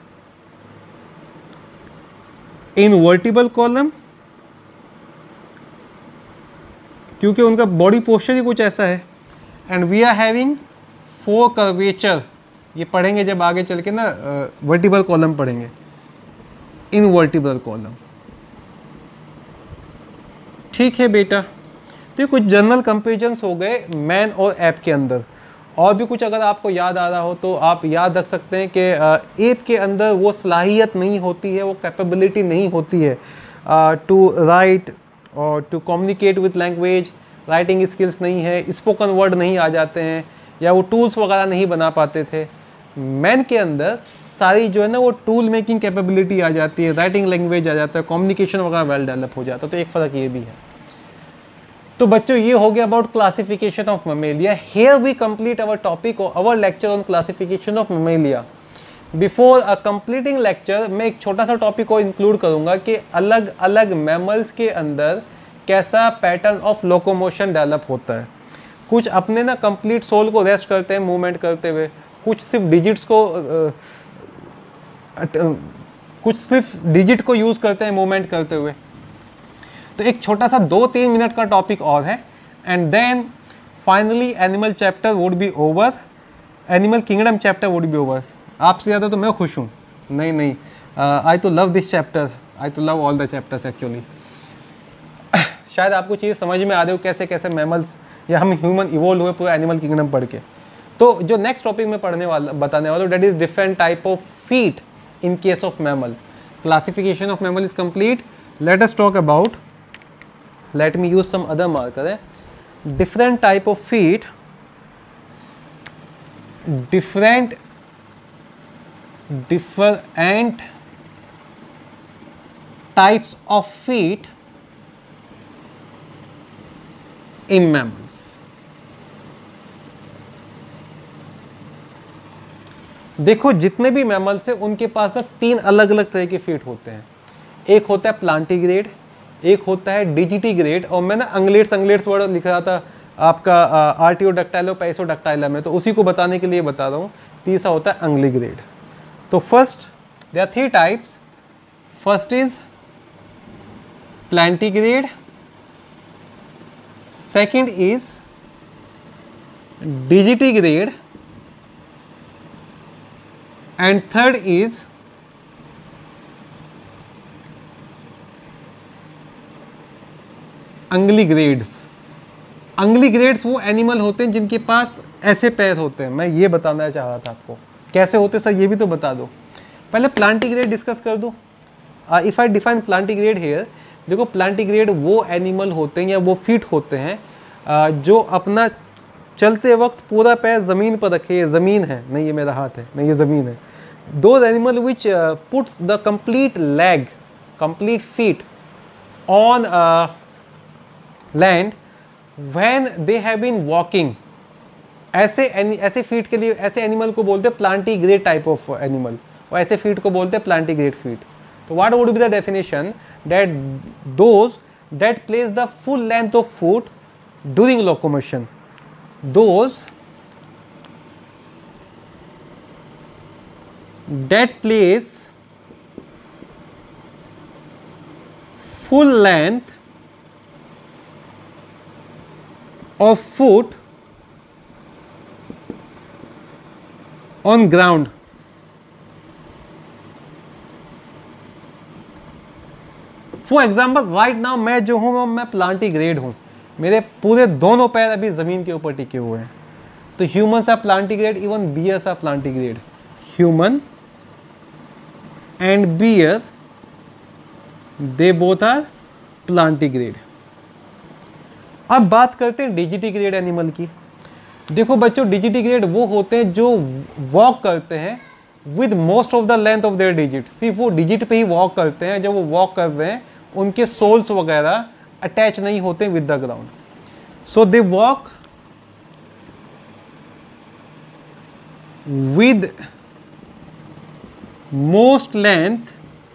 in vertebral column, क्योंकि उनका बॉडी पोस्चर ही कुछ ऐसा है। And we are having four curvature, ये पढ़ेंगे जब आगे चल के ना वर्टिबल कॉलम पढ़ेंगे, इन वर्टिबल कॉलम। ठीक है बेटा, तो ये कुछ जनरल कंपेरिजन्स हो गए मैन और ऐप के अंदर। और भी कुछ अगर आपको याद आ रहा हो तो आप याद रख सकते हैं कि ऐप के अंदर वो सलाहियत नहीं होती है, वो कैपेबिलिटी नहीं होती है टू राइट और to communicate with language, writing skills नहीं है, स्पोकन वर्ड नहीं आ जाते हैं, या वो टूल्स वगैरह नहीं बना पाते थे। मैन के अंदर सारी जो है ना वो टूल मेकिंग कैपेबिलिटी आ जाती है, राइटिंग लैंग्वेज आ जाता है, कम्युनिकेशन वगैरह वेल डेवलप हो जाता है। तो एक फ़र्क ये भी है। तो बच्चों ये हो गया about classification of mammalia. Here we complete our topic our lecture on classification of mammalia. Before a completing lecture मैं एक छोटा सा टॉपिक को इंक्लूड करूंगा कि अलग अलग मैमल्स के अंदर कैसा पैटर्न ऑफ लोकोमोशन डेवलप होता है। कुछ अपने ना कंप्लीट सोल को रेस्ट करते हैं मूवमेंट करते हुए, कुछ सिर्फ डिजिट्स को uh, uh, कुछ सिर्फ डिजिट को यूज़ करते हैं मूवमेंट करते हुए। तो एक छोटा सा दो तीन मिनट का टॉपिक और है, and then finally animal chapter would be over, animal kingdom chapter would be over. आपसे ज़्यादा तो मैं खुश हूँ। नहीं नहीं, आई तो लव दिस चैप्टर, आई तो love all the chapters actually. शायद आपको चीज़ समझ में आ रही हो कैसे कैसे मैमल्स या हम ह्यूमन इवोल्व हुए पूरा एनिमल किंगडम पढ़ के। तो जो नेक्स्ट टॉपिक में पढ़ने वाला बताने वाला हूँ that is different type of feet in case of mammal. Classification of mammal is complete. Let us talk about let me use some other marker है, different type of feet, different different types of feet in mammals. देखो जितने भी mammals हैं उनके पास ना तीन अलग अलग तरह के फीट होते हैं। एक होता है प्लांटीग्रेड, एक होता है डिजिटीग्रेड, और मैं ना अंगलेट्स अंगलेट्स वर्ड लिख रहा था आपका आर्टियोडक्टाइल और पैसोडक्टाइलम में, तो उसी को बताने के लिए बता रहा हूँ। तीसरा होता है अंगलीग्रेड। तो first there are three types. First is plantigrade, second is digitigrade, and third is unguligrades. Unguligrades वो एनिमल होते हैं जिनके पास ऐसे पैर होते हैं। मैं ये बताना चाह रहा था आपको, कैसे होते सर ये भी तो बता दो। पहले प्लांटीग्रेड डिस्कस कर दूं। If I define plantigrade here, देखो प्लांटीग्रेड वो एनिमल होते हैं या वो फीट होते हैं uh, जो अपना चलते वक्त पूरा पैर ज़मीन पर रखे। ये ज़मीन है, नहीं ये मेरा हाथ है, नहीं ये ज़मीन है। Those animal which uh, put the complete leg, complete feet on uh, land when they have been walking. ऐसे ऐसे फीट के लिए ऐसे एनिमल को बोलते हैं प्लांटीग्रेड टाइप ऑफ एनिमल, और ऐसे फीट को बोलते हैं प्लांटीग्रेड फीट। तो what would be the definition? That those that place the full length of foot during locomotion, those that place full length of foot on ground. For example, right now मैं जो हूँ मैं प्लांटीग्रेड हूँ, मेरे पूरे दोनों पैर अभी ज़मीन के ऊपर टिके हुए हैं। तो humans are plantigrade, even bears are plantigrade. Human and bear, they both are plantigrade. अब बात करते हैं डिजिटीग्रेड एनिमल की। देखो बच्चों, डिजिटीग्रेड वो होते हैं जो वॉक करते हैं with most of the length of their digit. सिर्फ वो डिजिट पे ही वॉक करते हैं। जब वो वॉक कर रहे हैं उनके सोल्स वगैरह अटैच नहीं होते with the ground, so they walk with most length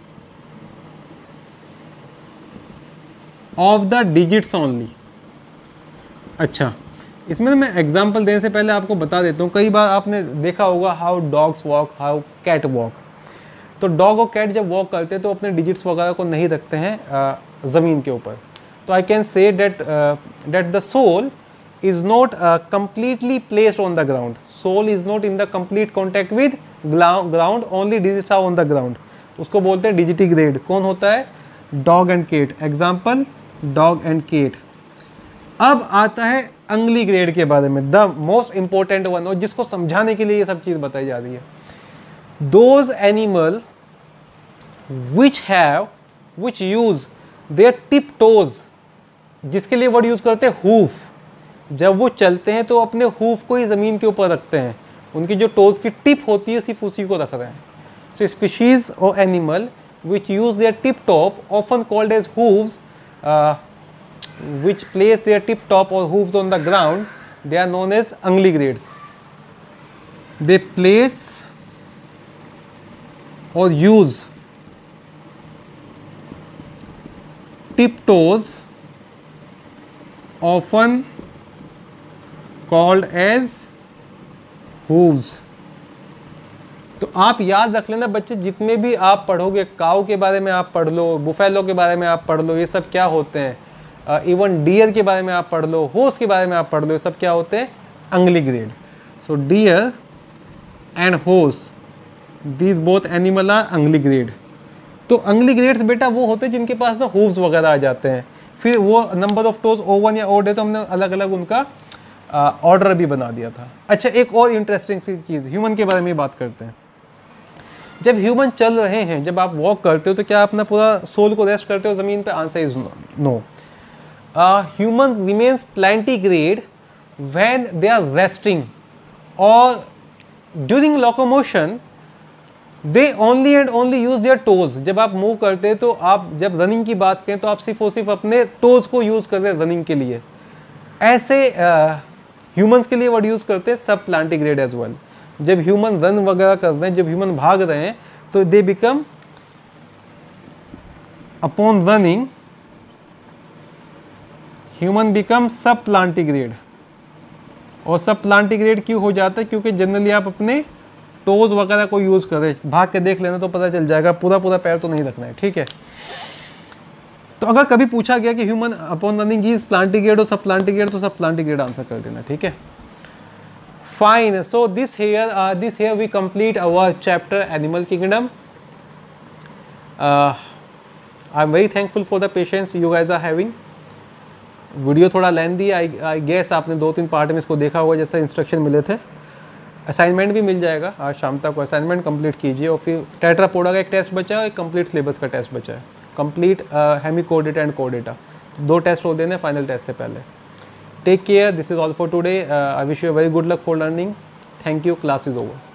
of the digits only। अच्छा, इसमें मैं एग्जांपल देने से पहले आपको बता देता हूँ, कई बार आपने देखा होगा how dogs walk, how cat walk. तो डॉग और कैट जब वॉक करते हैं तो अपने डिजिट्स वगैरह को नहीं रखते हैं ज़मीन के ऊपर। तो I can say that that the sole is not completely placed on the ground. Sole is not in the complete contact with ground, only digits are on the ground. उसको बोलते हैं डिजिटीग्रेड। कौन होता है? Dog and cat. Example dog and cat. अब आता है अंगलीग्रेड के बारे में, द मोस्ट इंपॉर्टेंट वन, और जिसको समझाने के लिए ये सब चीज़ बताई जा रही है। Those animal which have which use their tip toes, जिसके लिए वर्ड यूज करते हैं हूफ। जब वो चलते हैं तो अपने हूफ को ही ज़मीन के ऊपर रखते हैं, उनकी जो टोज की टिप होती है सिर्फ उसी को रख रहे हैं। सो स्पीशीज और animal which use their tip top often called as hooves, which place their tip top or hooves on the ground, they are known as angligrades. They place or use tip toes, often called as hooves. तो आप याद रख लेना बच्चे, जितने भी आप पढ़ोगे, काऊ के बारे में आप पढ़ लो, बुफेलो के बारे में आप पढ़ लो, ये सब क्या होते हैं, इवन uh, डियर के बारे में आप पढ़ लो, हॉर्स के बारे में आप पढ़ लो, ये सब क्या होते हैं? अंगलीग्रेड। So deer and horse, these both animal are unguligrade. तो अंगलीग्रेड्स बेटा वो होते हैं जिनके पास ना हूव्स वगैरह आ जाते हैं। फिर वो नंबर ऑफ टोज ओ वन या ओ डे, तो हमने अलग अलग उनका ऑर्डर uh, भी बना दिया था। अच्छा, एक और इंटरेस्टिंग सी चीज़, ह्यूमन के बारे में बात करते हैं। जब ह्यूमन चल रहे हैं, जब आप वॉक करते हो, तो क्या अपना पूरा सोल को रेस्ट करते हो ज़मीन पे? Answer is no. human remains plantigrade when they are resting or during locomotion they only and only use their toes. जब आप मूव करते हैं तो आप जब रनिंग की बात करें तो आप सिर्फ और सिर्फ अपने टोज को यूज़ करते हैं रनिंग के लिए. ऐसे ह्यूमंस uh, के लिए वर्ड यूज़ करते हैं सब प्लांटिग्रेड एज वेल. जब ह्यूमन रन वगैरह कर रहे हैं, जब ह्यूमन भाग रहे हैं तो they become upon running human become sub plantigrade. और सब प्लांटिग्रेड क्यों हो जाता है? क्योंकि जनरली आप अपने टोज वगैरह को यूज़ करें. भाग के देख लेना तो पता चल जाएगा, पूरा पूरा पैर तो नहीं रखना है, ठीक है. तो अगर कभी पूछा गया कि human upon running is plantigrade और सब प्लांटिग्रेड, तो सब प्लांटिग्रेड आंसर कर देना, ठीक है. Fine. So this here this here we complete our chapter animal kingdom. I am very thankful for the patience you guys are having. Video थोड़ा lengthy, I I guess आपने दो तीन पार्ट में इसको देखा होगा जैसे इंस्ट्रक्शन मिले थे. असाइनमेंट भी मिल जाएगा आज शाम तक, असाइनमेंट कंप्लीट कीजिए. और फिर टेट्रापोडा का एक टेस्ट बचा है और एक कंप्लीट सिलेबस का टेस्ट बचा है, कंप्लीट हेमिकोडेटा एंड कोडेटा. दो टेस्ट हो देने फाइनल टेस्ट से पहले. Take care. This is all for today. I wish you a very good luck for learning. Thank you. Class is over.